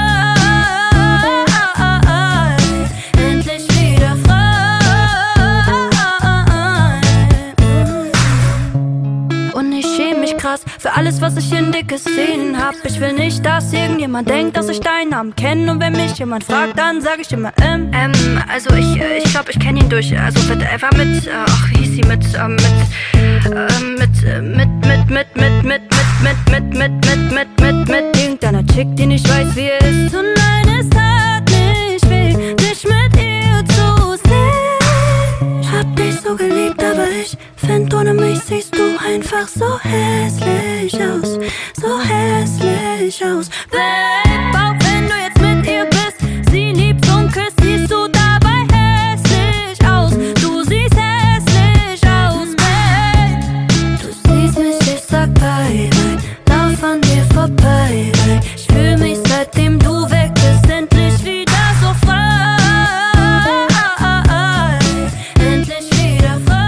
Für alles, was ich in dir gesehen hab. Ich will nicht, dass irgendjemand denkt, dass ich deinen Namen kenne. Und wenn mich jemand fragt, dann sag ich immer ähm. Ähm, also ich, ich glaub, ich kenne ihn durch, also mit, er war mit, äh, ach, wie hieß sie, mit, ähm, mit, äh, mit, äh, mit, mit, mit, mit, mit, mit, mit, mit, mit, mit, mit, mit, mit irgendeiner Chick, die nicht weiß, wie er ist. Und nein, es tat nicht weh, dich mit ihr zu sehen. Ich hab dich so geliebt, aber ich find, ohne mich siehst du einfach so hässlich aus, so hässlich aus. Babe, auch wenn du jetzt mit ihr bist, sie liebt und küsst, siehst du dabei hässlich aus. Du siehst hässlich aus, babe. Du siehst mich, ich sag bye, bye. Lauf an dir vorbei, bye. Ich fühl mich, seitdem du weg bist, endlich wieder so frei. Endlich wieder frei.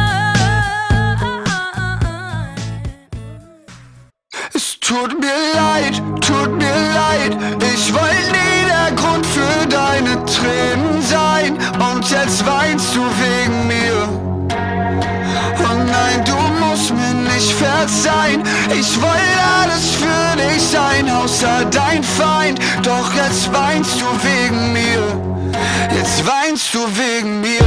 Tut mir leid, tut mir leid, ich wollte nie der Grund für deine Tränen sein. Und jetzt weinst du wegen mir. Oh nein, du musst mir nicht verzeihen. Ich wollte alles für dich sein, außer dein Feind. Doch jetzt weinst du wegen mir. Jetzt weinst du wegen mir.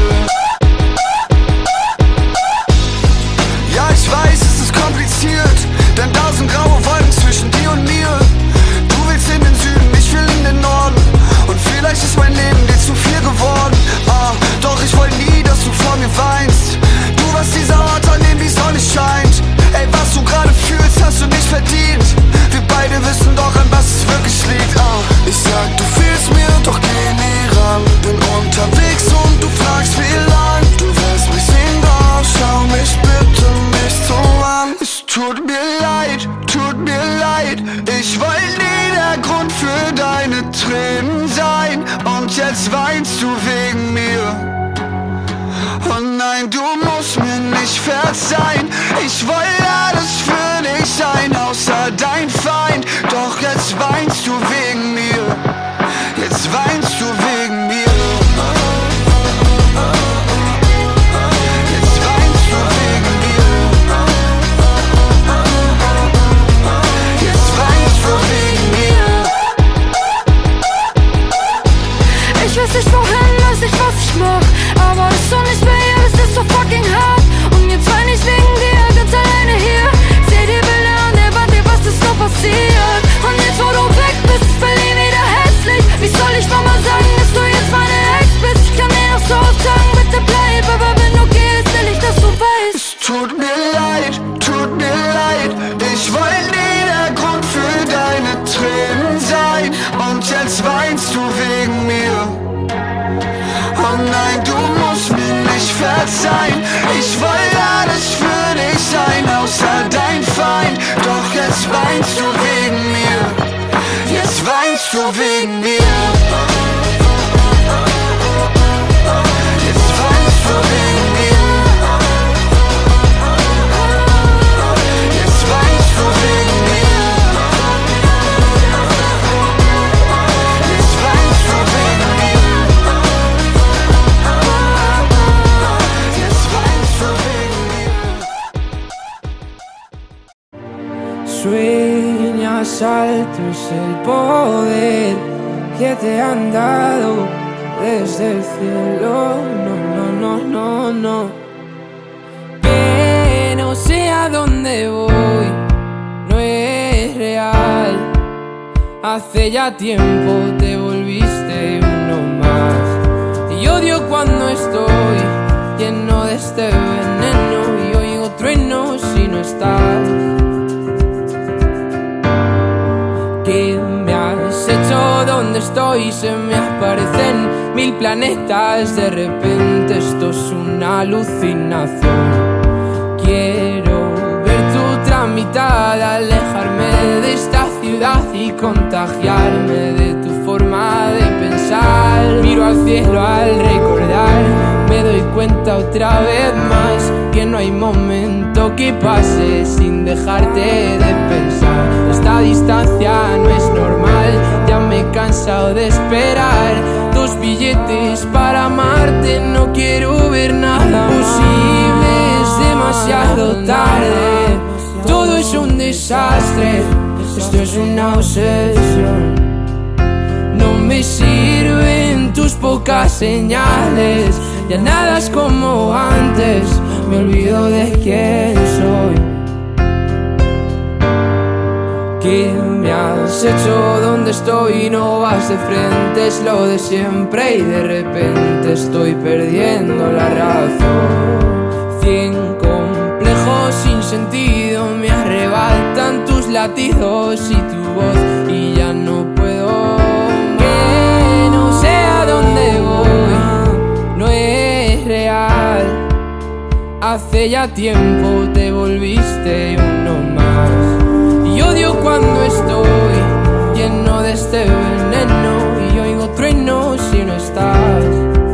Ja, ich weiß, es ist kompliziert, denn da sind graue Wolken zwischen dir und mir. Du willst in den Süden, ich will in den Norden. Und vielleicht ist mein Leben dir zu viel geworden. Ah, doch ich wollte nie, dass du vor mir weinst. Du warst dieser Ort, an dem die Sonne scheint. Ey, was du gerade fühlst, hast du nicht verdient. Wir beide wissen doch, an was es wirklich liegt. Ah, ich sag, du fehlst mir, doch geh nie ran. Bin unterwegs und du fragst, wie lang. Du wirst mich sehen, doch schau mich bitte nicht so an. Es tut mir leid, tut mir leid. Ich wollte nie der Grund für deine Tränen sein. Und jetzt weinst du wegen mir. Oh nein, du musst mir nicht verzeihen. Ich wollte alles für dich sein, außer dein Feind. Doch jetzt weinst du wegen mir. Jetzt weinst du wegen mir. Jetzt weinst du wegen mir. Jetzt weinst du wegen mir. Ich weiß nicht wohin, weiß nicht was ich mach, aber das soll nicht mehr, das ist so fucking hart. Und jetzt Zwei nicht wegen dir, ganz alleine hier. Seh die Bilder und debattier, was ist noch passiert. Und jetzt wo du weg bist, ist Berlin wieder hässlich. Wie soll ich Mama sagen, dass du jetzt meine Ex bist? Ich kann dir noch so oft sagen, bitte bleib, aber wenn du gehst, will ich, dass du weißt. Es tut mir leid, tut mir leid. Ich wollte nie der Grund für deine Tränen sein. Und jetzt weinst du wegen mir. Oh nein, du musst mir nicht verzeihen. Ich wollte alles für dich sein, außer dein Feind. Doch jetzt weinst du wegen mir. Jetzt weinst du wegen mir. Jetzt weinst du wegen mir. Jetzt weinst du wegen mir. Jetzt weinst du wegen mir. Jetzt weinst du wegen mir. Sueñas alto es el poder que te han dado desde el cielo. No, no, no, no, no. Que no sé a dónde voy, no es real. Hace ya tiempo te volviste uno más. Y odio cuando estoy lleno de este veneno y oigo truenos si no estás. ¿Qué me has hecho? ¿Dónde estoy? Se me aparecen mil planetas. De repente esto es una alucinación. Quiero ver tu tramitar, alejarme de esta ciudad y contagiarme de tu forma de pensar. Miro al cielo al recordar, me doy cuenta otra vez más que no hay momento que pase sin dejarte de pensar. Esta distancia no es normal, ya me he cansado de esperar tus billetes para amarte. No quiero ver nada posible, es demasiado tarde. Todo es un desastre, esto es una obsesión. No me sirven tus pocas señales, ya nada es como antes, me olvido de quién soy. ¿Qué me has hecho? ¿Dónde estoy? No vas de frente, es lo de siempre y de repente estoy perdiendo la razón. Cien complejos sin sentido me arrebatan tus latidos y tu voz y ya no puedo. Que no sé a dónde voy, no es real. Hace ya tiempo te volviste uno más. Y odio cuando estoy lleno de este veneno y oigo truenos si no estás.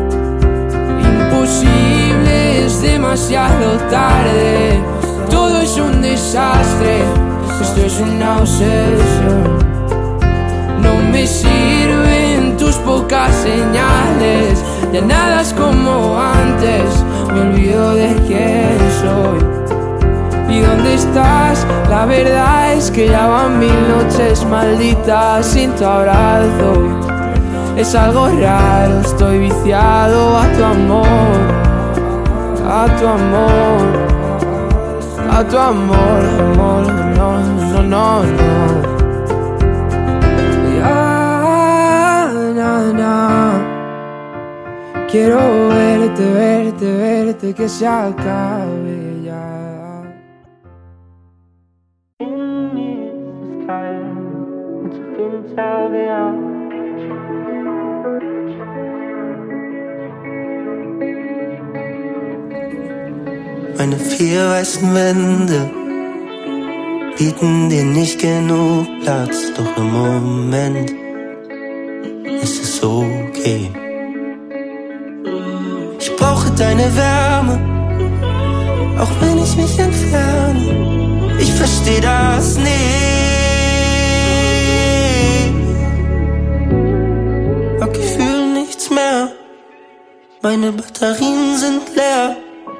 Imposible, es demasiado tarde. Todo es un desastre, esto es una obsesión. No me sirven tus pocas señales, ya nada es como antes, me olvido de quién soy. ¿Y dónde estás? La verdad es que ya van mil noches malditas sin tu abrazo. Es algo raro, estoy viciado a tu amor, a tu amor, a tu amor, amor, no, no, no, no. Ya, na, na. Quiero verte, verte, verte, que se acabe ya. Meine vier weißen Wände bieten dir nicht genug Platz, doch im Moment ist es okay. Ich brauche deine Wärme, auch wenn ich mich entferne. Ich versteh das nicht. Hab Gefühl nichts mehr, meine Batterien sind leer.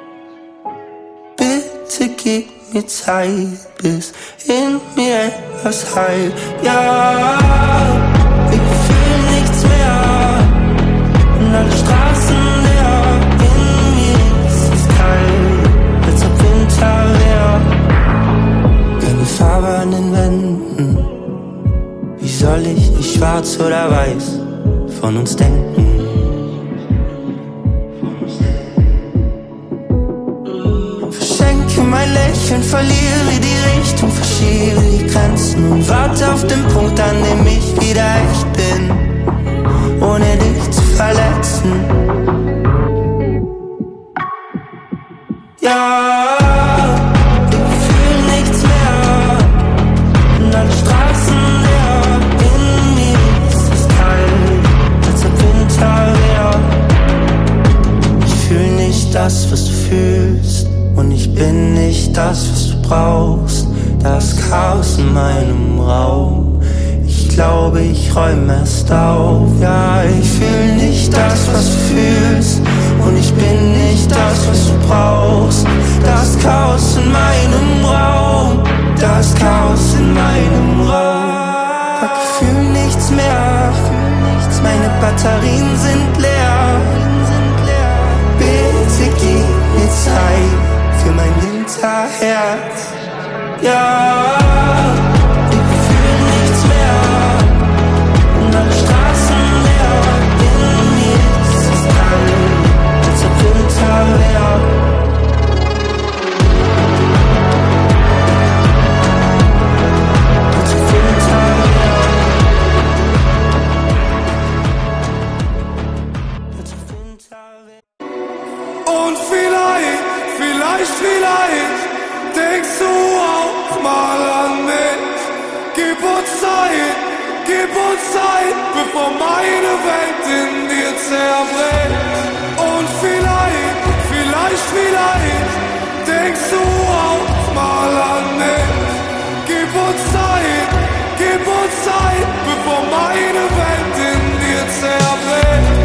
Bitte gib mir Zeit, bis in mir etwas heilt. Ja, ich fühl nichts mehr und alle Straßen leer. In mir ist es kalt, als ob wir schwarz oder weiß von uns denken. Verschenke mein Lächeln, verliere die Richtung, verschiebe die Grenzen und warte auf den Punkt, an dem ich wieder echt bin, ohne dich zu verletzen. Ja, ich fühl nichts mehr und alle Straßen leer. In mir ist es kalt, als ob Winter wäre. Ich fühl nicht das, was du fühlst, und ich bin nicht das, was du brauchst. Da ist Chaos in meinem Raum. Ich glaube, ich räume erst auf. Ja, ich fühl nicht das, was du fühlst, und ich bin nicht das, was du brauchst. Da ist Chaos in meinem Raum. Da ist Chaos in meinem Raum. Ich fühl nichts mehr. Meine Batterien sind leer. Bitte gib mir Zeit für mein Hinterherz. Ja, ich fühl nichts mehr und alle Straßen leer. In mir ist es kalt, als ob Winter wär. Als ob Winter wär. Als ob Winter wär. Und vielleicht, vielleicht, vielleicht denkst du auch mal an mich. Gib uns Zeit, gib uns Zeit, bevor meine Welt in dir zerbricht. Und vielleicht, vielleicht, vielleicht denkst du auch mal an mich. Gib uns Zeit, gib uns Zeit, bevor meine Welt in dir zerbricht.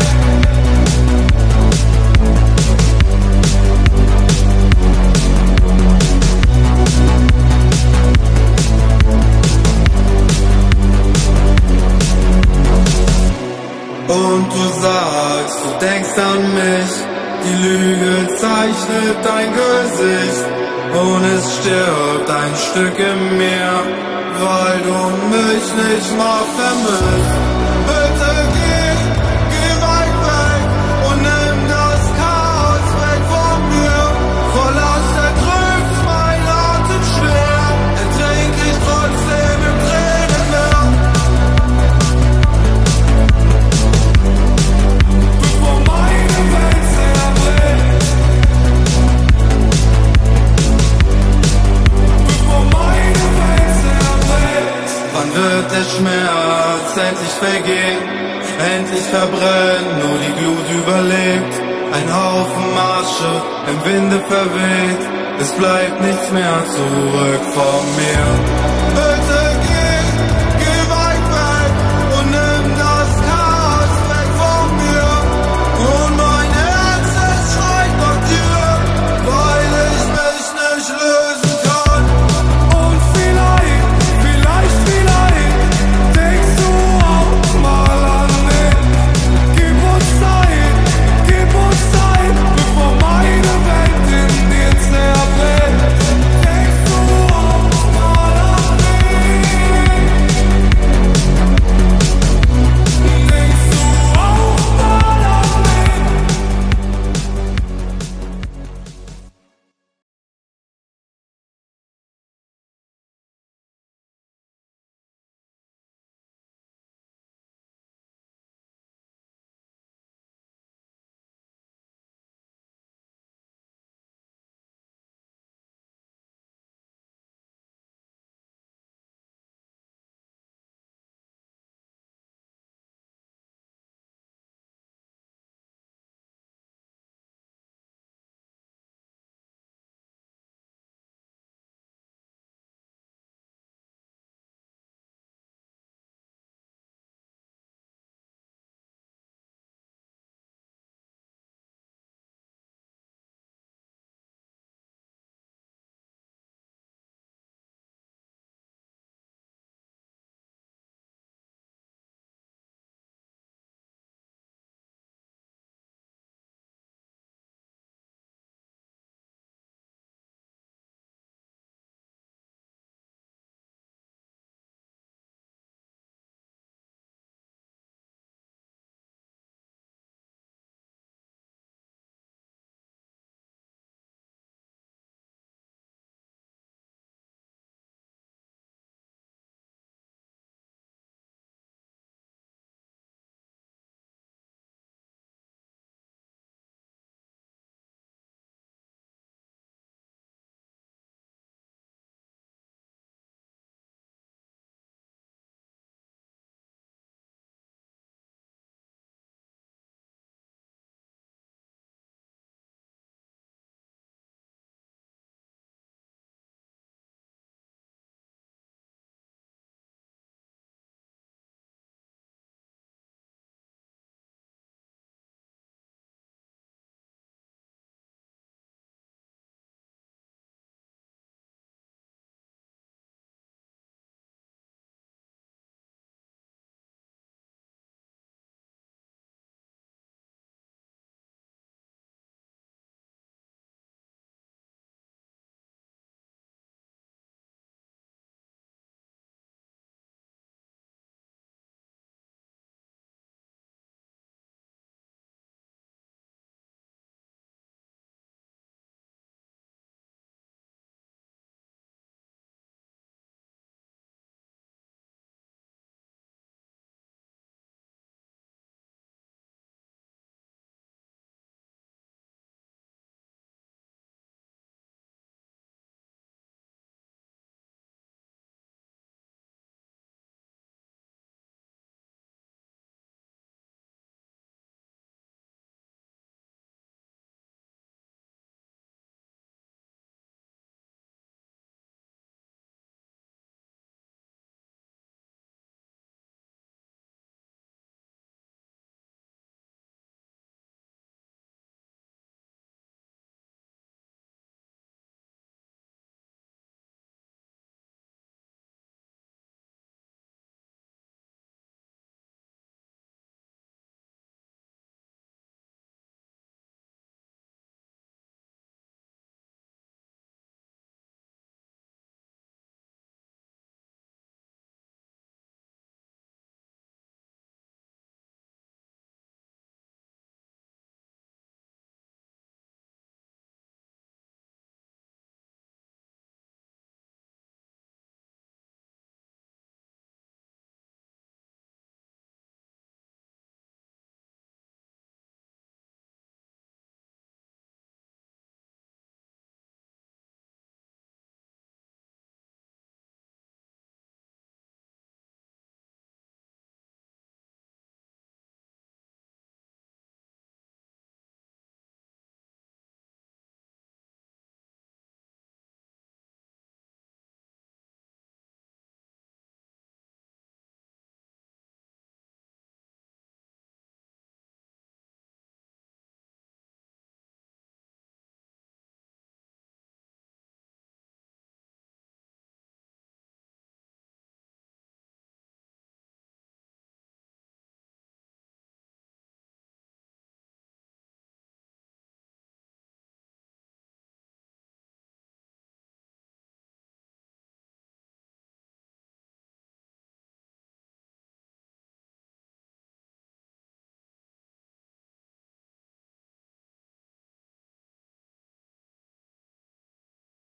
Und du sagst, du denkst an mich. Die Lüge zeichnet dein Gesicht und es stirbt ein Stück in mir, weil du mich nicht mal vermisst. Bitte geh, geh weit weg und nimm das Chaos weg von mir. Verlass ertrübt mein Atem schwer, ertrink ich trotzdem im Tränenmeer. Bevor meine Welt zerbricht. Bevor meine Welt zerbricht. Wann wird der Schmerz endlich vergehen? Endlich verbrennen, nur die Glut überlebt. Ein Haufen Asche im Winde verweht. Es bleibt nichts mehr zurück von mir.